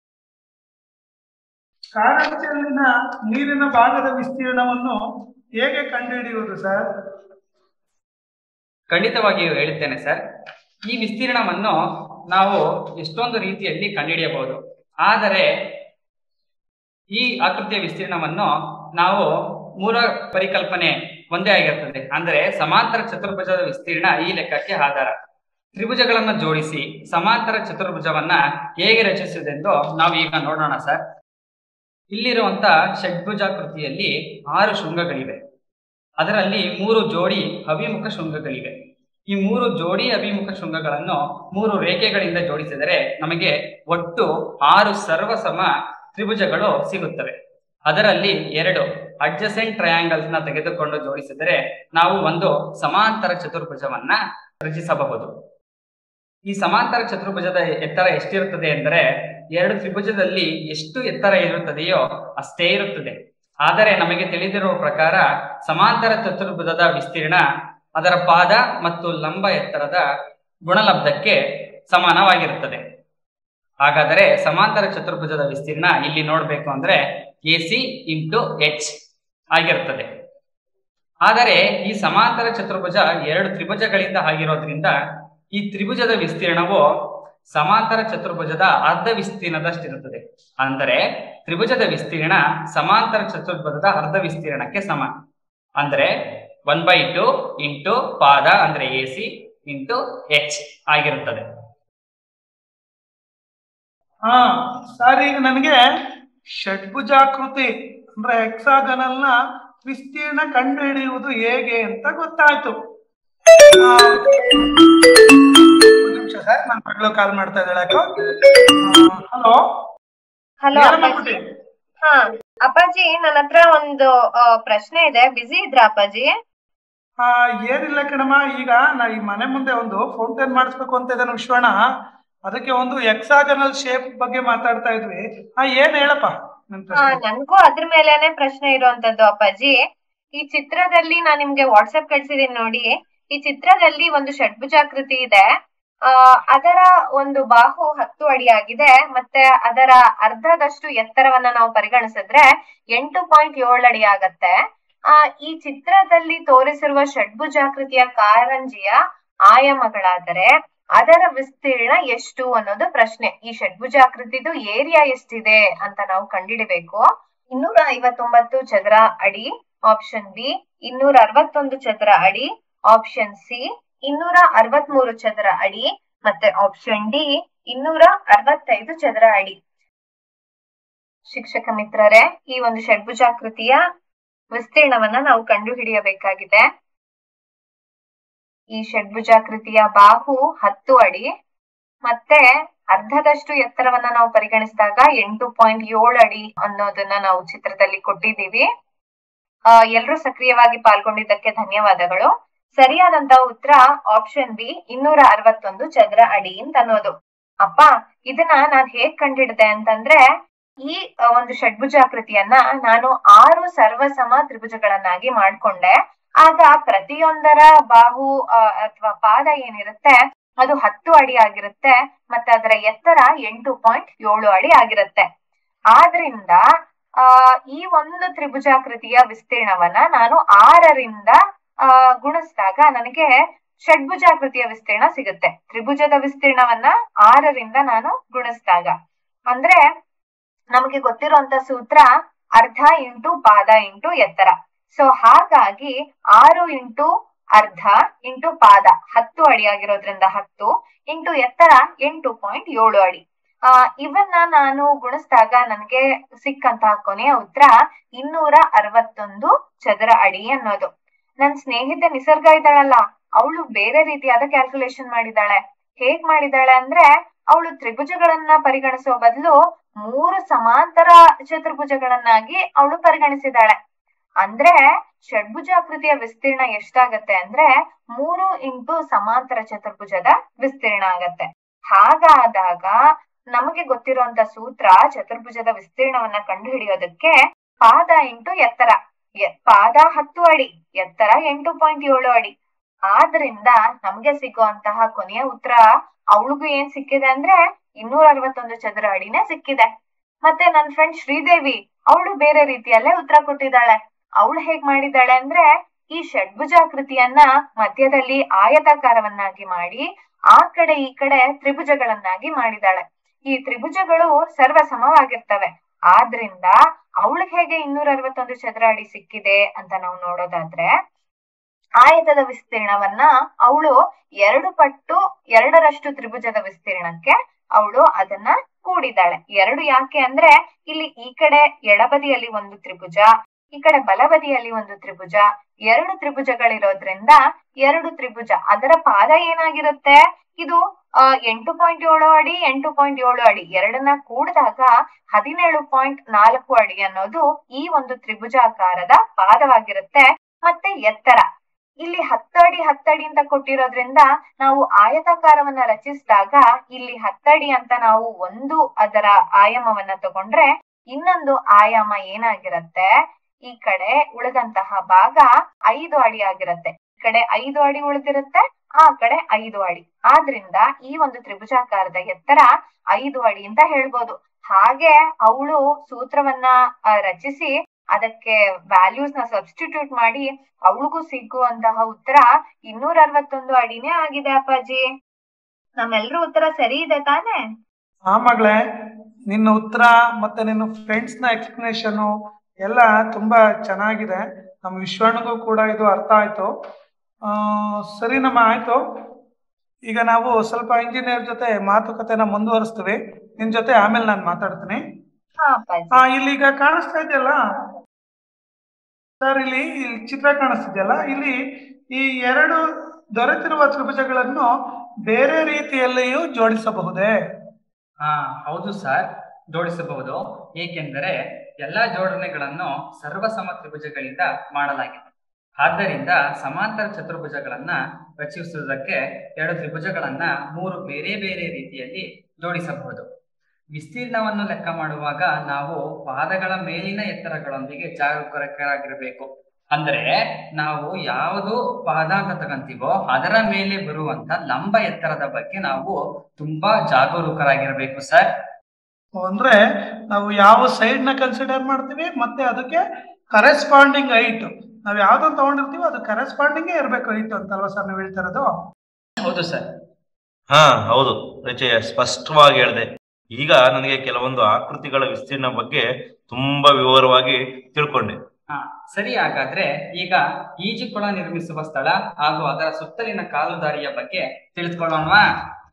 ಕಾರಂಜಿಯಲ್ಲಿನ ನೀರಿನ ಭಾಗದ ವಿಸ್ತೀರ್ಣವನ್ನು ಹೇಗೆ ಕಂಡುಹಿಡಿಯುವುದು ಸರ್? ಖಂಡಿತವಾಗಿಯೂ ಹೇಳುತ್ತೇನೆ ಸರ್. ಈ ವಿಸ್ತೀರ್ಣವನ್ನು ನಾವು ಎಷ್ಟೊಂದು ರೀತಿಯಲ್ಲಿ ಕಂಡುಹಿಡಿಯಬಹುದು. ಆದರೆ ಈ ಆಕೃತಿಯ ವಿಸ್ತೀರ್ಣವನ್ನು ನಾವು ಮೂಲ ಪರಿಕಲ್ಪನೆ ಒಂದೇ ಆಗಿರ್ತದೆ. ಅಂದರೆ ಸಮಾಂತರ ಚತುರ್ಭುಜದ ವಿಸ್ತೀರ್ಣ ಈ ಲೆಕ್ಕಕ್ಕೆ ಆಧಾರ. ತ್ರಿಭುಜಗಳನ್ನು ಜೋಡಿಸಿ ಸಮಾಂತರ ಚತುರ್ಭುಜವನ್ನ ಹೇಗೆ ರಚಿಸುವುದೆಂದು ನಾವು ಈಗ ನೋಡೋಣ ಸರ್. ಇಲ್ಲಿರುವಂತ ಷಡ್ಭುಜಾಕೃತಿಯಲ್ಲಿ 6 ಶೃಂಗಗಳಿವೆ. ಅದರಲ್ಲಿ 3 ಜೋಡಿ ಅಭಿಮುಖ ಶೃಂಗಗಳಿವೆ. ಈ 3 ಜೋಡಿ ಅಭಿಮುಖ ಶೃಂಗಗಳನ್ನು 3 ರೇಖೆಗಳಿಂದ ಜೋಡಿಸಿದರೆ ನಮಗೆ ಒಟ್ಟು 6 ಸರ್ವಸಮ ತ್ರಿಭುಜಗಳು ಸಿಗುತ್ತವೆ. ಅದರಲ್ಲಿ 2 ಅಡ್ಜಸೆಂಟ್ ಟ್ರಯಾಂಗಲ್ಸ್ ನ ತೆಗೆದುಕೊಂಡು ಜೋಡಿಸಿದರೆ ನಾವು ಒಂದು ಸಮಾಂತರ ಚತುರ್ಭುಜವನ್ನ ರಚಿಸಬಹುದು. ಈ ಸಮಾಂತರ ಚತುರ್ಭುಜದ ಎತ್ತರ ಎಷ್ಟಿರುತ್ತದೆ ಎಂದರೆ 2 ತ್ರಿಭುಜದಲ್ಲಿ ಎಷ್ಟು ಎತ್ತರ ಇರುತ್ತದೆಯೋ ಅಷ್ಟೇ ಇರುತ್ತದೆ. ಆದರೆ ನಮಗೆ ತಿಳಿದಿರುವ ಪ್ರಕಾರ ಸಮಾಂತರ ಚತುರ್ಭುಜದ ವಿಸ್ತೀರ್ಣ ಅದರ ಪಾದ ಮತ್ತು ಲಂಬ ಎತ್ತರದ ಗುಣಲಬ್ಧಕ್ಕೆ ಸಮಾನವಾಗಿರುತ್ತದೆ. ಹಾಗಾದರೆ ಸಮಾಂತರ ಚತುರ್ಭುಜದ ವಿಸ್ತೀರ್ಣ ಇಲ್ಲಿ ನೋಡ್ಬೇಕು ಅಂದ್ರೆ AC ಇಂಟು H ಆಗಿರುತ್ತದೆ. ಆದರೆ ಈ ಸಮಾಂತರ ಚತುರ್ಭುಜ 2 ತ್ರಿಭುಜಗಳಿಂದ ಆಗಿರೋದ್ರಿಂದ ಈ ತ್ರಿಭುಜದ ವಿಸ್ತೀರ್ಣವು ಸಮಾಂತರ ಚತುರ್ಭುಜದ ಅರ್ಧ ವಿಸ್ತೀರ್ಣದಷ್ಟಿರುತ್ತದೆ. ಅಂದರೆ ತ್ರಿಭುಜದ ವಿಸ್ತೀರ್ಣ ಸಮಾಂತರ ಚತುರ್ಭುಜದ ಅರ್ಧ ವಿಸ್ತೀರ್ಣಕ್ಕೆ ಸಮ. ಅಂದ್ರೆ 1/2 ಇಂಟು ಪಾದ ಅಂದ್ರೆ AC ಇಂಟು H ಆಗಿರುತ್ತದೆ. ಹಾ ಸರ್, ಈಗ ನನಗೆ ಷಡ್ಭುಜಾಕೃತಿ ಅಂದ್ರೆ ಹೆಕ್ಸಾಗನಲ್ ನ ವಿಸ್ತೀರ್ಣ ಕಂಡು ಹಿಡಿಯುವುದು ಹೇಗೆ ಅಂತ ಗೊತ್ತಾಯ್ತು. ನಿಮಿಷ ಸರ್, ನನ್ನ ಮಗಳು ಕಾಲ್ ಮಾಡ್ತಾ ಇದ್ದಾಳೆ. ಹಲೋ ಹಲೋ ಅಪ್ಪಾಜಿ. ಹಾ ಅಪ್ಪಾಜಿ, ನನ್ನ ಹತ್ರ ಒಂದು ಪ್ರಶ್ನೆ ಇದೆ. ಬಿಸಿ ಇದ್ರ ಅಪ್ಪಾಜಿ? ಏನಿಲ್ಲ ಕಣಮ್ಮ, ಈಗ ನಾ ಈ ಮನೆ ಮುಂದೆ ಒಂದು ಫೌಂಟೇನ್ ಮಾಡಿಸ್ಬೇಕು ಅಂತ ಇದ್ದಾನೆ ವಿಶ್ವಣ್ಣ. ಅದಕ್ಕೆ ಒಂದು ಹೆಕ್ಸಾಗನಲ್ ಶೇಪ್ ಬಗ್ಗೆ ಮಾತಾಡ್ತಾ ಇದ್ವಿ. ಏನ್ ಹೇಳಪ್ಪ? ನನ್ಗೂ ಅದ್ರ ಮೇಲೇನೆ ಪ್ರಶ್ನೆ ಇರುವಂತದ್ದು ಅಪ್ಪಾಜಿ. ಈ ಚಿತ್ರದಲ್ಲಿ ನಾನ್ ನಿಮ್ಗೆ ವಾಟ್ಸ್ಆಪ್ ಕಳ್ಸಿದೀನಿ ನೋಡಿ. ಈ ಚಿತ್ರದಲ್ಲಿ ಒಂದು ಷಡ್ಭುಜಾಕೃತಿ ಇದೆ. ಅದರ ಒಂದು ಬಾಹು 10 ಅಡಿ ಆಗಿದೆ. ಮತ್ತೆ ಅದರ ಅರ್ಧದಷ್ಟು ಎತ್ತರವನ್ನ ನಾವು ಪರಿಗಣಿಸಿದ್ರೆ 8.7 ಅಡಿ ಆಗತ್ತೆ. ಈ ಚಿತ್ರದಲ್ಲಿ ತೋರಿಸಿರುವ ಷಡ್ಭುಜಾಕೃತಿಯ ಕಾರಂಜಿಯ ಆಯಾಮಗಳಾದರೆ ಅದರ ವಿಸ್ತೀರ್ಣ ಎಷ್ಟು ಅನ್ನೋದು ಪ್ರಶ್ನೆ. ಈ ಷಡ್ಭುಜಾಕೃತಿದು ಏರಿಯಾ ಎಷ್ಟಿದೆ ಅಂತ ನಾವು ಕಂಡುಹಿಡಿಬೇಕು. 259 ಚದರ ಅಡಿ ಆಪ್ಷನ್ ಬಿ, 261 ಚದರ ಅಡಿ ಆಪ್ಷನ್ ಸಿ, 263 ಚದರ ಅಡಿ ಮತ್ತೆ ಆಪ್ಷನ್ ಡಿ 265 ಚದರ ಅಡಿ. ಶಿಕ್ಷಕ ಮಿತ್ರರೇ, ಈ ಒಂದು ಷಡ್ಭುಜಾಕೃತಿಯ ವಿಸ್ತೀರ್ಣವನ್ನ ನಾವು ಕಂಡುಹಿಡಿಯಬೇಕಾಗಿದೆ. ಈ ಷಡ್ಭುಜಾಕೃತಿಯ ಬಾಹು 10 ಅಡಿ ಮತ್ತೆ ಅರ್ಧದಷ್ಟು ಎತ್ತರವನ್ನ ನಾವು ಪರಿಗಣಿಸಿದಾಗ 8.7 ಅಡಿ ಅನ್ನೋದನ್ನ ನಾವು ಚಿತ್ರದಲ್ಲಿ ಕೊಟ್ಟಿದ್ದೀವಿ. ಎಲ್ರೂ ಸಕ್ರಿಯವಾಗಿ ಪಾಲ್ಗೊಂಡಿದ್ದಕ್ಕೆ ಧನ್ಯವಾದಗಳು. ಸರಿಯಾದಂತ ಉತ್ತರ ಆಪ್ಷನ್ ಬಿ 261 ಚದರ ಅಡಿ ಅಂತ ಅನ್ನೋದು. ಅಪ್ಪ, ಇದನ್ನ ನಾನ್ ಹೇಗ್ ಕಂಡಿಡ್ದೆ ಅಂತಂದ್ರೆ, ಈ ಒಂದು ಷಡ್ಭುಜಾಕೃತಿಯನ್ನ ನಾನು 6 ಸರ್ವಸಮ ತ್ರಿಭುಜಗಳನ್ನಾಗಿ ಮಾಡ್ಕೊಂಡೆ. ಆಗ ಪ್ರತಿಯೊಂದರ ಬಾಹು ಅಥವಾ ಪಾದ ಏನಿರುತ್ತೆ ಅದು 10 ಅಡಿ ಆಗಿರುತ್ತೆ. ಮತ್ತೆ ಅದರ ಎತ್ತರ 8.7 ಅಡಿ ಆಗಿರುತ್ತೆ. ಆದ್ರಿಂದ ಈ ಒಂದು ತ್ರಿಭುಜಾಕೃತಿಯ ವಿಸ್ತೀರ್ಣವನ್ನ ನಾನು 6ರಿಂದ ಗುಣಿಸಿದಾಗ ನನಗೆ ಷಡ್ಭುಜಾಕೃತಿಯ ವಿಸ್ತೀರ್ಣ ಸಿಗುತ್ತೆ. ತ್ರಿಭುಜದ ವಿಸ್ತೀರ್ಣವನ್ನ 6ರಿಂದ ನಾನು ಗುಣಿಸಿದಾಗ, ಅಂದ್ರೆ ನಮಗೆ ಗೊತ್ತಿರುವಂತ ಸೂತ್ರ ಅರ್ಧ ಇಂಟು ಪಾದ ಇಂಟು ಎತ್ತರ. ಸೊ ಹಾಗಾಗಿ 6 ಇಂಟು ಅರ್ಧ ಇಂಟು ಪಾದ 10 ಅಡಿ ಆಗಿರೋದ್ರಿಂದ 10 ಇಂಟು ಎತ್ತರ 8.7 ಅಡಿ. ಇವನ್ನ ನಾನು ಗುಣಿಸಿದಾಗ ನನಗೆ ಸಿಕ್ಕಂತಹ ಕೊನೆಯ ಉತ್ತರ 261 ಚದರ ಅಡಿ ಅನ್ನೋದು. ನನ್ ಸ್ನೇಹಿತೆ ನಿಸರ್ಗ ಇದ್ದಾಳಲ್ಲ, ಅವಳು ಬೇರೆ ರೀತಿಯಾದ ಕ್ಯಾಲ್ಕುಲೇಷನ್ ಮಾಡಿದಾಳೆ. ಹೇಗ್ ಮಾಡಿದಾಳೆ ಅಂದ್ರೆ, ಅವಳು ತ್ರಿಭುಜಗಳನ್ನ ಪರಿಗಣಿಸೋ ಬದಲು 3 ಸಮಾಂತರ ಚತುರ್ಭುಜಗಳನ್ನಾಗಿ ಅವಳು ಪರಿಗಣಿಸಿದಾಳೆ. ಅಂದ್ರೆ ಷಡ್ಭುಜಾಕೃತಿಯ ವಿಸ್ತೀರ್ಣ ಎಷ್ಟಾಗತ್ತೆ ಅಂದ್ರೆ 3 ಇಂಟು ಸಮಾಂತರ ಚತುರ್ಭುಜದ ವಿಸ್ತೀರ್ಣ ಆಗತ್ತೆ. ಹಾಗಾದಾಗ ನಮಗೆ ಗೊತ್ತಿರುವಂತ ಸೂತ್ರ ಚತುರ್ಭುಜದ ವಿಸ್ತೀರ್ಣವನ್ನ ಕಂಡು ಹಿಡಿಯೋದಕ್ಕೆ ಪಾದ ಇಂಟು ಎತ್ತರ. ಪಾದ 10 ಅಡಿ, ಎತ್ತರ 8.7 ಅಡಿ. ಆದ್ರಿಂದ ನಮ್ಗೆ ಸಿಗುವಂತಹ ಕೊನೆಯ ಉತ್ತರ ಅವಳಿಗೂ ಏನ್ ಸಿಕ್ಕಿದೆ ಅಂದ್ರೆ 261 ಚದರ ಅಡಿನೇ ಸಿಕ್ಕಿದೆ. ಮತ್ತೆ ನನ್ ಫ್ರೆಂಡ್ ಶ್ರೀದೇವಿ ಅವಳು ಬೇರೆ ರೀತಿಯಲ್ಲೇ ಉತ್ತರ ಕೊಟ್ಟಿದ್ದಾಳೆ. ಅವಳು ಹೇಗ್ ಮಾಡಿದ್ದಾಳೆ ಅಂದ್ರೆ ಈ ಷಡ್ಭುಜಾಕೃತಿಯನ್ನ ಮಧ್ಯದಲ್ಲಿ ಆಯತಾಕಾರವನ್ನಾಗಿ ಮಾಡಿ ಆ ಕಡೆ ಈ ಕಡೆ ತ್ರಿಭುಜಗಳನ್ನಾಗಿ ಮಾಡಿದಾಳೆ. ಈ ತ್ರಿಭುಜಗಳು ಸರ್ವ ಸಮವಾಗಿರ್ತವೆ. ಆದ್ರಿಂದ ಅವಳಿಗೆ ಹೇಗೆ 261 ಚದರ ಅಡಿ ಸಿಕ್ಕಿದೆ ಅಂತ ನಾವು ನೋಡೋದಾದ್ರೆ, ಆಯತದ ವಿಸ್ತೀರ್ಣವನ್ನ ಅವಳು 2 ಪಟ್ಟು 2ರಷ್ಟು ತ್ರಿಭುಜದ ವಿಸ್ತೀರ್ಣಕ್ಕೆ ಅವಳು ಅದನ್ನ ಕೂಡಿದ್ದಾಳೆ. 2 ಯಾಕೆ ಅಂದ್ರೆ ಇಲ್ಲಿ ಈ ಕಡೆ ಎಡಬದಿಯಲ್ಲಿ ಒಂದು ತ್ರಿಭುಜ, ಈ ಕಡೆ ಬಲಬದಿಯಲ್ಲಿ ಒಂದು ತ್ರಿಭುಜ, 2 ತ್ರಿಭುಜಗಳಿರೋದ್ರಿಂದ 2 ತ್ರಿಭುಜ. ಅದರ ಪಾದ ಏನಾಗಿರುತ್ತೆ, ಇದು 8.7 ಅಡಿ 8.7 ಅಡಿ ಎರಡನ್ನ ಕೂಡಿದಾಗ 17.4 ಅಡಿ ಅನ್ನೋದು ಈ ಒಂದು ತ್ರಿಭುಜಾಕಾರದ ಪಾದವಾಗಿರುತ್ತೆ. ಮತ್ತೆ ಎತ್ತರ ಇಲ್ಲಿ 10 ಅಡಿ 10 ಅಡಿ ಅಂತ ಕೊಟ್ಟಿರೋದ್ರಿಂದ ನಾವು ಆಯತಾಕಾರವನ್ನ ರಚಿಸಿದಾಗ ಇಲ್ಲಿ 10 ಅಡಿ ಅಂತ ನಾವು ಒಂದು ಅದರ ಆಯಾಮವನ್ನ ತಗೊಂಡ್ರೆ ಇನ್ನೊಂದು ಆಯಾಮ ಏನಾಗಿರುತ್ತೆ, ಈ ಕಡೆ ಉಳಿದಂತಹ ಭಾಗ 5 ಅಡಿ ಆಗಿರುತ್ತೆ. ಈ ಕಡೆ 5 ಅಡಿ ಉಳಿದಿರುತ್ತೆ, ಆ ಕಡೆ 5 ಅಡಿ. ಆದ್ರಿಂದ ಈ ಒಂದು ತ್ರಿಭುಜಾಕಾರದ ಎತ್ತರ 5 ಅಡಿ ಅಂತ ಹೇಳ್ಬೋದು. ಹಾಗೆ ಅವಳು ಸೂತ್ರವನ್ನ ರಚಿಸಿ ಅದಕ್ಕೆ ವ್ಯಾಲ್ಯೂಸ್ ನ ಸಬ್ಸ್ಟಿಟ್ಯೂಟ್ ಮಾಡಿ ಅವಳಿಗೂ ಸಿಗುವಂತಹ ಉತ್ತರ 261 ಅಡಿನೇ ಆಗಿದೆ. ಅಪ್ಪಾಜಿ, ನಮ್ಮೆಲ್ರೂ ಉತ್ತರ ಸರಿ ಇದೆ ತಾನೆ? ಹಾ ಮಗಳೇ, ನಿನ್ನ ಉತ್ತರ ಮತ್ತೆ ನಿನ್ನ ಫ್ರೆಂಡ್ಸ್ ನ ಎಕ್ಸ್ಪ್ಲನೇಷನ್ ಎಲ್ಲ ತುಂಬಾ ಚೆನ್ನಾಗಿದೆ. ನಮ್ಮ ವಿಶ್ವನಿಗೂ ಕೂಡ ಇದು ಅರ್ಥ ಆಯ್ತು. ಸರಿ ನಮ್ಮ ಆಯ್ತು. ಈಗ ನಾವು ಸ್ವಲ್ಪ ಇಂಜಿನಿಯರ್ ಜೊತೆ ಮಾತುಕತೆನ ಮುಂದುವರಿಸ್ತೀವಿ. ನಿನ್ ಜೊತೆ ಆಮೇಲೆ ನಾನು ಮಾತಾಡ್ತೀನಿ. ಇಲ್ಲಿ ಈಗ ಕಾಣಿಸ್ತಾ ಇದೆಯಲ್ಲ ಸರ್, ಇಲ್ಲಿ ಚಿತ್ರ ಕಾಣಿಸ್ತಿದೆಯಲ್ಲ, ಇಲ್ಲಿ ಈ 2 ದೊರೆತಿರುವ ತ್ರಿಭುಜಗಳನ್ನು ಬೇರೆ ರೀತಿಯಲ್ಲಿಯೂ ಜೋಡಿಸಬಹುದೇ? ಹೌದು ಸರ್, ಜೋಡಿಸಬಹುದು. ಏಕೆಂದರೆ ಎಲ್ಲಾ ಜೋಡಣೆಗಳನ್ನು ಸರ್ವಸಮ ತ್ರಿಭುಜಗಳಿಂದ ಮಾಡಲಾಗಿದೆ. ಆದ್ದರಿಂದ ಸಮಾಂತರ ಚತುರ್ಭುಜಗಳನ್ನ ರಚಿಸುವುದಕ್ಕೆ 2 ತ್ರಿಭುಜಗಳನ್ನ 3 ಬೇರೆ ಬೇರೆ ರೀತಿಯಲ್ಲಿ ಜೋಡಿಸಬಹುದು. ವಿಸ್ತೀರ್ಣವನ್ನು ಲೆಕ್ಕ ಮಾಡುವಾಗ ನಾವು ಪಾದಗಳ ಮೇಲಿನ ಎತ್ತರಗಳೊಂದಿಗೆ ಜಾಗರೂಕರಾಗಿರಬೇಕು. ಅಂದ್ರೆ ನಾವು ಯಾವುದು ಪಾದ ಅಂತ ತಗಂತೀವೋ ಅದರ ಮೇಲೆ ಬರುವಂತ ಲಂಬ ಎತ್ತರದ ಬಗ್ಗೆ ನಾವು ತುಂಬಾ ಜಾಗರೂಕರಾಗಿರ್ಬೇಕು ಸರ್. ಅಂದ್ರೆ ನಾವು ಯಾವ ಸೈಡ್ ನ ಕನ್ಸಿಡರ್ ಮಾಡ್ತೀವಿ ಮತ್ತೆ ಅದಕ್ಕೆ ಕರೆಸ್ಪಾಂಡಿಂಗ್ ಹೈಟ್ ನಾವ್ ಯಾವ್ದನ್ನ ತಗೊಂಡಿರ್ತೀವೋ ಅದು ಕರೆಸ್ಪಾಂಡಿಂಗ್ ಇರ್ಬೇಕು ಹೈಟ್ ಅಂತಲ್ವಾ ಸರ್ ನೀವು ಹೇಳ್ತಾ ಇರೋದು? ಹೌದು ಸರ್. ಹೌದು ರಿಚಯ್ಯ, ಸ್ಪಷ್ಟವಾಗಿ ಹೇಳಿದೆ. ಈಗ ನನಗೆ ಕೆಲವೊಂದು ಆಕೃತಿಗಳ ವಿಸ್ತೀರ್ಣ ಬಗ್ಗೆ ತುಂಬಾ ವಿವರವಾಗಿ ತಿಳ್ಕೊಂಡೆ. ಸರಿ, ಹಾಗಾದ್ರೆ ಈಗ ಈಜುಕೊಳ ನಿರ್ಮಿಸುವ ಸ್ಥಳ ಹಾಗೂ ಅದರ ಸುತ್ತಲಿನ ಕಾಲುದಾರಿಯ ಬಗ್ಗೆ ತಿಳಿದುಕೊಳ್ಳೋಣವಾ?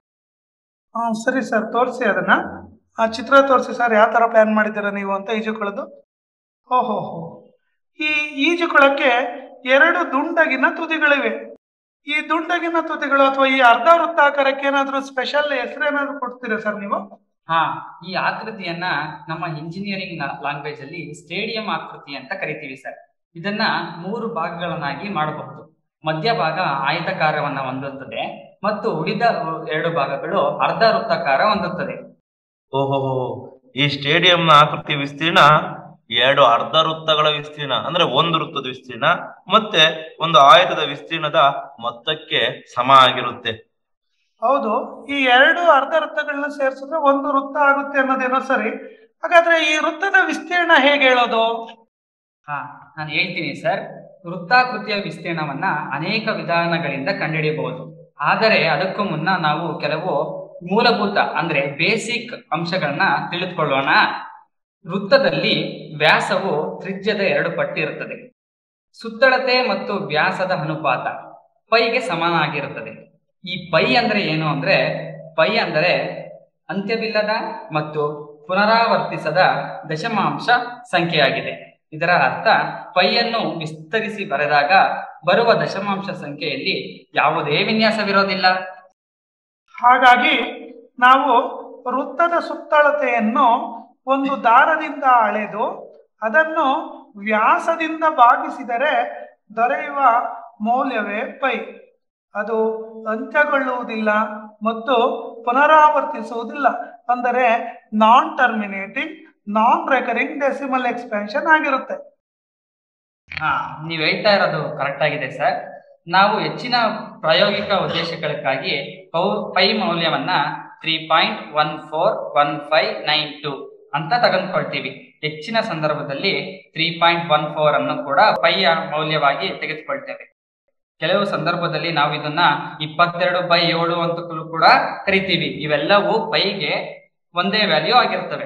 ಸರಿ ಸರ್, ತೋರಿಸಿ ಅದನ್ನ. ಆ ಚಿತ್ರ ತೋರಿಸಿ ಸರ್, ಯಾವ ತರ ಪ್ಲಾನ್ ಮಾಡಿದ್ದೀರಾ ನೀವು ಅಂತ ಈಜುಕೊಳದು. ಓಹೋ, ಈ ಈಜುಕೊಳಕ್ಕೆ 2 ದುಂಡಗಿನ ತುದಿಗಳಿವೆ. ಈ ದುಂಡಗಿನ ತುದಿಗಳು ಅಥವಾ ಈ ಅರ್ಧ ವೃತ್ತಾಕಾರಕ್ಕೆ ಏನಾದ್ರು ಸ್ಪೆಷಲ್ ಹೆಸರೇನಾದ್ರು ಕೊಡ್ತೀರಾ ಸರ್ ನೀವು? ಈ ಆಕೃತಿಯನ್ನ ನಮ್ಮ ಇಂಜಿನಿಯರಿಂಗ್ ಲ್ಯಾಂಗ್ವೇಜ್ ಅಲ್ಲಿ ಸ್ಟೇಡಿಯಂ ಆಕೃತಿ ಅಂತ ಕರಿತೀವಿ ಸರ್. ಇದನ್ನ 3 ಭಾಗಗಳನ್ನಾಗಿ ಮಾಡಬಹುದು. ಮಧ್ಯಭಾಗ ಆಯತಾಕಾರವನ್ನ ಹೊಂದುತ್ತದೆ ಮತ್ತು ಉಳಿದ 2 ಭಾಗಗಳು ಅರ್ಧ ವೃತ್ತಾಕಾರ ಹೊಂದುತ್ತದೆ. ಓಹೋ, ಈ ಸ್ಟೇಡಿಯಂನ ಆಕೃತಿ ವಿಸ್ತೀರ್ಣ 2 ಅರ್ಧ ವೃತ್ತಗಳ ವಿಸ್ತೀರ್ಣ ಅಂದ್ರೆ 1 ವೃತ್ತದ ವಿಸ್ತೀರ್ಣ ಮತ್ತೆ ಒಂದು ಆಯತದ ವಿಸ್ತೀರ್ಣದ ಮೊತ್ತಕ್ಕೆ ಸಮ ಆಗಿರುತ್ತೆ. ಹೌದು, ಈ 2 ಅರ್ಧ ವೃತ್ತಗಳನ್ನ ಸೇರಿಸಿದ್ರೆ 1 ವೃತ್ತ ಆಗುತ್ತೆ ಅನ್ನೋದೇನೋ ಸರಿ. ಹಾಗಾದ್ರೆ ಈ ವೃತ್ತದ ವಿಸ್ತೀರ್ಣ ಹೇಗೆ ಹೇಳೋದು? ನಾನು ಹೇಳ್ತೀನಿ ಸರ್. ವೃತ್ತಾಕೃತಿಯ ವಿಸ್ತೀರ್ಣವನ್ನ ಅನೇಕ ವಿಧಾನಗಳಿಂದ ಕಂಡುಹಿಡಿಯಬಹುದು. ಆದರೆ ಅದಕ್ಕೂ ಮುನ್ನ ನಾವು ಕೆಲವು ಮೂಲಭೂತ ಅಂದ್ರೆ ಬೇಸಿಕ್ ಅಂಶಗಳನ್ನ ತಿಳಿದುಕೊಳ್ಳೋಣ. ವೃತ್ತದಲ್ಲಿ ವ್ಯಾಸವು ತ್ರಿಜ್ಯದ 2 ಪಟ್ಟು ಇರುತ್ತದೆ. ಸುತ್ತಳತೆ ಮತ್ತು ವ್ಯಾಸದ ಅನುಪಾತ ಪೈಗೆ ಸಮಾನಾಗಿರುತ್ತದೆ. ಈ ಪೈ ಅಂದ್ರೆ ಏನು ಅಂದ್ರೆ, ಪೈ ಅಂದರೆ ಅಂತ್ಯವಿಲ್ಲದ ಮತ್ತು ಪುನರಾವರ್ತಿಸದ ದಶಮಾಂಶ ಸಂಖ್ಯೆಯಾಗಿದೆ. ಇದರ ಅರ್ಥ ಪೈಯನ್ನು ವಿಸ್ತರಿಸಿ ಬರೆದಾಗ ಬರುವ ದಶಮಾಂಶ ಸಂಖ್ಯೆಯಲ್ಲಿ ಯಾವುದೇ ವಿನ್ಯಾಸವಿರೋದಿಲ್ಲ. ಹಾಗಾಗಿ ನಾವು ವೃತ್ತದ ಸುತ್ತಳತೆಯನ್ನು ಒಂದು ದಾರದಿಂದ ಅಳೆದು ಅದನ್ನು ವ್ಯಾಸದಿಂದ ಭಾಗಿಸಿದರೆ ದೊರೆಯುವ ಮೌಲ್ಯವೇ ಪೈ. ಅದು ಅಂತ್ಯಗೊಳ್ಳುವುದಿಲ್ಲ ಮತ್ತು ಪುನರಾವರ್ತಿಸುವುದಿಲ್ಲ. ಅಂದರೆ non terminating, non recurring decimal expansion ಆಗಿರುತ್ತೆ. ನೀವು ಹೇಳ್ತಾ ಇರೋದು ಕರೆಕ್ಟ್ ಆಗಿದೆ ಸರ್. ನಾವು ಹೆಚ್ಚಿನ ಪ್ರಾಯೋಗಿಕ ಉದ್ದೇಶಗಳಿಗಾಗಿ ಪೈ ಮೌಲ್ಯವನ್ನ 3.141592 ಅಂತ ತೆಗೆದುಕೊಳ್ತೀವಿ. ಹೆಚ್ಚಿನ ಸಂದರ್ಭದಲ್ಲಿ 3.14 ಅನ್ನು ಕೂಡ ಪೈಯ ಮೌಲ್ಯವಾಗಿ ತೆಗೆದುಕೊಳ್ತೇವೆ. ಕೆಲವು ಸಂದರ್ಭದಲ್ಲಿ ನಾವು ಇದನ್ನ 22/7 ಅಂತ ಕೂಡ ಕರಿತೀವಿ. ಇವೆಲ್ಲವೂ ಪೈಗೆ ಒಂದೇ ವ್ಯಾಲ್ಯೂ ಆಗಿರ್ತವೆ.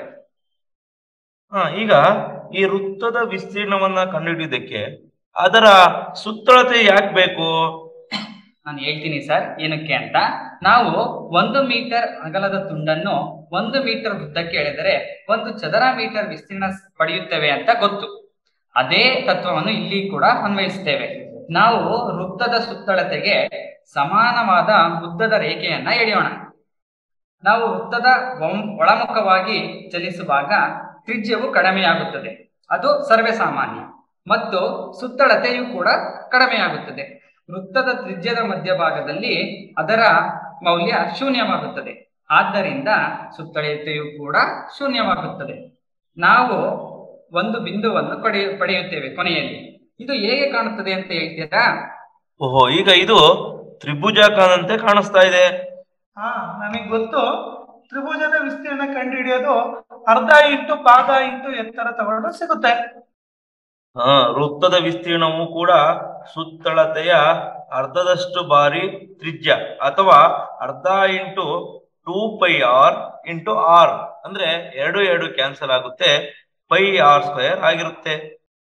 ಈಗ ಈ ವೃತ್ತದ ವಿಸ್ತೀರ್ಣವನ್ನ ಕಂಡುಹಿಡಿಯೋದಕ್ಕೆ ಅದರ ಸುತ್ತಳತೆ ಯಾಕೆ ಬೇಕು? ನಾನು ಹೇಳ್ತೀನಿ ಸರ್ ಏನಕ್ಕೆ ಅಂತ. ನಾವು 1 ಮೀಟರ್ ಅಗಲದ ತುಂಡನ್ನು 1 ಮೀಟರ್ ಉದ್ದಕ್ಕೆ ಎಳೆದರೆ 1 ಚದರ ಮೀಟರ್ ವಿಸ್ತೀರ್ಣ ಪಡೆಯುತ್ತೇವೆ ಅಂತ ಗೊತ್ತು. ಅದೇ ತತ್ವವನ್ನು ಇಲ್ಲಿ ಕೂಡ ಅನ್ವಯಿಸ್ತೇವೆ. ನಾವು ವೃತ್ತದ ಸುತ್ತಳತೆಗೆ ಸಮಾನವಾದ ಉದ್ದದ ರೇಖೆಯನ್ನ ಎಳೆಯೋಣ. ನಾವು ವೃತ್ತದ ಒಳಮುಖವಾಗಿ ಚಲಿಸುವಾಗ ತ್ರಿಜ್ಯವು ಕಡಿಮೆಯಾಗುತ್ತದೆ, ಅದು ಸರ್ವೇ ಸಾಮಾನ್ಯ, ಮತ್ತು ಸುತ್ತಳತೆಯು ಕೂಡ ಕಡಿಮೆಯಾಗುತ್ತದೆ. ವೃತ್ತದ ತ್ರಿಜ್ಯದ ಮಧ್ಯಭಾಗದಲ್ಲಿ ಅದರ ಮೌಲ್ಯ ಶೂನ್ಯವಾಗುತ್ತದೆ. ಆದ್ದರಿಂದ ಸುತ್ತಳತೆಯು ಕೂಡ ಶೂನ್ಯವಾಗುತ್ತದೆ. ನಾವು ಒಂದು ಬಿಂದುವನ್ನು ಪಡೆಯುತ್ತೇವೆ ಕೊನೆಯಲ್ಲಿ. ಇದು ಹೇಗೆ ಕಾಣುತ್ತದೆ ಅಂತ ಹೇಳ್ತೀರಾ? ಓಹೋ, ಈಗ ಇದು ತ್ರಿಭುಜಾಕಾರಂತೆ ಕಾಣಿಸ್ತಾ ಇದೆ. ನನಗೆ ಗೊತ್ತು. ತ್ರಿಭುಜದ ವಿಸ್ತೀರ್ಣ ಕಂಡುಹಿಡಿಯೋದು ಅರ್ಧ ಇಂಟು ಭಾಗ ಇಂಟು ಎತ್ತರ ತಗೊಂಡು ಸಿಗುತ್ತೆ. ವೃತ್ತದ ವಿಸ್ತೀರ್ಣವು ಕೂಡ ಸುತ್ತಳತೆಯ ಅರ್ಧದಷ್ಟು ಬಾರಿ ತ್ರಿಜ್ಯ, ಅಥವಾ ಅರ್ಧ ಇಂಟು 2πr ಇಂಟು ಆರ್, ಅಂದ್ರೆ 2 ಕ್ಯಾನ್ಸಲ್ ಆಗುತ್ತೆ, πr² ಆಗಿರುತ್ತೆ.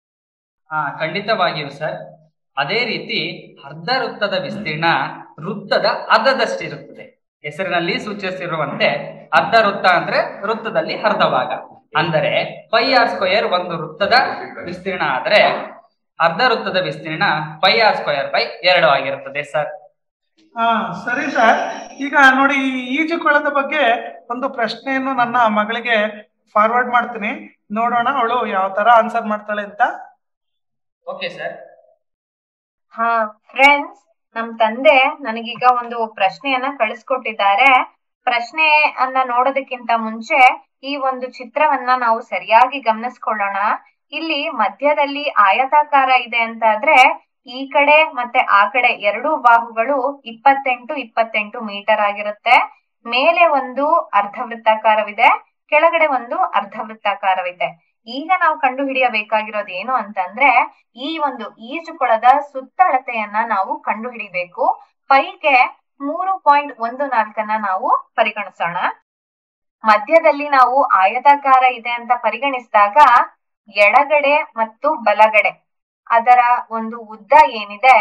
ಖಂಡಿತವಾಗಿಯೂ ಸರ್. ಅದೇ ರೀತಿ ಅರ್ಧ ವೃತ್ತದ ವಿಸ್ತೀರ್ಣ ವೃತ್ತದ ಅರ್ಧದಷ್ಟಿರುತ್ತದೆ. ಹೆಸರಿನಲ್ಲಿ ಸೂಚಿಸಿರುವಂತೆ ಅರ್ಧ ವೃತ್ತ ಅಂದ್ರೆ ವೃತ್ತದಲ್ಲಿ ಅರ್ಧ ಭಾಗ. ಅಂದರೆ πr² ಒಂದು ವೃತ್ತದ ವಿಸ್ತೀರ್ಣ ಆದ್ರೆ ಅರ್ಧ ವೃತ್ತದ ವಿಸ್ತೀರ್ಣ πr²/2 ಆಗಿರುತ್ತದೆ ಸರ್. ಸರಿ ಸರ್. ಈಗ ನೋಡಿ, ಈ ಈಜುಕೊಳದ ಬಗ್ಗೆ ಒಂದು ಪ್ರಶ್ನೆಯನ್ನು ನನ್ನ ಮಗಳಿಗೆ ಫಾರ್ವರ್ಡ್ ಮಾಡ್ತೀನಿ. ನೋಡೋಣ ಅವಳು ಯಾವ ತರ ಆನ್ಸರ್ ಮಾಡ್ತಾಳೆ ಅಂತ. Okay sir. ಫ್ರೆಂಡ್ಸ್, ನಮ್ ತಂದೆ ನನಗೀಗ ಒಂದು ಪ್ರಶ್ನೆಯನ್ನ ಕಳಿಸ್ಕೊಟ್ಟಿದ್ದಾರೆ. ಪ್ರಶ್ನೆ ಅನ್ನ ನೋಡೋದಕ್ಕಿಂತ ಮುಂಚೆ ಈ ಒಂದು ಚಿತ್ರವನ್ನ ನಾವು ಸರಿಯಾಗಿ ಗಮನಿಸ್ಕೊಳ್ಳೋಣ. ಇಲ್ಲಿ ಮಧ್ಯದಲ್ಲಿ ಆಯತಾಕಾರ ಇದೆ ಅಂತ ಆದ್ರೆ ಈ ಕಡೆ ಮತ್ತೆ ಆ ಕಡೆ ಎರಡೂ ಬಾಹುಗಳು 28 ಮೀಟರ್ ಆಗಿರುತ್ತೆ. ಮೇಲೆ ಒಂದು ಅರ್ಧ ವೃತ್ತಾಕಾರವಿದೆ, ಕೆಳಗಡೆ ಒಂದು ಅರ್ಧ ವೃತ್ತಾಕಾರವಿದೆ. ಈಗ ನಾವು ಕಂಡು ಹಿಡಿಯಬೇಕಾಗಿರೋದು ಏನು ಅಂತಂದ್ರೆ ಈ ಒಂದು ಈಜುಕೊಳದ ಸುತ್ತಳತೆಯನ್ನ ನಾವು ಕಂಡು ಹಿಡಿಬೇಕು. ಪೈಗೆ 3.14 ನಾವು ಪರಿಗಣಿಸೋಣ. ಮಧ್ಯದಲ್ಲಿ ನಾವು ಆಯತಾಕಾರ ಇದೆ ಅಂತ ಪರಿಗಣಿಸಿದಾಗ ಎಡಗಡೆ ಮತ್ತು ಬಲಗಡೆ ಅದರ ಒಂದು ಉದ್ದ ಏನಿದೆ,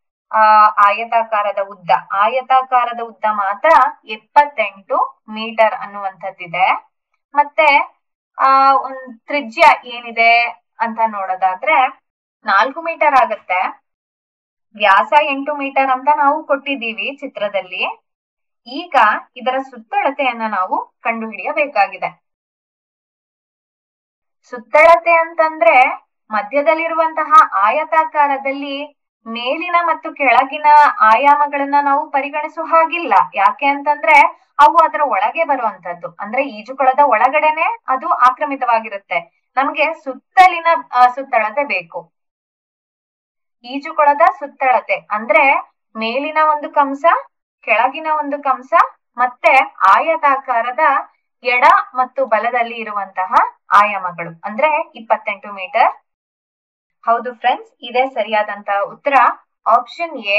ಆಯತಾಕಾರದ ಉದ್ದ ಮಾತ್ರ 78 ಮೀಟರ್ ಅನ್ನುವಂಥದ್ದಿದೆ. ಮತ್ತೆ ಒಂದ್ ತ್ರಿಜ್ಯ ಏನಿದೆ ಅಂತ ನೋಡೋದಾದ್ರೆ 4 ಮೀಟರ್ ಆಗತ್ತೆ. ವ್ಯಾಸ 8 ಮೀಟರ್ ಅಂತ ನಾವು ಕೊಟ್ಟಿದ್ದೀವಿ ಚಿತ್ರದಲ್ಲಿ. ಈಗ ಇದರ ಸುತ್ತಳತೆಯನ್ನ ನಾವು ಕಂಡುಹಿಡಿಯಬೇಕಾಗಿದೆ. ಸುತ್ತಳತೆ ಅಂತಂದ್ರೆ ಮಧ್ಯದಲ್ಲಿರುವಂತಹ ಆಯತಾಕಾರದಲ್ಲಿ ಮೇಲಿನ ಮತ್ತು ಕೆಳಗಿನ ಆಯಾಮಗಳನ್ನ ನಾವು ಪರಿಗಣಿಸುವ ಹಾಗಿಲ್ಲ. ಯಾಕೆ ಅಂತಂದ್ರೆ ಅವು ಅದರ ಒಳಗೆ ಬರುವಂತದ್ದು, ಅಂದ್ರೆ ಈಜುಕೊಳದ ಒಳಗಡೆನೆ ಅದು ಆಕ್ರಮಿತವಾಗಿರುತ್ತೆ. ನಮ್ಗೆ ಸುತ್ತಲಿನ ಸುತ್ತಳತೆ ಬೇಕು. ಈಜುಕೊಳದ ಸುತ್ತಳತೆ ಅಂದ್ರೆ ಮೇಲಿನ ಒಂದು ಕಂಸ, ಕೆಳಗಿನ ಒಂದು ಕಂಸ, ಮತ್ತೆ ಆಯತಾಕಾರದ ಎಡ ಮತ್ತು ಬಲದಲ್ಲಿ ಇರುವಂತಹ ಆಯಾಮಗಳು ಅಂದ್ರೆ 28 ಮೀಟರ್. ಹೌದು ಫ್ರೆಂಡ್ಸ್, ಇದೇ ಸರಿಯಾದಂತಹ ಉತ್ತರ. Option A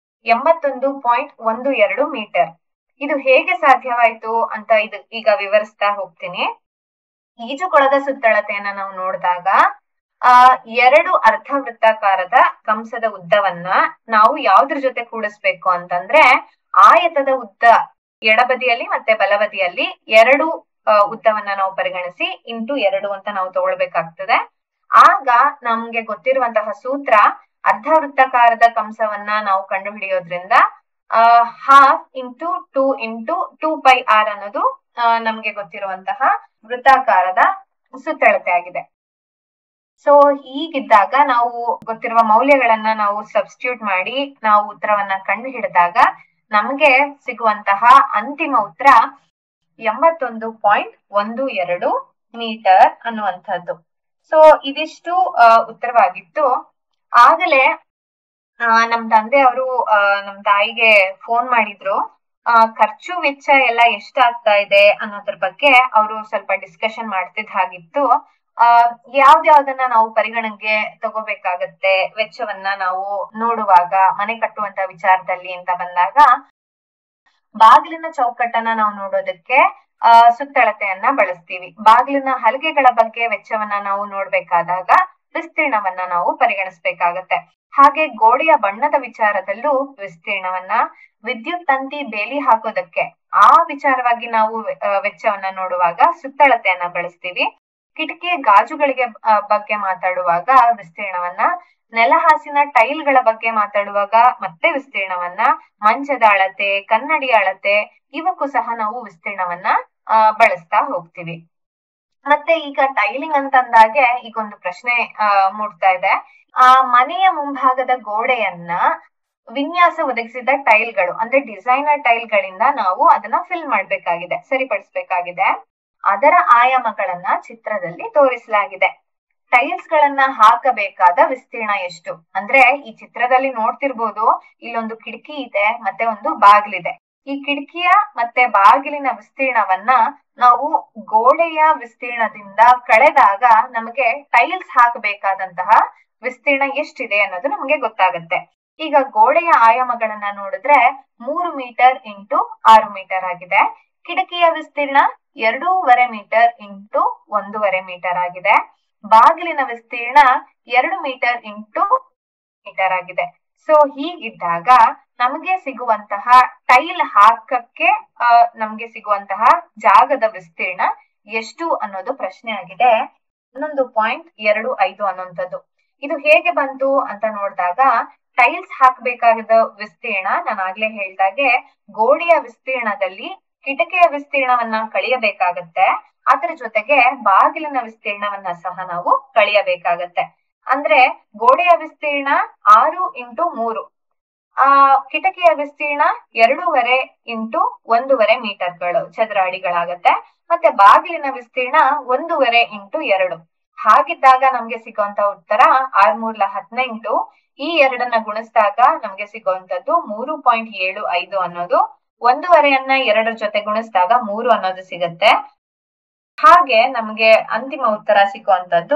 81.12 metre. ಇದು ಹೇಗೆ ಸಾಧ್ಯವಾಯ್ತು ಅಂತ ಈಗ ವಿವರಿಸ್ತಾ ಹೋಗ್ತೀನಿ. ಈಜುಕೊಳದ ಸುತ್ತಳತೆಯನ್ನ ನಾವು ನೋಡಿದಾಗ ಎರಡು ಅರ್ಧ ವೃತ್ತಾಕಾರದ ಕಂಸದ ಉದ್ದವನ್ನ ನಾವು ಯಾವ್ದ್ರ ಜೊತೆ ಕೂಡಿಸ್ಬೇಕು ಅಂತಂದ್ರೆ ಆಯತದ ಉದ್ದ ಎಡಬದಿಯಲ್ಲಿ ಮತ್ತೆ ಬಲಬದಿಯಲ್ಲಿ ಎರಡು ಉದ್ದವನ್ನ ನಾವು ಪರಿಗಣಿಸಿ ಇಂಟು 2 ಅಂತ ನಾವು ತಗೊಳ್ಬೇಕಾಗ್ತದೆ. ಆಗ ನಮ್ಗೆ ಗೊತ್ತಿರುವಂತಹ ಸೂತ್ರ, ಅರ್ಧ ವೃತ್ತಾಕಾರದ ಕಂಸವನ್ನ ನಾವು ಕಂಡು ಹಿಡಿಯೋದ್ರಿಂದ ಹಾಫ್ ಇಂಟು 2 ಇಂಟು 2πr ಅನ್ನೋದು ನಮ್ಗೆ ಗೊತ್ತಿರುವಂತಹ ವೃತ್ತಾಕಾರದ ಸುತ್ತಳತೆ ಆಗಿದೆ. ಸೊ ಹೀಗಿದ್ದಾಗ ನಾವು ಗೊತ್ತಿರುವ ಮೌಲ್ಯಗಳನ್ನ ನಾವು ಸಬ್ಸ್ಟಿಟ್ಯೂಟ್ ಮಾಡಿ ನಾವು ಉತ್ತರವನ್ನ ಕಂಡು ಹಿಡಿದಾಗ ನಮ್ಗೆ ಸಿಗುವಂತಹ ಅಂತಿಮ ಉತ್ತರ 81.12 ಮೀಟರ್ ಅನ್ನುವಂಥದ್ದು. ಸೊ ಇದಿಷ್ಟು ಉತ್ತರವಾಗಿತ್ತು. ಆಗಲೇ ನಮ್ ತಂದೆಯವರು ನಮ್ ತಾಯಿಗೆ ಫೋನ್ ಮಾಡಿದ್ರು. ಖರ್ಚು ವೆಚ್ಚ ಎಲ್ಲ ಎಷ್ಟಾಗ್ತಾ ಇದೆ ಅನ್ನೋದ್ರ ಬಗ್ಗೆ ಅವರು ಸ್ವಲ್ಪ ಡಿಸ್ಕಷನ್ ಮಾಡ್ತಿದ್ ಹಾಗಿತ್ತು. ಯಾವ್ದ್ಯಾವ್ದನ್ನ ನಾವು ಪರಿಗಣನೆಗೆ ತಗೋಬೇಕಾಗತ್ತೆ ವೆಚ್ಚವನ್ನ ನಾವು ನೋಡುವಾಗ ಮನೆ ಕಟ್ಟುವಂತ ವಿಚಾರದಲ್ಲಿ ಅಂತ ಬಂದಾಗ, ಬಾಗಿಲಿನ ಚೌಕಟ್ಟನ್ನ ನಾವು ನೋಡೋದಕ್ಕೆ ಸುತ್ತಳತೆಯನ್ನ ಬಳಸ್ತೀವಿ. ಬಾಗಿಲಿನ ಹಲಗೆಗಳ ಬಗ್ಗೆ ವೆಚ್ಚವನ್ನ ನಾವು ನೋಡ್ಬೇಕಾದಾಗ ವಿಸ್ತೀರ್ಣವನ್ನ ನಾವು ಪರಿಗಣಿಸ್ಬೇಕಾಗತ್ತೆ. ಹಾಗೆ ಗೋಡೆಯ ಬಣ್ಣದ ವಿಚಾರದಲ್ಲೂ ವಿಸ್ತೀರ್ಣವನ್ನ, ವಿದ್ಯುತ್ ತಂತಿ ಬೇಲಿ ಹಾಕೋದಕ್ಕೆ ಆ ವಿಚಾರವಾಗಿ ನಾವು ವೆಚ್ಚವನ್ನ ನೋಡುವಾಗ ಸುತ್ತಳತೆಯನ್ನ ಬಳಸ್ತೀವಿ. ಕಿಟಕಿಯ ಗಾಜುಗಳಿಗೆ ಬಗ್ಗೆ ಮಾತಾಡುವಾಗ ವಿಸ್ತೀರ್ಣವನ್ನ, ನೆಲಹಾಸಿನ ಟೈಲ್ಗಳ ಬಗ್ಗೆ ಮಾತಾಡುವಾಗ ಮತ್ತೆ ವಿಸ್ತೀರ್ಣವನ್ನ, ಮಂಚದ ಅಳತೆ, ಕನ್ನಡಿ ಅಳತೆ ಇವಕ್ಕೂ ಸಹ ನಾವು ವಿಸ್ತೀರ್ಣವನ್ನ ಬಳಸ್ತಾ ಹೋಗ್ತೀವಿ. ಮತ್ತೆ ಈಗ ಟೈಲಿಂಗ್ ಅಂತಂದಾಗೆ ಈಗೊಂದು ಪ್ರಶ್ನೆ ಮೂಡ್ತಾ ಇದೆ. ಮನೆಯ ಮುಂಭಾಗದ ಗೋಡೆಯನ್ನ ವಿನ್ಯಾಸ ಒದಗಿಸಿದ ಟೈಲ್ಗಳು ಅಂದ್ರೆ ಡಿಸೈನರ್ ಟೈಲ್ಗಳಿಂದ ನಾವು ಅದನ್ನ ಫಿಲ್ ಮಾಡ್ಬೇಕಾಗಿದೆ, ಸರಿಪಡಿಸ್ಬೇಕಾಗಿದೆ. ಅದರ ಆಯಾಮಗಳನ್ನ ಚಿತ್ರದಲ್ಲಿ ತೋರಿಸಲಾಗಿದೆ. ಟೈಲ್ಸ್ ಗಳನ್ನ ಹಾಕಬೇಕಾದ ವಿಸ್ತೀರ್ಣ ಎಷ್ಟು ಅಂದ್ರೆ ಈ ಚಿತ್ರದಲ್ಲಿ ನೋಡ್ತಿರ್ಬೋದು, ಇಲ್ಲೊಂದು ಕಿಟಕಿ ಇದೆ ಮತ್ತೆ ಒಂದು ಬಾಗಿಲಿದೆ. ಈ ಕಿಟಕಿಯ ಮತ್ತೆ ಬಾಗಿಲಿನ ವಿಸ್ತೀರ್ಣವನ್ನ ನಾವು ಗೋಡೆಯ ವಿಸ್ತೀರ್ಣದಿಂದ ಕಳೆದಾಗ ನಮಗೆ ಟೈಲ್ಸ್ ಹಾಕಬೇಕಾದಂತಹ ವಿಸ್ತೀರ್ಣ ಎಷ್ಟಿದೆ ಅನ್ನೋದು ನಮ್ಗೆ ಗೊತ್ತಾಗುತ್ತೆ. ಈಗ ಗೋಡೆಯ ಆಯಾಮಗಳನ್ನ ನೋಡಿದ್ರೆ 3 ಮೀಟರ್ ಇಂಟು 6 ಮೀಟರ್ ಆಗಿದೆ. ಕಿಟಕಿಯ ವಿಸ್ತೀರ್ಣ 2.5 ಮೀಟರ್ ಇಂಟು 1.5 ಮೀಟರ್ ಆಗಿದೆ. ಬಾಗಿಲಿನ ವಿಸ್ತೀರ್ಣ 2 ಮೀಟರ್ ಇಂಟು ಮೀಟರ್ ಆಗಿದೆ. ಸೊ ಹೀಗಿದ್ದಾಗ ನಮಗೆ ಸಿಗುವಂತಹ ಟೈಲ್ ಹಾಕಕ್ಕೆ ನಮ್ಗೆ ಸಿಗುವಂತಹ ಜಾಗದ ವಿಸ್ತೀರ್ಣ ಎಷ್ಟು ಅನ್ನೋದು ಪ್ರಶ್ನೆ ಆಗಿದೆ. 11.25 ಅನ್ನುವಂಥದ್ದು. ಇದು ಹೇಗೆ ಬಂತು ಅಂತ ನೋಡಿದಾಗ ಟೈಲ್ಸ್ ಹಾಕ್ಬೇಕಾದ ವಿಸ್ತೀರ್ಣ ನಾನು ಆಗ್ಲೇ ಹೇಳ್ದಾಗೆ ಗೋಡೆಯ ವಿಸ್ತೀರ್ಣದಲ್ಲಿ ಕಿಟಕಿಯ ವಿಸ್ತೀರ್ಣವನ್ನ ಕಳಿಯಬೇಕಾಗತ್ತೆ. ಅದ್ರ ಜೊತೆಗೆ ಬಾಗಿಲಿನ ವಿಸ್ತೀರ್ಣವನ್ನ ಸಹ ನಾವು ಕಳಿಯಬೇಕಾಗತ್ತೆ. ಅಂದ್ರೆ ಗೋಡೆಯ ವಿಸ್ತೀರ್ಣ 6 ಇಂಟು 3, ಕಿಟಕಿಯ ವಿಸ್ತೀರ್ಣ 2.5 ಇಂಟು 1.5 ಮೀಟರ್ಗಳು ಚದರ ಅಡಿಗಳಾಗತ್ತೆ. ಮತ್ತೆ ಬಾಗಿಲಿನ ವಿಸ್ತೀರ್ಣ 1.5 ಇಂಟು 2. ಹಾಗಿದ್ದಾಗ ನಮ್ಗೆ ಸಿಗುವಂತ ಉತ್ತರ 6×3 = 18. ಈ ಎರಡನ್ನ ಗುಣಿಸಿದಾಗ ನಮ್ಗೆ ಸಿಗುವಂತದ್ದು 3.75 ಅನ್ನೋದು. 1.5 2 ಜೊತೆ ಗುಣಿಸಿದಾಗ 3 ಅನ್ನೋದು ಸಿಗತ್ತೆ. ಹಾಗೆ ನಮ್ಗೆ ಅಂತಿಮ ಉತ್ತರ ಸಿಗುವಂತದ್ದು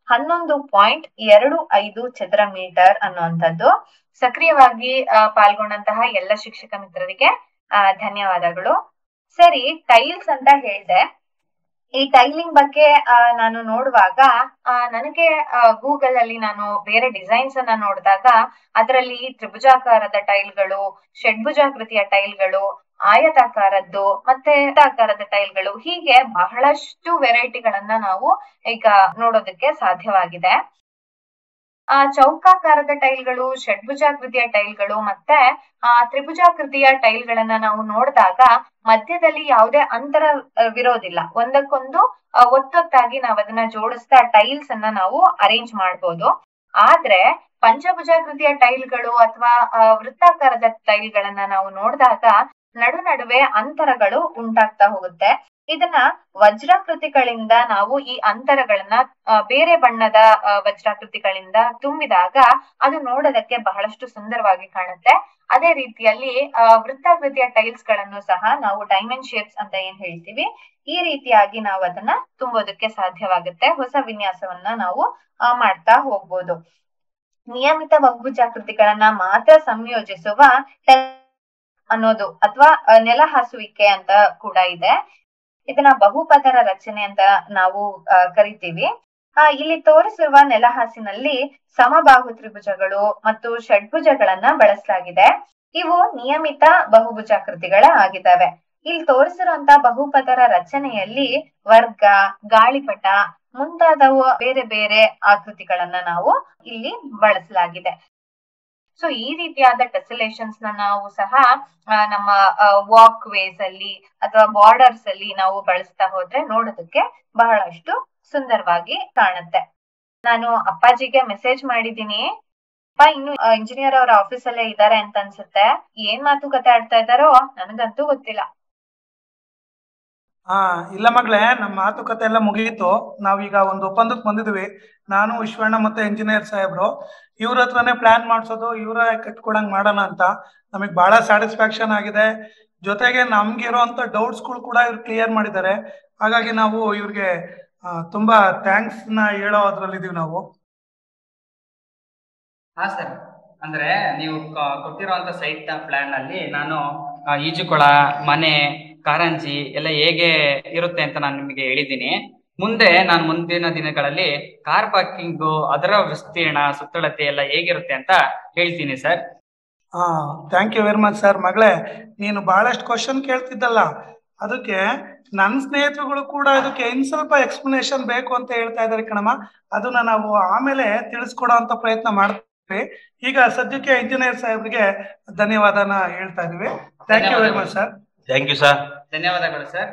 11.25 ಚದರ ಮೀಟರ್ ಅನ್ನುವಂಥದ್ದು. ಸಕ್ರಿಯವಾಗಿ ಪಾಲ್ಗೊಂಡಂತಹ ಎಲ್ಲ ಶಿಕ್ಷಕ ಮಿತ್ರರಿಗೆ ಧನ್ಯವಾದಗಳು. ಸರಿ, ಟೈಲ್ಸ್ ಅಂತ ಹೇಳ್ದೆ. ಈ ಟೈಲಿಂಗ್ ಬಗ್ಗೆ ನಾನು ನೋಡುವಾಗ ನನಗೆ ಗೂಗಲ್ ಅಲ್ಲಿ ನಾನು ಬೇರೆ ಡಿಸೈನ್ಸ್ ಅನ್ನ ನೋಡಿದಾಗ ಅದರಲ್ಲಿ ತ್ರಿಭುಜಾಕಾರದ ಟೈಲ್ಗಳು, ಷಡ್ಭುಜಾಕೃತಿಯ ಟೈಲ್ಗಳು, ಆಯತಾಕಾರದ್ದು ಮತ್ತೆ ಆಕಾರದ ಟೈಲ್ಗಳು, ಹೀಗೆ ಬಹಳಷ್ಟು ವೆರೈಟಿಗಳನ್ನ ನಾವು ಈಗ ನೋಡೋದಕ್ಕೆ ಸಾಧ್ಯವಾಗಿದೆ. ಚೌಕಾಕಾರದ ಟೈಲ್ಗಳು, ಷಡ್ಭುಜಾಕೃತಿಯ ಟೈಲ್ಗಳು ಮತ್ತೆ ತ್ರಿಭುಜಾಕೃತಿಯ ಟೈಲ್ಗಳನ್ನ ನಾವು ನೋಡಿದಾಗ ಮಧ್ಯದಲ್ಲಿ ಯಾವುದೇ ಅಂತರವಿರೋದಿಲ್ಲ. ಒಂದಕ್ಕೊಂದು ಒತ್ತೊತ್ತಾಗಿ ನಾವು ಅದನ್ನ ಜೋಡಿಸ್ತಾ ಟೈಲ್ಸ್ ಅನ್ನ ನಾವು ಅರೇಂಜ್ ಮಾಡ್ಬೋದು. ಆದ್ರೆ ಪಂಚಭುಜಾಕೃತಿಯ ಟೈಲ್ಗಳು ಅಥವಾ ವೃತ್ತಾಕಾರದ ಟೈಲ್ಗಳನ್ನ ನಾವು ನೋಡಿದಾಗ ನಡುವೆ ಅಂತರಗಳು ಉಂಟಾಗ್ತಾ ಹೋಗುತ್ತೆ. ಇದನ್ನ ವಜ್ರಾಕೃತಿಗಳಿಂದ ನಾವು ಈ ಅಂತರಗಳನ್ನ ಬೇರೆ ಬಣ್ಣದ ವಜ್ರಾಕೃತಿಗಳಿಂದ ತುಂಬಿದಾಗ ಅದು ನೋಡೋದಕ್ಕೆ ಬಹಳಷ್ಟು ಸುಂದರವಾಗಿ ಕಾಣುತ್ತೆ. ಅದೇ ರೀತಿಯಲ್ಲಿ ವೃತ್ತಾಕೃತಿಯ ಟೈಲ್ಸ್ ಗಳನ್ನು ಸಹ ನಾವು ಡೈಮಂಡ್ ಶೇಪ್ಸ್ ಅಂತ ಏನ್ ಹೇಳ್ತೀವಿ, ಈ ರೀತಿಯಾಗಿ ನಾವು ಅದನ್ನ ತುಂಬೋದಕ್ಕೆ ಸಾಧ್ಯವಾಗುತ್ತೆ. ಹೊಸ ವಿನ್ಯಾಸವನ್ನ ನಾವು ಮಾಡ್ತಾ ಹೋಗ್ಬೋದು. ನಿಯಮಿತ ಬಹುಭುಜಾಕೃತಿಗಳನ್ನ ಮಾತ್ರ ಸಂಯೋಜಿಸುವ ಅನ್ನೋದು ಅಥವಾ ನೆಲಹಾಸುವಿಕೆ ಅಂತ ಕೂಡ ಇದೆ. ಇದನ್ನ ಬಹುಪದರ ರಚನೆ ಅಂತ ನಾವು ಕರಿತೀವಿ. ಇಲ್ಲಿ ತೋರಿಸಿರುವ ನೆಲಹಾಸಿನಲ್ಲಿ ಸಮಬಾಹು ತ್ರಿಭುಜಗಳು ಮತ್ತು ಷಡ್ಭುಜಗಳನ್ನ ಬಳಸಲಾಗಿದೆ. ಇವು ನಿಯಮಿತ ಬಹುಭುಜಾಕೃತಿಗಳ ಆಗಿದ್ದಾವೆ. ಇಲ್ಲಿ ತೋರಿಸಿರುವಂತಹ ಬಹುಪದರ ರಚನೆಯಲ್ಲಿ ವರ್ಗ, ಗಾಳಿಪಟ ಮುಂತಾದವು ಬೇರೆ ಬೇರೆ ಆಕೃತಿಗಳನ್ನ ನಾವು ಇಲ್ಲಿ ಬಳಸಲಾಗಿದೆ. ಸೊ ಈ ರೀತಿಯಾದ ಟೆಸಲೇಷನ್ಸ್ ನಾವು ಸಹ ನಮ್ಮ ವಾಕ್ ವೇಸ್ ಅಲ್ಲಿ ಅಥವಾ ಬಾರ್ಡರ್ಸ್ ಅಲ್ಲಿ ನಾವು ಬಳಸ್ತಾ ಹೋದ್ರೆ ನೋಡೋದಕ್ಕೆ ಬಹಳಷ್ಟು ಸುಂದರವಾಗಿ ಕಾಣುತ್ತೆ. ನಾನು ಅಪ್ಪಾಜಿಗೆ ಮೆಸೇಜ್ ಮಾಡಿದ್ದೀನಿ, ಅಪ್ಪ ಇನ್ನು ಇಂಜಿನಿಯರ್ ಅವರ ಆಫೀಸ್ ಅಲ್ಲೇ ಇದ್ದಾರೆ ಅಂತ ಅನ್ಸುತ್ತೆ. ಏನ್ ಮಾತುಕತೆ ಆಡ್ತಾ ಇದ್ದಾರೋ ನನಗಂತೂ ಗೊತ್ತಿಲ್ಲ. ಇಲ್ಲ ಮಗಳೇ, ನಮ್ಮ ಮಾತುಕತೆ ಎಲ್ಲ ಮುಗಿಯಿತು. ನಾವೀಗ ಒಂದು ಒಪ್ಪಂದಕ್ಕೆ ಬಂದಿದ್ವಿ. ನಾನು ವಿಶ್ವಣ್ಣ ಮತ್ತೆ ಇಂಜಿನಿಯರ್ ಸಾಹೇಬ್ರು ಇವ್ರ ಹತ್ರನೇ ಪ್ಲಾನ್ ಮಾಡ್ಸೋದು, ಇವರ ಕಟ್ಕೊಡಂಗ್ ಮಾಡೋಣ ಅಂತ. ನಮಗ್ ಬಹಳ ಸ್ಯಾಟಿಸ್ಫ್ಯಾಕ್ಷನ್ ಆಗಿದೆ. ಜೊತೆಗೆ ನಮ್ಗಿರೋಂತ ಡೌಟ್ಸ್ಗಳು ಕೂಡ ಇವ್ರು ಕ್ಲಿಯರ್ ಮಾಡಿದ್ದಾರೆ. ಹಾಗಾಗಿ ನಾವು ಇವ್ರಿಗೆ ತುಂಬಾ ಥ್ಯಾಂಕ್ಸ್ ನ ಹೇಳೋ ಅದ್ರಲ್ಲಿದೀವಿ ನಾವು. ಹಾ ಸರ್, ಅಂದ್ರೆ ನೀವು ಕೊಟ್ಟಿರುವಂತ ಸೈಟ್ ಪ್ಲಾನ್ ಅಲ್ಲಿ ನಾನು ಈಜುಕೊಳ, ಮನೆ, ಕಾರಂಜಿ ಎಲ್ಲ ಹೇಗೆ ಇರುತ್ತೆ ಅಂತ ನಾನು ನಿಮಗೆ ಹೇಳಿದ್ದೀನಿ. ನಾನು ಮುಂದಿನ ದಿನಗಳಲ್ಲಿ ಕಾರ್ ಪಾರ್ಕಿಂಗ್, ಅದರ ವಿಸ್ತೀರ್ಣ, ಸುತ್ತಳತೆ ಎಲ್ಲ ಹೇಗಿರುತ್ತೆ ಅಂತ ಹೇಳ್ತೀನಿ sir. Thank you very much sir. ಮಗಳೇ, ನೀನು ಬಹಳಷ್ಟು ಕ್ವಶನ್ ಕೇಳ್ತಿದ್ದಲ್ಲ, ಅದಕ್ಕೆ ನನ್ನ ಸ್ನೇಹಿತರುಗಳು ಕೂಡ ಇದಕ್ಕೆ ಇನ್ ಸ್ವಲ್ಪ ಎಕ್ಸ್ಪ್ಲನೇಷನ್ ಬೇಕು ಅಂತ ಹೇಳ್ತಾ ಇದ್ದಾರೆ ಕಣಮ್ಮ. ಅದನ್ನ ನಾವು ಆಮೇಲೆ ತಿಳಿಸ್ಕೊಡೋ ಅಂತ ಪ್ರಯತ್ನ ಮಾಡ್ತೀವಿ. ಈಗ ಸದ್ಯಕ್ಕೆ ಇಂಜಿನಿಯರ್ ಸಾಹೇಬ್ರಿಗೆ ಧನ್ಯವಾದನ ಹೇಳ್ತಾ ಇದೀವಿ. Thank you very much sir. Thank you sir. ಧನ್ಯವಾದಗಳು ಸರ್.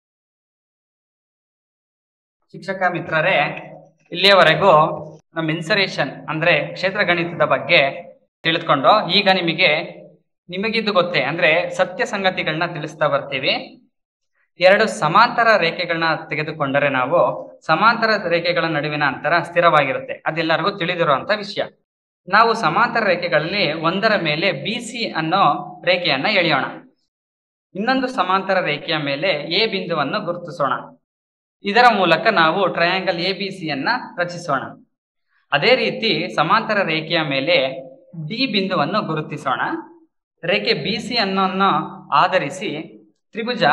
ಶಿಕ್ಷಕ ಮಿತ್ರರೇ, ಇಲ್ಲಿಯವರೆಗೂ ನಮ್ಮ ಇನ್ಸರೇಷನ್ ಅಂದ್ರೆ ಕ್ಷೇತ್ರ ಗಣಿತದ ಬಗ್ಗೆ ತಿಳಿದುಕೊಂಡು ಈಗ ನಿಮಗಿದ್ದು ಗೊತ್ತೇ ಅಂದ್ರೆ ಸತ್ಯ ಸಂಗತಿಗಳನ್ನ ತಿಳಿಸ್ತಾ ಬರ್ತೀವಿ. 2 ಸಮಾಂತರ ರೇಖೆಗಳನ್ನ ತೆಗೆದುಕೊಂಡರೆ ನಾವು ಸಮಾಂತರ ರೇಖೆಗಳ ನಡುವಿನ ಅಂತರ ಸ್ಥಿರವಾಗಿರುತ್ತೆ. ಅದೆಲ್ಲರಿಗೂ ತಿಳಿದಿರುವಂತ ವಿಷಯ. ನಾವು ಸಮಾಂತರ ರೇಖೆಗಳಲ್ಲಿ ಒಂದರ ಮೇಲೆ BC ಅನ್ನೋ ರೇಖೆಯನ್ನ ಎಳೆಯೋಣ. ಇನ್ನೊಂದು ಸಮಾಂತರ ರೇಖೆಯ ಮೇಲೆ ಎ ಬಿಂದುವನ್ನು ಗುರುತಿಸೋಣ. ಇದರ ಮೂಲಕ ನಾವು ಟ್ರಯಾಂಗಲ್ ABC ಯನ್ನ ರಚಿಸೋಣ. ಅದೇ ರೀತಿ ಸಮಾಂತರ ರೇಖೆಯ ಮೇಲೆ ಡಿ ಬಿಂದುವನ್ನು ಗುರುತಿಸೋಣ. ರೇಖೆ BC ಅನ್ನು ಆಧರಿಸಿ ತ್ರಿಭುಜ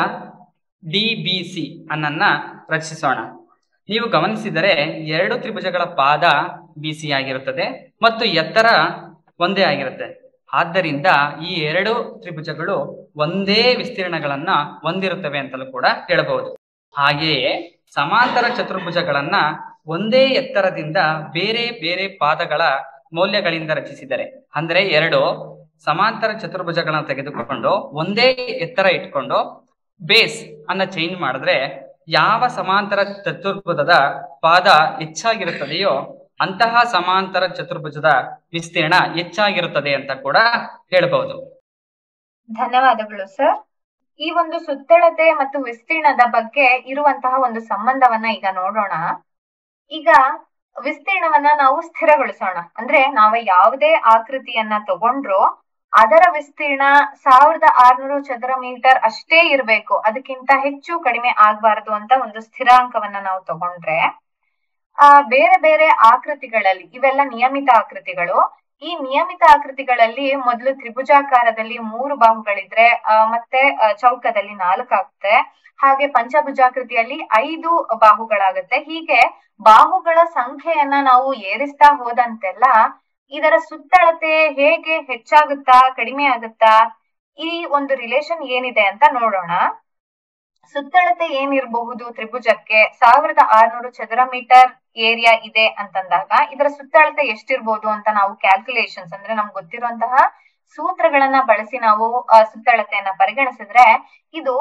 DBC ಅನ್ನನ್ನ ರಚಿಸೋಣ. ನೀವು ಗಮನಿಸಿದರೆ 2 ತ್ರಿಭುಜಗಳ ಪಾದ BC ಆಗಿರುತ್ತದೆ ಮತ್ತು ಎತ್ತರ ಒಂದೇ ಆಗಿರುತ್ತೆ. ಆದ್ದರಿಂದ ಈ 2 ತ್ರಿಭುಜಗಳು ಒಂದೇ ವಿಸ್ತೀರ್ಣಗಳನ್ನ ಹೊಂದಿರುತ್ತವೆ ಅಂತಲೂ ಕೂಡ ಹೇಳಬಹುದು. ಹಾಗೆಯೇ ಸಮಾಂತರ ಚತುರ್ಭುಜಗಳನ್ನ ಒಂದೇ ಎತ್ತರದಿಂದ ಬೇರೆ ಬೇರೆ ಪಾದಗಳ ಮೌಲ್ಯಗಳಿಂದ ರಚಿಸಿದರೆ, ಅಂದ್ರೆ 2 ಸಮಾಂತರ ಚತುರ್ಭುಜಗಳನ್ನ ತೆಗೆದುಕೊಂಡು ಒಂದೇ ಎತ್ತರ ಇಟ್ಕೊಂಡು ಬೇಸ್ ಅನ್ನ ಚೇಂಜ್ ಮಾಡಿದ್ರೆ ಯಾವ ಸಮಾಂತರ ಚತುರ್ಭುಜದ ಪಾದ ಹೆಚ್ಚಾಗಿರುತ್ತದೆಯೋ ಅಂತಹ ಸಮಾಂತರ ಚತುರ್ಭುಜದ ವಿಸ್ತೀರ್ಣ ಹೆಚ್ಚಾಗಿರುತ್ತದೆ ಅಂತ ಕೂಡ ಹೇಳಬಹುದು. ಧನ್ಯವಾದಗಳು ಸರ್. ಈ ಒಂದು ಸುತ್ತಳತೆ ಮತ್ತು ವಿಸ್ತೀರ್ಣದ ಬಗ್ಗೆ ಇರುವಂತಹ ಒಂದು ಸಂಬಂಧವನ್ನ ಈಗ ನೋಡೋಣ. ಈಗ ವಿಸ್ತೀರ್ಣವನ್ನ ನಾವು ಸ್ಥಿರಗೊಳಿಸೋಣ. ಅಂದ್ರೆ ನಾವು ಯಾವುದೇ ಆಕೃತಿಯನ್ನ ತಗೊಂಡ್ರು ಅದರ ವಿಸ್ತೀರ್ಣ 1600 ಚದರ ಮೀಟರ್ ಅಷ್ಟೇ ಇರ್ಬೇಕು, ಅದಕ್ಕಿಂತ ಹೆಚ್ಚು ಕಡಿಮೆ ಆಗ್ಬಾರ್ದು ಅಂತ ಒಂದು ಸ್ಥಿರಾಂಕವನ್ನ ನಾವು ತಗೊಂಡ್ರೆ, ಬೇರೆ ಬೇರೆ ಆಕೃತಿಗಳಲ್ಲಿ ಇವೆಲ್ಲ ನಿಯಮಿತ ಆಕೃತಿಗಳು. ಈ ನಿಯಮಿತ ಆಕೃತಿಗಳಲ್ಲಿ ಮೊದಲು ತ್ರಿಭುಜಾಕಾರದಲ್ಲಿ 3 ಬಾಹುಗಳಿದ್ರೆ ಮತ್ತೆ ಚೌಕದಲ್ಲಿ 4 ಆಗುತ್ತೆ. ಹಾಗೆ ಪಂಚಭುಜಾಕೃತಿಯಲ್ಲಿ 5 ಬಾಹುಗಳಾಗುತ್ತೆ. ಹೀಗೆ ಬಾಹುಗಳ ಸಂಖ್ಯೆಯನ್ನ ನಾವು ಏರಿಸ್ತಾ ಹೋದಂತೆಲ್ಲ ಇದರ ಸುತ್ತಳತೆ ಹೇಗೆ ಹೆಚ್ಚಾಗುತ್ತಾ ಕಡಿಮೆ ಆಗುತ್ತಾ, ಈ ಒಂದು ರಿಲೇಶನ್ ಏನಿದೆ ಅಂತ ನೋಡೋಣ. ಸುತ್ತಳತೆ ಏನಿರಬಹುದು ತ್ರಿಭುಜಕ್ಕೆ 1600 ಚದರ ಮೀಟರ್ ಏರಿಯಾ ಇದೆ ಅಂತಂದಾಗ ಇದರ ಸುತ್ತಳತೆ ಎಷ್ಟಿರ್ಬೋದು ಅಂತ ನಾವು ಕ್ಯಾಲ್ಕುಲೇಷನ್ಸ್ ಅಂದ್ರೆ ನಮ್ಗೆ ಗೊತ್ತಿರುವಂತಹ ಸೂತ್ರಗಳನ್ನ ಬಳಸಿ ನಾವು ಸುತ್ತಳತೆಯನ್ನ ಪರಿಗಣಿಸಿದ್ರೆ ಇದು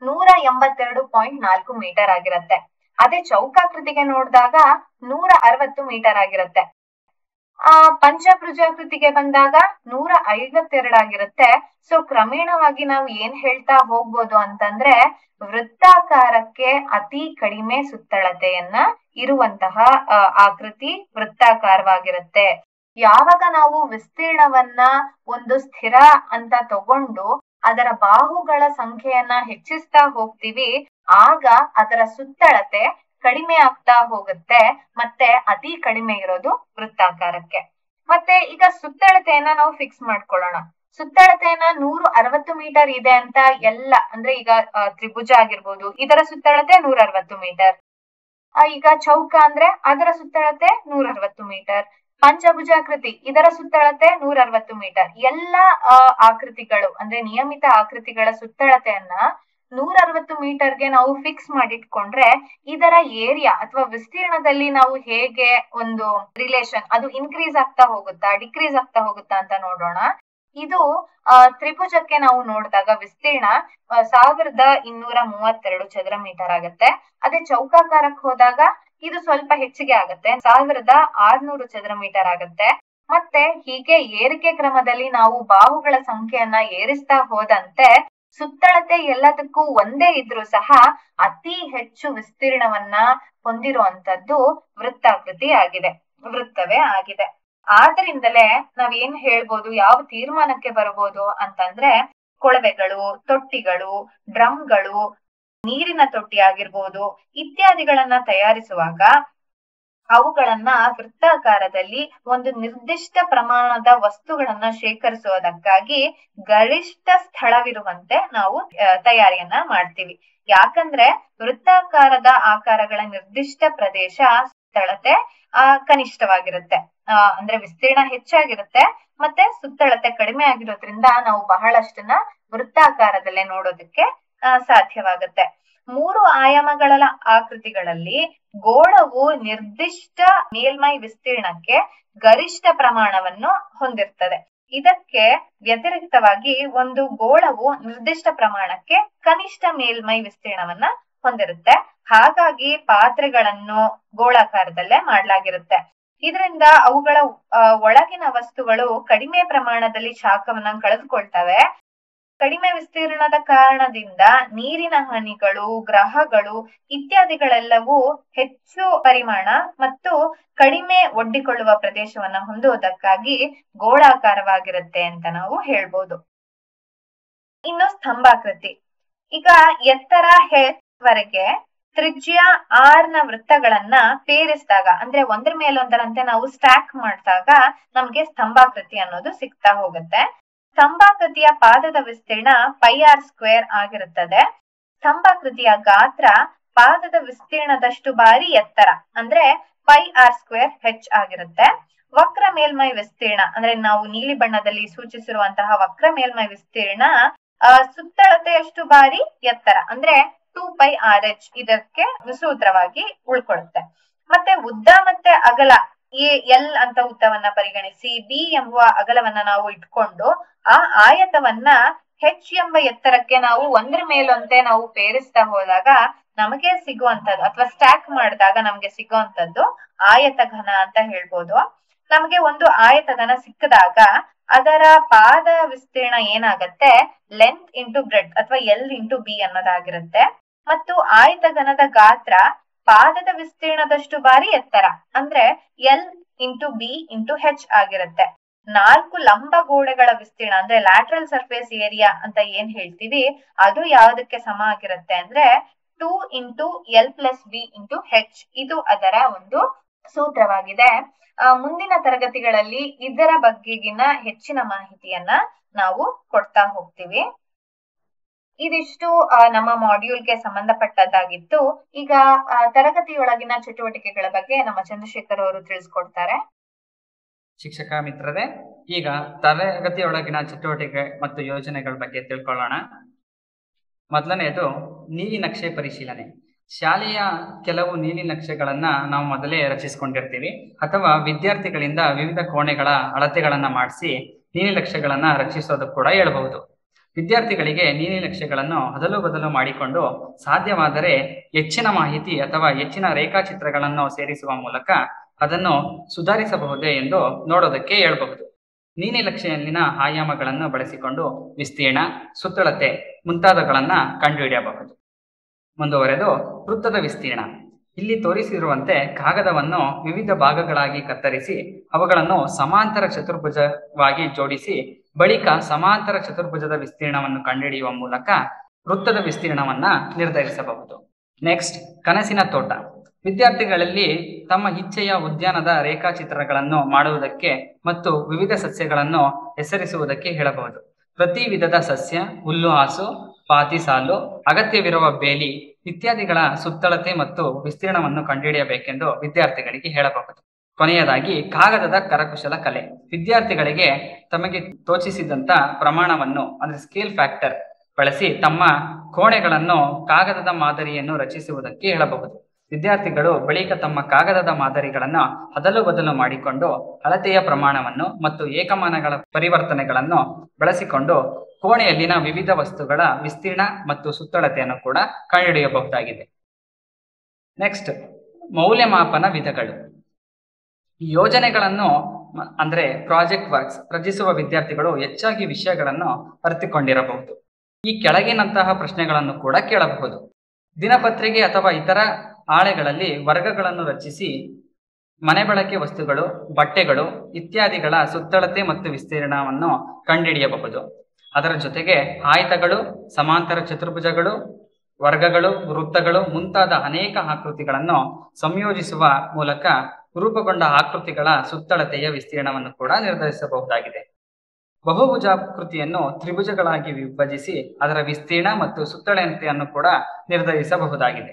182.4 ಮೀಟರ್ ಆಗಿರುತ್ತೆ. ಅದೇ ಚೌಕಾಕೃತಿಗೆ ನೋಡಿದಾಗ 160 ಮೀಟರ್ ಆಗಿರುತ್ತೆ. ಪಂಚಭುಜಾಕೃತಿಗೆ ಬಂದಾಗ 152 ಆಗಿರುತ್ತೆ. ಸೊ ಕ್ರಮೇಣವಾಗಿ ನಾವು ಏನ್ ಹೇಳ್ತಾ ಹೋಗ್ಬೋದು ಅಂತಂದ್ರೆ ವೃತ್ತಾಕಾರಕ್ಕೆ ಅತಿ ಕಡಿಮೆ ಸುತ್ತಳತೆಯನ್ನ ಇರುವಂತಹ ಆಕೃತಿ ವೃತ್ತಾಕಾರವಾಗಿರುತ್ತೆ. ಯಾವಾಗ ನಾವು ವಿಸ್ತೀರ್ಣವನ್ನ ಒಂದು ಸ್ಥಿರ ಅಂತ ತಗೊಂಡು ಅದರ ಬಾಹುಗಳ ಸಂಖ್ಯೆಯನ್ನ ಹೆಚ್ಚಿಸ್ತಾ ಹೋಗ್ತೀವಿ, ಆಗ ಅದರ ಸುತ್ತಳತೆ ಕಡಿಮೆ ಆಗ್ತಾ ಹೋಗುತ್ತೆ. ಮತ್ತೆ ಅತಿ ಕಡಿಮೆ ಇರೋದು ವೃತ್ತಾಕಾರಕ್ಕೆ. ಮತ್ತೆ ಈಗ ಸುತ್ತಳತೆಯನ್ನ ನಾವು ಫಿಕ್ಸ್ ಮಾಡ್ಕೊಳ್ಳೋಣ. ಸುತ್ತಳತೆಯನ್ನ 160 ಮೀಟರ್ ಇದೆ ಅಂತ ಎಲ್ಲ ಅಂದ್ರೆ ಈಗ ತ್ರಿಭುಜ ಆಗಿರ್ಬೋದು, ಇದರ ಸುತ್ತಳತೆ 160 ಮೀಟರ್. ಈಗ ಚೌಕ ಅಂದ್ರೆ ಅದರ ಸುತ್ತಳತೆ 160 ಮೀಟರ್. ಪಂಚಭುಜಾಕೃತಿ ಇದರ ಸುತ್ತಳತೆ 160 ಮೀಟರ್. ಎಲ್ಲ ಆಕೃತಿಗಳು ಅಂದ್ರೆ ನಿಯಮಿತ ಆಕೃತಿಗಳ ಸುತ್ತಳತೆಯನ್ನ 160 ಮೀಟರ್ಗೆ ನಾವು ಫಿಕ್ಸ್ ಮಾಡಿಟ್ಕೊಂಡ್ರೆ ಇದರ ಏರಿಯಾ ಅಥವಾ ವಿಸ್ತೀರ್ಣದಲ್ಲಿ ನಾವು ಹೇಗೆ ಒಂದು ರಿಲೇಷನ್ ಅದು ಇನ್ಕ್ರೀಸ್ ಆಗ್ತಾ ಹೋಗುತ್ತಾ ಡಿಕ್ರೀಸ್ ಆಗ್ತಾ ಹೋಗುತ್ತಾ ಅಂತ ನೋಡೋಣ. ಇದು ತ್ರಿಭುಜಕ್ಕೆ ನಾವು ನೋಡಿದಾಗ ವಿಸ್ತೀರ್ಣ 1232 ಚದರ ಮೀಟರ್ ಆಗುತ್ತೆ. ಅದೇ ಚೌಕಾಕಾರಕ್ಕೆ ಹೋದಾಗ ಇದು ಸ್ವಲ್ಪ ಹೆಚ್ಚಿಗೆ ಆಗುತ್ತೆ, 1600 ಚದರ ಮೀಟರ್ ಆಗುತ್ತೆ. ಮತ್ತೆ ಹೀಗೆ ಏರಿಕೆ ಕ್ರಮದಲ್ಲಿ ನಾವು ಬಾಹುಗಳ ಸಂಖ್ಯೆಯನ್ನ ಏರಿಸ್ತಾ ಹೋದಂತೆ ಸುತ್ತಳತೆ ಎಲ್ಲದಕ್ಕೂ ಒಂದೇ ಇದ್ರೂ ಸಹ ಅತಿ ಹೆಚ್ಚು ವಿಸ್ತೀರ್ಣವನ್ನ ಹೊಂದಿರುವಂತದ್ದು ವೃತ್ತಾಕೃತಿ ಆಗಿದೆ, ವೃತ್ತವೇ ಆಗಿದೆ. ಆದ್ರಿಂದಲೇ ನಾವೇನ್ ಹೇಳ್ಬೋದು, ಯಾವ ತೀರ್ಮಾನಕ್ಕೆ ಬರಬಹುದು ಅಂತಂದ್ರೆ ಕೊಳವೆಗಳು, ತೊಟ್ಟಿಗಳು, ಡ್ರಮ್ಗಳು, ನೀರಿನ ತೊಟ್ಟಿ ಆಗಿರ್ಬೋದು ಇತ್ಯಾದಿಗಳನ್ನ ತಯಾರಿಸುವಾಗ ಅವುಗಳನ್ನ ವೃತ್ತಾಕಾರದಲ್ಲಿ ಒಂದು ನಿರ್ದಿಷ್ಟ ಪ್ರಮಾಣದ ವಸ್ತುಗಳನ್ನ ಶೇಖರಿಸುವುದಕ್ಕಾಗಿ ಗರಿಷ್ಠ ಸ್ಥಳವಿರುವಂತೆ ನಾವು ತಯಾರಿಯನ್ನ ಮಾಡ್ತೀವಿ. ಯಾಕಂದ್ರೆ ವೃತ್ತಾಕಾರದ ಆಕಾರಗಳ ನಿರ್ದಿಷ್ಟ ಪ್ರದೇಶ ಸುತ್ತಳತೆ ಕನಿಷ್ಠವಾಗಿರುತ್ತೆ, ಅಂದ್ರೆ ವಿಸ್ತೀರ್ಣ ಹೆಚ್ಚಾಗಿರುತ್ತೆ, ಮತ್ತೆ ಸುತ್ತಳತೆ ಕಡಿಮೆ ಆಗಿರೋದ್ರಿಂದ ನಾವು ಬಹಳಷ್ಟನ್ನ ವೃತ್ತಾಕಾರದಲ್ಲೇ ನೋಡೋದಕ್ಕೆ ಸಾಧ್ಯವಾಗುತ್ತೆ. 3 ಆಯಾಮಗಳ ಆಕೃತಿಗಳಲ್ಲಿ ಗೋಳವು ನಿರ್ದಿಷ್ಟ ಮೇಲ್ಮೈ ವಿಸ್ತೀರ್ಣಕ್ಕೆ ಗರಿಷ್ಠ ಪ್ರಮಾಣವನ್ನು ಹೊಂದಿರ್ತದೆ. ಇದಕ್ಕೆ ವ್ಯತಿರಿಕ್ತವಾಗಿ ಒಂದು ಗೋಳವು ನಿರ್ದಿಷ್ಟ ಪ್ರಮಾಣಕ್ಕೆ ಕನಿಷ್ಠ ಮೇಲ್ಮೈ ವಿಸ್ತೀರ್ಣವನ್ನ ಹೊಂದಿರುತ್ತೆ. ಹಾಗಾಗಿ ಪಾತ್ರೆಗಳನ್ನು ಗೋಳಾಕಾರದಲ್ಲೇ ಮಾಡಲಾಗಿರುತ್ತೆ. ಇದರಿಂದ ಅವುಗಳ ಒಳಗಿನ ವಸ್ತುಗಳು ಕಡಿಮೆ ಪ್ರಮಾಣದಲ್ಲಿ ಶಾಖವನ್ನ ಕಳೆದುಕೊಳ್ತವೆ. ಕಡಿಮೆ ವಿಸ್ತೀರ್ಣದ ಕಾರಣದಿಂದ ನೀರಿನ ಹನಿಗಳು, ಗ್ರಹಗಳು ಇತ್ಯಾದಿಗಳೆಲ್ಲವೂ ಹೆಚ್ಚು ಪರಿಮಾಣ ಮತ್ತು ಕಡಿಮೆ ಒಡ್ಡಿಕೊಳ್ಳುವ ಪ್ರದೇಶವನ್ನ ಹೊಂದುವುದಕ್ಕಾಗಿ ಗೋಳಾಕಾರವಾಗಿರುತ್ತೆ ಅಂತ ನಾವು ಹೇಳ್ಬೋದು. ಇನ್ನು ಸ್ತಂಭಾಕೃತಿ. ಈಗ ಎತ್ತರ ವರೆಗೆ ತ್ರಿಜ್ಯ ನ ವೃತ್ತಗಳನ್ನ ಪೇರಿಸಿದಾಗ ಅಂದ್ರೆ ಒಂದ್ರ ಮೇಲೊಂದರಂತೆ ನಾವು ಸ್ಟ್ಯಾಕ್ ಮಾಡಿದಾಗ ನಮ್ಗೆ ಸ್ತಂಭಾಕೃತಿ ಅನ್ನೋದು ಸಿಗ್ತಾ ಹೋಗುತ್ತೆ. ಸ್ತಂಭಾಕೃತಿಯ ಪಾದದ ವಿಸ್ತೀರ್ಣ πr² ಆಗಿರುತ್ತದೆ. ಸ್ತಂಭಾಕೃತಿಯ ಗಾತ್ರ ಪಾದದ ವಿಸ್ತೀರ್ಣದಷ್ಟು ಬಾರಿ ಎತ್ತರ ಅಂದ್ರೆ πr² ಆಗಿರುತ್ತೆ. ವಕ್ರ ಮೇಲ್ಮೈ ವಿಸ್ತೀರ್ಣ ಅಂದ್ರೆ ನಾವು ನೀಲಿ ಬಣ್ಣದಲ್ಲಿ ಸೂಚಿಸಿರುವಂತಹ ವಕ್ರ ಮೇಲ್ಮೈ ವಿಸ್ತೀರ್ಣ ಸುತ್ತಳತೆಯಷ್ಟು ಬಾರಿ ಎತ್ತರ ಅಂದ್ರೆ 2πrh ಇದಕ್ಕೆ ಸೂತ್ರವಾಗಿ ಉಳ್ಕೊಳ್ಳುತ್ತೆ. ಮತ್ತೆ ಉದ್ದ ಮತ್ತೆ ಅಗಲ ಎಲ್ ಅಂತ ಉದ್ದವನ್ನ ಪರಿಗಣಿಸಿ ಬಿ ಎಂಬುವ ಅಗಲವನ್ನ ನಾವು ಇಟ್ಕೊಂಡು ಆ ಆಯತವನ್ನ ಹೆಚ್ ಎಂಬ ಎತ್ತರಕ್ಕೆ ನಾವು ಒಂದ್ರ ಮೇಲೊಂತೆ ನಾವು ಪೇರಿಸ್ತಾ ಹೋದಾಗ ನಮಗೆ ಸಿಗುವಂತದ್ದು ಅಥವಾ ಸ್ಟ್ಯಾಕ್ ಮಾಡಿದಾಗ ನಮ್ಗೆ ಸಿಗುವಂತದ್ದು ಆಯತ ಘನ ಅಂತ ಹೇಳ್ಬೋದು. ನಮ್ಗೆ ಒಂದು ಆಯತ ಘನ ಸಿಕ್ಕಿದಾಗ ಅದರ ಪಾದ ವಿಸ್ತೀರ್ಣ ಏನಾಗತ್ತೆ ಲೆಂತ್ ಇಂಟು ಬ್ರೆಡ್ ಅಥವಾ ಎಲ್ ಇಂಟು ಬಿ ಅನ್ನೋದಾಗಿರುತ್ತೆ. ಮತ್ತು ಆಯತ ಘನದ ಗಾತ್ರ ಪಾದದ ವಿಸ್ತೀರ್ಣದಷ್ಟು ಬಾರಿ ಎತ್ತರ ಅಂದ್ರೆ L into B into H ಆಗಿರುತ್ತೆ. 4 ಲಂಬ ಗೋಡೆಗಳ ವಿಸ್ತೀರ್ಣ ಅಂದ್ರೆ ಲ್ಯಾಟ್ರಲ್ ಸರ್ಫೇಸ್ ಏರಿಯಾ ಅಂತ ಏನ್ ಹೇಳ್ತೀವಿ ಅದು ಯಾವುದಕ್ಕೆ ಸಮ ಆಗಿರುತ್ತೆ ಅಂದ್ರೆ 2 into L plus B into H. ಇದು ಅದರ ಒಂದು ಸೂತ್ರವಾಗಿದೆ. ಮುಂದಿನ ತರಗತಿಗಳಲ್ಲಿ ಇದರ ಬಗ್ಗೆಗಿನ ಹೆಚ್ಚಿನ ಮಾಹಿತಿಯನ್ನ ನಾವು ಕೊಡ್ತಾ ಹೋಗ್ತೀವಿ. ಇದಿಷ್ಟು ನಮ್ಮ ಮಾಡ್ಯೂಲ್ಗೆ ಸಂಬಂಧಪಟ್ಟದ್ದಾಗಿತ್ತು. ಈಗ ತರಗತಿಯೊಳಗಿನ ಚಟುವಟಿಕೆಗಳ ಬಗ್ಗೆ ನಮ್ಮ ಚಂದ್ರಶೇಖರ್ ಅವರು ತಿಳಿಸ್ಕೊಡ್ತಾರೆ. ಶಿಕ್ಷಕ ಮಿತ್ರರೇ, ಈಗ ತರಗತಿಯೊಳಗಿನ ಚಟುವಟಿಕೆ ಮತ್ತು ಯೋಜನೆಗಳ ಬಗ್ಗೆ ತಿಳ್ಕೊಳ್ಳೋಣ. ಮೊದಲನೆಯದು ನೀಲಿ ನಕ್ಷೆ ಪರಿಶೀಲನೆ. ಶಾಲೆಯ ಕೆಲವು ನೀಲಿ ನಕ್ಷೆಗಳನ್ನ ನಾವು ಮೊದಲೇ ರಚಿಸಿಕೊಂಡಿರ್ತೀವಿ ಅಥವಾ ವಿದ್ಯಾರ್ಥಿಗಳಿಂದ ವಿವಿಧ ಕೋಣೆಗಳ ಅಳತೆಗಳನ್ನ ಮಾಡಿಸಿ ನೀಲಿ ನಕ್ಷೆಗಳನ್ನ ರಚಿಸೋದಕ್ಕೆ ಕೂಡ ಹೇಳಬಹುದು. ವಿದ್ಯಾರ್ಥಿಗಳಿಗೆ ನೀಲಿ ನಕ್ಷೆಗಳನ್ನು ಅದಲು ಬದಲು ಮಾಡಿಕೊಂಡು ಸಾಧ್ಯವಾದರೆ ಹೆಚ್ಚಿನ ಮಾಹಿತಿ ಅಥವಾ ಹೆಚ್ಚಿನ ರೇಖಾಚಿತ್ರಗಳನ್ನು ಸೇರಿಸುವ ಮೂಲಕ ಅದನ್ನು ಸುಧಾರಿಸಬಹುದೇ ಎಂದು ನೋಡೋದಕ್ಕೆ ಹೇಳಬಹುದು. ನೀಲಿ ನಕ್ಷೆಯಲ್ಲಿನ ಆಯಾಮಗಳನ್ನು ಬಳಸಿಕೊಂಡು ವಿಸ್ತೀರ್ಣ, ಸುತ್ತಳತೆ ಮುಂತಾದವುಗಳನ್ನ ಕಂಡುಹಿಡಿಯಬಹುದು. ಮುಂದುವರೆದು ವೃತ್ತದ ವಿಸ್ತೀರ್ಣ. ಇಲ್ಲಿ ತೋರಿಸಿರುವಂತೆ ಕಾಗದವನ್ನು ವಿವಿಧ ಭಾಗಗಳಾಗಿ ಕತ್ತರಿಸಿ ಅವುಗಳನ್ನು ಸಮಾಂತರ ಚತುರ್ಭುಜವಾಗಿ ಜೋಡಿಸಿ ಬಳಿಕ ಸಮಾಂತರ ಚತುರ್ಭುಜದ ವಿಸ್ತೀರ್ಣವನ್ನು ಕಂಡುಹಿಡಿಯುವ ಮೂಲಕ ವೃತ್ತದ ವಿಸ್ತೀರ್ಣವನ್ನ ನಿರ್ಧರಿಸಬಹುದು. ನೆಕ್ಸ್ಟ್, ಕನಸಿನ ತೋಟ. ವಿದ್ಯಾರ್ಥಿಗಳಲ್ಲಿ ತಮ್ಮ ಇಚ್ಛೆಯ ಉದ್ಯಾನದ ರೇಖಾಚಿತ್ರಗಳನ್ನು ಮಾಡುವುದಕ್ಕೆ ಮತ್ತು ವಿವಿಧ ಸಸ್ಯಗಳನ್ನು ಹೆಸರಿಸುವುದಕ್ಕೆ ಹೇಳಬಹುದು. ಪ್ರತಿ ವಿಧದ ಸಸ್ಯ, ಹುಲ್ಲುಹಾಸು, ಪಾತಿ ಸಾಲು, ಅಗತ್ಯವಿರುವ ಬೇಲಿ ಇತ್ಯಾದಿಗಳ ಸುತ್ತಳತೆ ಮತ್ತು ವಿಸ್ತೀರ್ಣವನ್ನು ಕಂಡುಹಿಡಿಯಬೇಕೆಂದು ವಿದ್ಯಾರ್ಥಿಗಳಿಗೆ ಹೇಳಬಹುದು. ಕೊನೆಯದಾಗಿ ಕಾಗದದ ಕರಕುಶಲ ಕಲೆ. ವಿದ್ಯಾರ್ಥಿಗಳಿಗೆ ತಮಗೆ ತೋಚಿಸಿದಂತ ಪ್ರಮಾಣವನ್ನು ಅಂದ್ರೆ ಸ್ಕೇಲ್ ಫ್ಯಾಕ್ಟರ್ ಬಳಸಿ ತಮ್ಮ ಕೋಣೆಗಳನ್ನು ಕಾಗದದ ಮಾದರಿಯನ್ನು ರಚಿಸುವುದಕ್ಕೆ ಹೇಳಬಹುದು. ವಿದ್ಯಾರ್ಥಿಗಳು ಬಳಿಕ ತಮ್ಮ ಕಾಗದದ ಮಾದರಿಗಳನ್ನು ಅದಲು ಬದಲು ಮಾಡಿಕೊಂಡು ಅಳತೆಯ ಪ್ರಮಾಣವನ್ನು ಮತ್ತು ಏಕಮಾನಗಳ ಪರಿವರ್ತನೆಗಳನ್ನು ಬಳಸಿಕೊಂಡು ಕೋಣೆಯಲ್ಲಿನ ವಿವಿಧ ವಸ್ತುಗಳ ವಿಸ್ತೀರ್ಣ ಮತ್ತು ಸುತ್ತಳತೆಯನ್ನು ಕೂಡ ಕಂಡುಹಿಡಿಯಬಹುದಾಗಿದೆ. ನೆಕ್ಸ್ಟ್, ಮೌಲ್ಯಮಾಪನ ವಿಧಗಳು. ಯೋಜನೆಗಳನ್ನು ಅಂದ್ರೆ ಪ್ರಾಜೆಕ್ಟ್ ವರ್ಕ್ಸ್ ರಚಿಸುವ ವಿದ್ಯಾರ್ಥಿಗಳು ಹೆಚ್ಚಾಗಿ ವಿಷಯಗಳನ್ನು ಅರಿತುಕೊಂಡಿರಬಹುದು. ಈ ಕೆಳಗಿನಂತಹ ಪ್ರಶ್ನೆಗಳನ್ನು ಕೂಡ ಕೇಳಬಹುದು. ದಿನಪತ್ರಿಕೆ ಅಥವಾ ಇತರ ಹಾಳೆಗಳಲ್ಲಿ ವರ್ಗಗಳನ್ನು ರಚಿಸಿ ಮನೆ ಬಳಕೆ ವಸ್ತುಗಳು, ಬಟ್ಟೆಗಳು ಇತ್ಯಾದಿಗಳ ಸುತ್ತಳತೆ ಮತ್ತು ವಿಸ್ತೀರ್ಣವನ್ನು ಕಂಡುಹಿಡಿಯಬಹುದು. ಅದರ ಜೊತೆಗೆ ಆಯತಗಳು, ಸಮಾಂತರ ಚತುರ್ಭುಜಗಳು, ವರ್ಗಗಳು, ವೃತ್ತಗಳು ಮುಂತಾದ ಅನೇಕ ಆಕೃತಿಗಳನ್ನು ಸಂಯೋಜಿಸುವ ಮೂಲಕ ರೂಪುಗೊಂಡ ಆಕೃತಿಗಳ ಸುತ್ತಳತೆಯ ವಿಸ್ತೀರ್ಣವನ್ನು ಕೂಡ ನಿರ್ಧರಿಸಬಹುದಾಗಿದೆ. ಬಹುಭುಜಾಕೃತಿಯನ್ನು ತ್ರಿಭುಜಗಳಾಗಿ ವಿಭಜಿಸಿ ಅದರ ವಿಸ್ತೀರ್ಣ ಮತ್ತು ಸುತ್ತಳತೆಯನ್ನು ಕೂಡ ನಿರ್ಧರಿಸಬಹುದಾಗಿದೆ.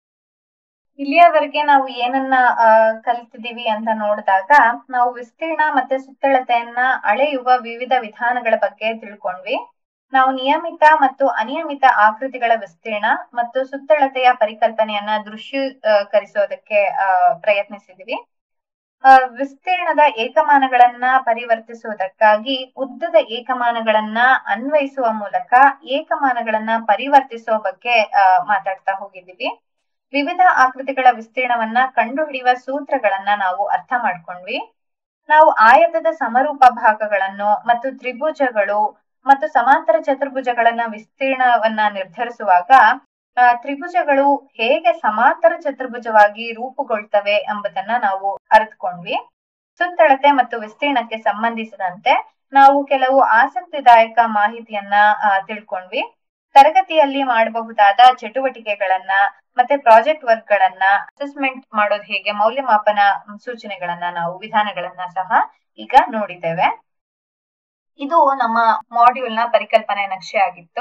ಇಲ್ಲಿಯವರೆಗೆ ನಾವು ಏನನ್ನ ಕಲಿತಿದೀವಿ ಅಂತ ನೋಡಿದಾಗ ನಾವು ವಿಸ್ತೀರ್ಣ ಮತ್ತೆ ಸುತ್ತಳತೆಯನ್ನ ಅಳೆಯುವ ವಿವಿಧ ವಿಧಾನಗಳ ಬಗ್ಗೆ ತಿಳ್ಕೊಂಡ್ವಿ. ನಾವು ನಿಯಮಿತ ಮತ್ತು ಅನಿಯಮಿತ ಆಕೃತಿಗಳ ವಿಸ್ತೀರ್ಣ ಮತ್ತು ಸುತ್ತಳತೆಯ ಪರಿಕಲ್ಪನೆಯನ್ನ ದೃಶ್ಯೀಕರಿಸೋದಕ್ಕೆ ಪ್ರಯತ್ನಿಸಿದ್ವಿ. ವಿಸ್ತೀರ್ಣದ ಏಕಮಾನಗಳನ್ನ ಪರಿವರ್ತಿಸುವುದಕ್ಕಾಗಿ ಉದ್ದದ ಏಕಮಾನಗಳನ್ನ ಅನ್ವಯಿಸುವ ಮೂಲಕ ಏಕಮಾನಗಳನ್ನ ಪರಿವರ್ತಿಸುವ ಬಗ್ಗೆ ಮಾತಾಡ್ತಾ ಹೋಗಿದ್ದೀವಿ. ವಿವಿಧ ಆಕೃತಿಗಳ ವಿಸ್ತೀರ್ಣವನ್ನ ಕಂಡುಹಿಡಿಯುವ ಸೂತ್ರಗಳನ್ನ ನಾವು ಅರ್ಥ ಮಾಡ್ಕೊಂಡ್ವಿ. ನಾವು ಆಯತದ ಸಮರೂಪ ಭಾಗಗಳನ್ನು ಮತ್ತು ತ್ರಿಭುಜಗಳು ಮತ್ತು ಸಮಾಂತರ ಚತುರ್ಭುಜಗಳನ್ನ ವಿಸ್ತೀರ್ಣವನ್ನ ನಿರ್ಧರಿಸುವಾಗ ತ್ರಿಭುಜಗಳು ಹೇಗೆ ಸಮಾಂತರ ಚತುರ್ಭುಜವಾಗಿ ರೂಪುಗೊಳ್ತವೆ ಎಂಬುದನ್ನ ನಾವು ಅರಿತುಕೊಂಡ್ವಿ. ಸುತ್ತಳತೆ ಮತ್ತು ವಿಸ್ತೀರ್ಣಕ್ಕೆ ಸಂಬಂಧಿಸಿದಂತೆ ನಾವು ಕೆಲವು ಆಸಕ್ತಿದಾಯಕ ಮಾಹಿತಿಯನ್ನ ತಿಳ್ಕೊಂಡ್ವಿ. ತರಗತಿಯಲ್ಲಿ ಮಾಡಬಹುದಾದ ಚಟುವಟಿಕೆಗಳನ್ನ ಮತ್ತೆ ಪ್ರಾಜೆಕ್ಟ್ ವರ್ಕ್ ಗಳನ್ನ ಅಸೆಸ್ಮೆಂಟ್ ಮಾಡೋದು ಹೇಗೆ, ಮೌಲ್ಯಮಾಪನ ಸೂಚನೆಗಳನ್ನ ನಾವು ವಿಧಾನಗಳನ್ನ ಸಹ ಈಗ ನೋಡಿದ್ದೇವೆ. ಇದು ನಮ್ಮ ಮಾಡ್ಯೂಲ್ನ ಪರಿಕಲ್ಪನೆ ನಕ್ಷೆ ಆಗಿತ್ತು.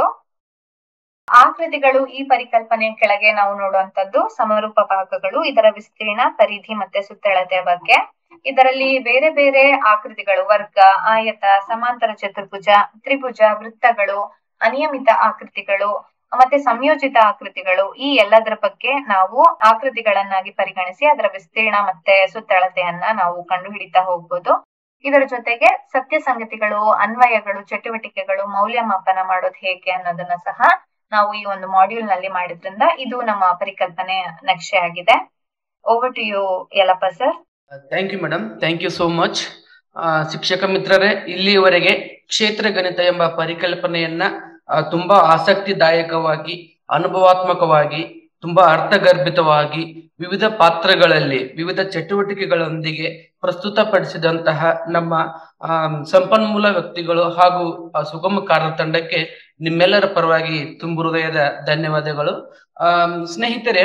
ಆಕೃತಿಗಳು ಈ ಪರಿಕಲ್ಪನೆ ಕೆಳಗೆ ನಾವು ನೋಡುವಂತದ್ದು ಸಮರೂಪ ಭಾಗಗಳು, ಇದರ ವಿಸ್ತೀರ್ಣ, ಪರಿಧಿ ಮತ್ತೆ ಸುತ್ತಳತೆಯ ಬಗ್ಗೆ. ಇದರಲ್ಲಿ ಬೇರೆ ಬೇರೆ ಆಕೃತಿಗಳು, ವರ್ಗ, ಆಯತ, ಸಮಾಂತರ ಚತುರ್ಭುಜ, ತ್ರಿಭುಜ, ವೃತ್ತಗಳು, ಅನಿಯಮಿತ ಆಕೃತಿಗಳು ಮತ್ತೆ ಸಂಯೋಜಿತ ಆಕೃತಿಗಳು, ಈ ಎಲ್ಲದರ ಬಗ್ಗೆ ನಾವು ಆಕೃತಿಗಳನ್ನಾಗಿ ಪರಿಗಣಿಸಿ ಅದರ ವಿಸ್ತೀರ್ಣ ಮತ್ತೆ ಸುತ್ತಳತೆಯನ್ನ ನಾವು ಕಂಡು ಹಿಡಿತಾ ಹೋಗ್ಬೋದು. ಇದರ ಜೊತೆಗೆ ಸತ್ಯ ಸಂಗತಿಗಳು, ಅನ್ವಯಗಳು, ಚಟುವಟಿಕೆಗಳು, ಮೌಲ್ಯಮಾಪನ ಮಾಡೋದು ಹೇಗೆ ಅನ್ನೋದನ್ನ ಸಹ ನಾವು ಈ ಒಂದು ಮಾಡ್ಯೂಲ್ ನಲ್ಲಿ ಮಾಡಿದ್ರಿಂದ ಇದು ನಮ್ಮ ಪರಿಕಲ್ಪನೆ ನಕ್ಷೆ ಆಗಿದೆ. Over to you Yallappa sir. Thank you madam, thank you so much. ಶಿಕ್ಷಕ ಮಿತ್ರರೇ, ಇಲ್ಲಿಯವರೆಗೆ ಕ್ಷೇತ್ರ ಗಣಿತ ಎಂಬ ಪರಿಕಲ್ಪನೆಯನ್ನ ತುಂಬಾ ಆಸಕ್ತಿದಾಯಕವಾಗಿ, ಅನುಭವಾತ್ಮಕವಾಗಿ, ತುಂಬಾ ಅರ್ಥಗರ್ಭಿತವಾಗಿ, ವಿವಿಧ ಪಾತ್ರಗಳಲ್ಲಿ ವಿವಿಧ ಚಟುವಟಿಕೆಗಳೊಂದಿಗೆ ಪ್ರಸ್ತುತಪಡಿಸಿದಂತಹ ನಮ್ಮ ಸಂಪನ್ಮೂಲ ವ್ಯಕ್ತಿಗಳು ಹಾಗೂ ಸುಗಮ ಕಾರ್ಯ ತಂಡಕ್ಕೆ ನಿಮ್ಮೆಲ್ಲರ ಪರವಾಗಿ ತುಂಬು ಹೃದಯದ ಧನ್ಯವಾದಗಳು. ಸ್ನೇಹಿತರೆ,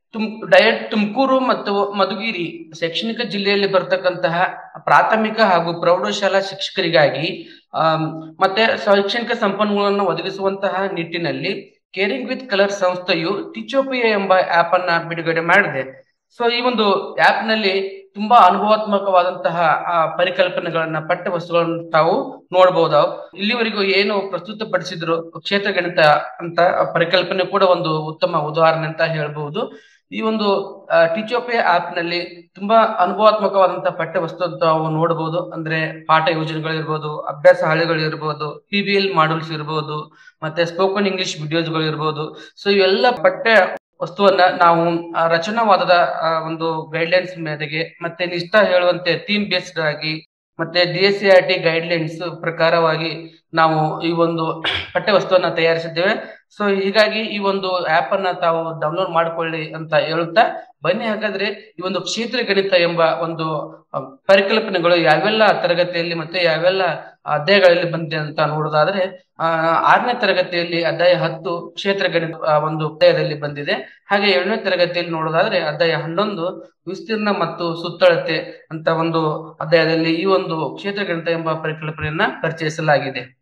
ತುಮಕೂರು ಮತ್ತು ಮಧುಗಿರಿ ಶೈಕ್ಷಣಿಕ ಜಿಲ್ಲೆಯಲ್ಲಿ ಬರ್ತಕ್ಕಂತಹ ಪ್ರಾಥಮಿಕ ಹಾಗೂ ಪ್ರೌಢಶಾಲಾ ಶಿಕ್ಷಕರಿಗಾಗಿ ಮತ್ತೆ ಶೈಕ್ಷಣಿಕ ಸಂಪನ್ಮೂಲವನ್ನು ಒದಗಿಸುವಂತಹ ನಿಟ್ಟಿನಲ್ಲಿ ಕೇರಿಂಗ್ ವಿತ್ ಕಲರ್ ಸಂಸ್ಥೆಯು ಟೀಚೋಪಿಯಾ ಎಂಬ ಆಪ್ ಅನ್ನ ಬಿಡುಗಡೆ ಮಾಡಿದೆ. ಸೊ ಈ ಒಂದು ಆಪ್ ನಲ್ಲಿ ತುಂಬಾ ಅನುಭವಾತ್ಮಕವಾದಂತಹ ಪರಿಕಲ್ಪನೆಗಳನ್ನ, ಪಠ್ಯ ವಸ್ತುಗಳನ್ನು ತಾವು ನೋಡಬಹುದು. ಇಲ್ಲಿವರೆಗೂ ಏನು ಪ್ರಸ್ತುತಪಡಿಸಿದ್ರು ಕ್ಷೇತ್ರ ಗಣಿತ ಅಂತ ಪರಿಕಲ್ಪನೆ ಕೂಡ ಒಂದು ಉತ್ತಮ ಉದಾಹರಣೆ ಅಂತ ಹೇಳ್ಬಹುದು. ಈ ಒಂದು ಟೀಚೋಪಿಯಾ ಆಪ್ ನಲ್ಲಿ ತುಂಬಾ ಅನುಭವಾತ್ಮಕವಾದಂತಹ ಪಠ್ಯ ವಸ್ತು ತಾವು ನೋಡಬಹುದು. ಅಂದ್ರೆ ಪಾಠ ಯೋಜನೆಗಳಿರ್ಬೋದು, ಅಭ್ಯಾಸ ಹಾಳೆಗಳಿರ್ಬೋದು, PBL ಮಾಡ್ಯೂಲ್ಸ್ ಇರ್ಬೋದು, ಮತ್ತೆ ಸ್ಪೋಕನ್ ಇಂಗ್ಲಿಷ್ ವಿಡಿಯೋಸ್ಗಳು ಇರ್ಬೋದು. ಸೊ ಇವೆಲ್ಲ ಪಠ್ಯ ವಸ್ತುವನ್ನ ನಾವು ರಚನಾವಾದದ ಒಂದು ಗೈಡ್ಲೈನ್ಸ್ ಮೇರೆಗೆ ಮತ್ತೆ ನಿಷ್ಠಾ ಹೇಳುವಂತೆ ಥೀಮ್ ಬೇಸ್ಡ್ ಆಗಿ ಮತ್ತೆ DSCRT ಗೈಡ್ಲೈನ್ಸ್ ಪ್ರಕಾರವಾಗಿ ನಾವು ಈ ಒಂದು ಪಠ್ಯ ವಸ್ತುವನ್ನ ತಯಾರಿಸಿದ್ದೇವೆ. ಸೊ ಹೀಗಾಗಿ ಈ ಒಂದು ಆಪ್ ಅನ್ನ ತಾವು ಡೌನ್ಲೋಡ್ ಮಾಡ್ಕೊಳ್ಳಿ ಅಂತ ಹೇಳುತ್ತಾ, ಬನ್ನಿ ಹಾಗಾದ್ರೆ ಈ ಒಂದು ಕ್ಷೇತ್ರ ಗಣಿತ ಎಂಬ ಒಂದು ಪರಿಕಲ್ಪನೆಗಳು ಯಾವೆಲ್ಲ ತರಗತಿಯಲ್ಲಿ ಮತ್ತೆ ಯಾವೆಲ್ಲ ಅಧ್ಯಾಯಗಳಲ್ಲಿ ಬಂದಿದೆ ಅಂತ ನೋಡೋದಾದ್ರೆ, 6ನೇ ತರಗತಿಯಲ್ಲಿ ಅಧ್ಯಾಯ 10 ಕ್ಷೇತ್ರ ಗಣಿತ ಒಂದು ಅಧ್ಯಾಯದಲ್ಲಿ ಬಂದಿದೆ. ಹಾಗೆ 7ನೇ ತರಗತಿಯಲ್ಲಿ ನೋಡೋದಾದ್ರೆ ಅಧ್ಯಾಯ 11 ವಿಸ್ತೀರ್ಣ ಮತ್ತು ಸುತ್ತಳತೆ ಅಂತ ಒಂದು ಅಧ್ಯಾಯದಲ್ಲಿ ಈ ಒಂದು ಕ್ಷೇತ್ರ ಗಣಿತ ಎಂಬ ಪರಿಕಲ್ಪನೆಯನ್ನ ಪರಿಚಯಿಸಲಾಗಿದೆ.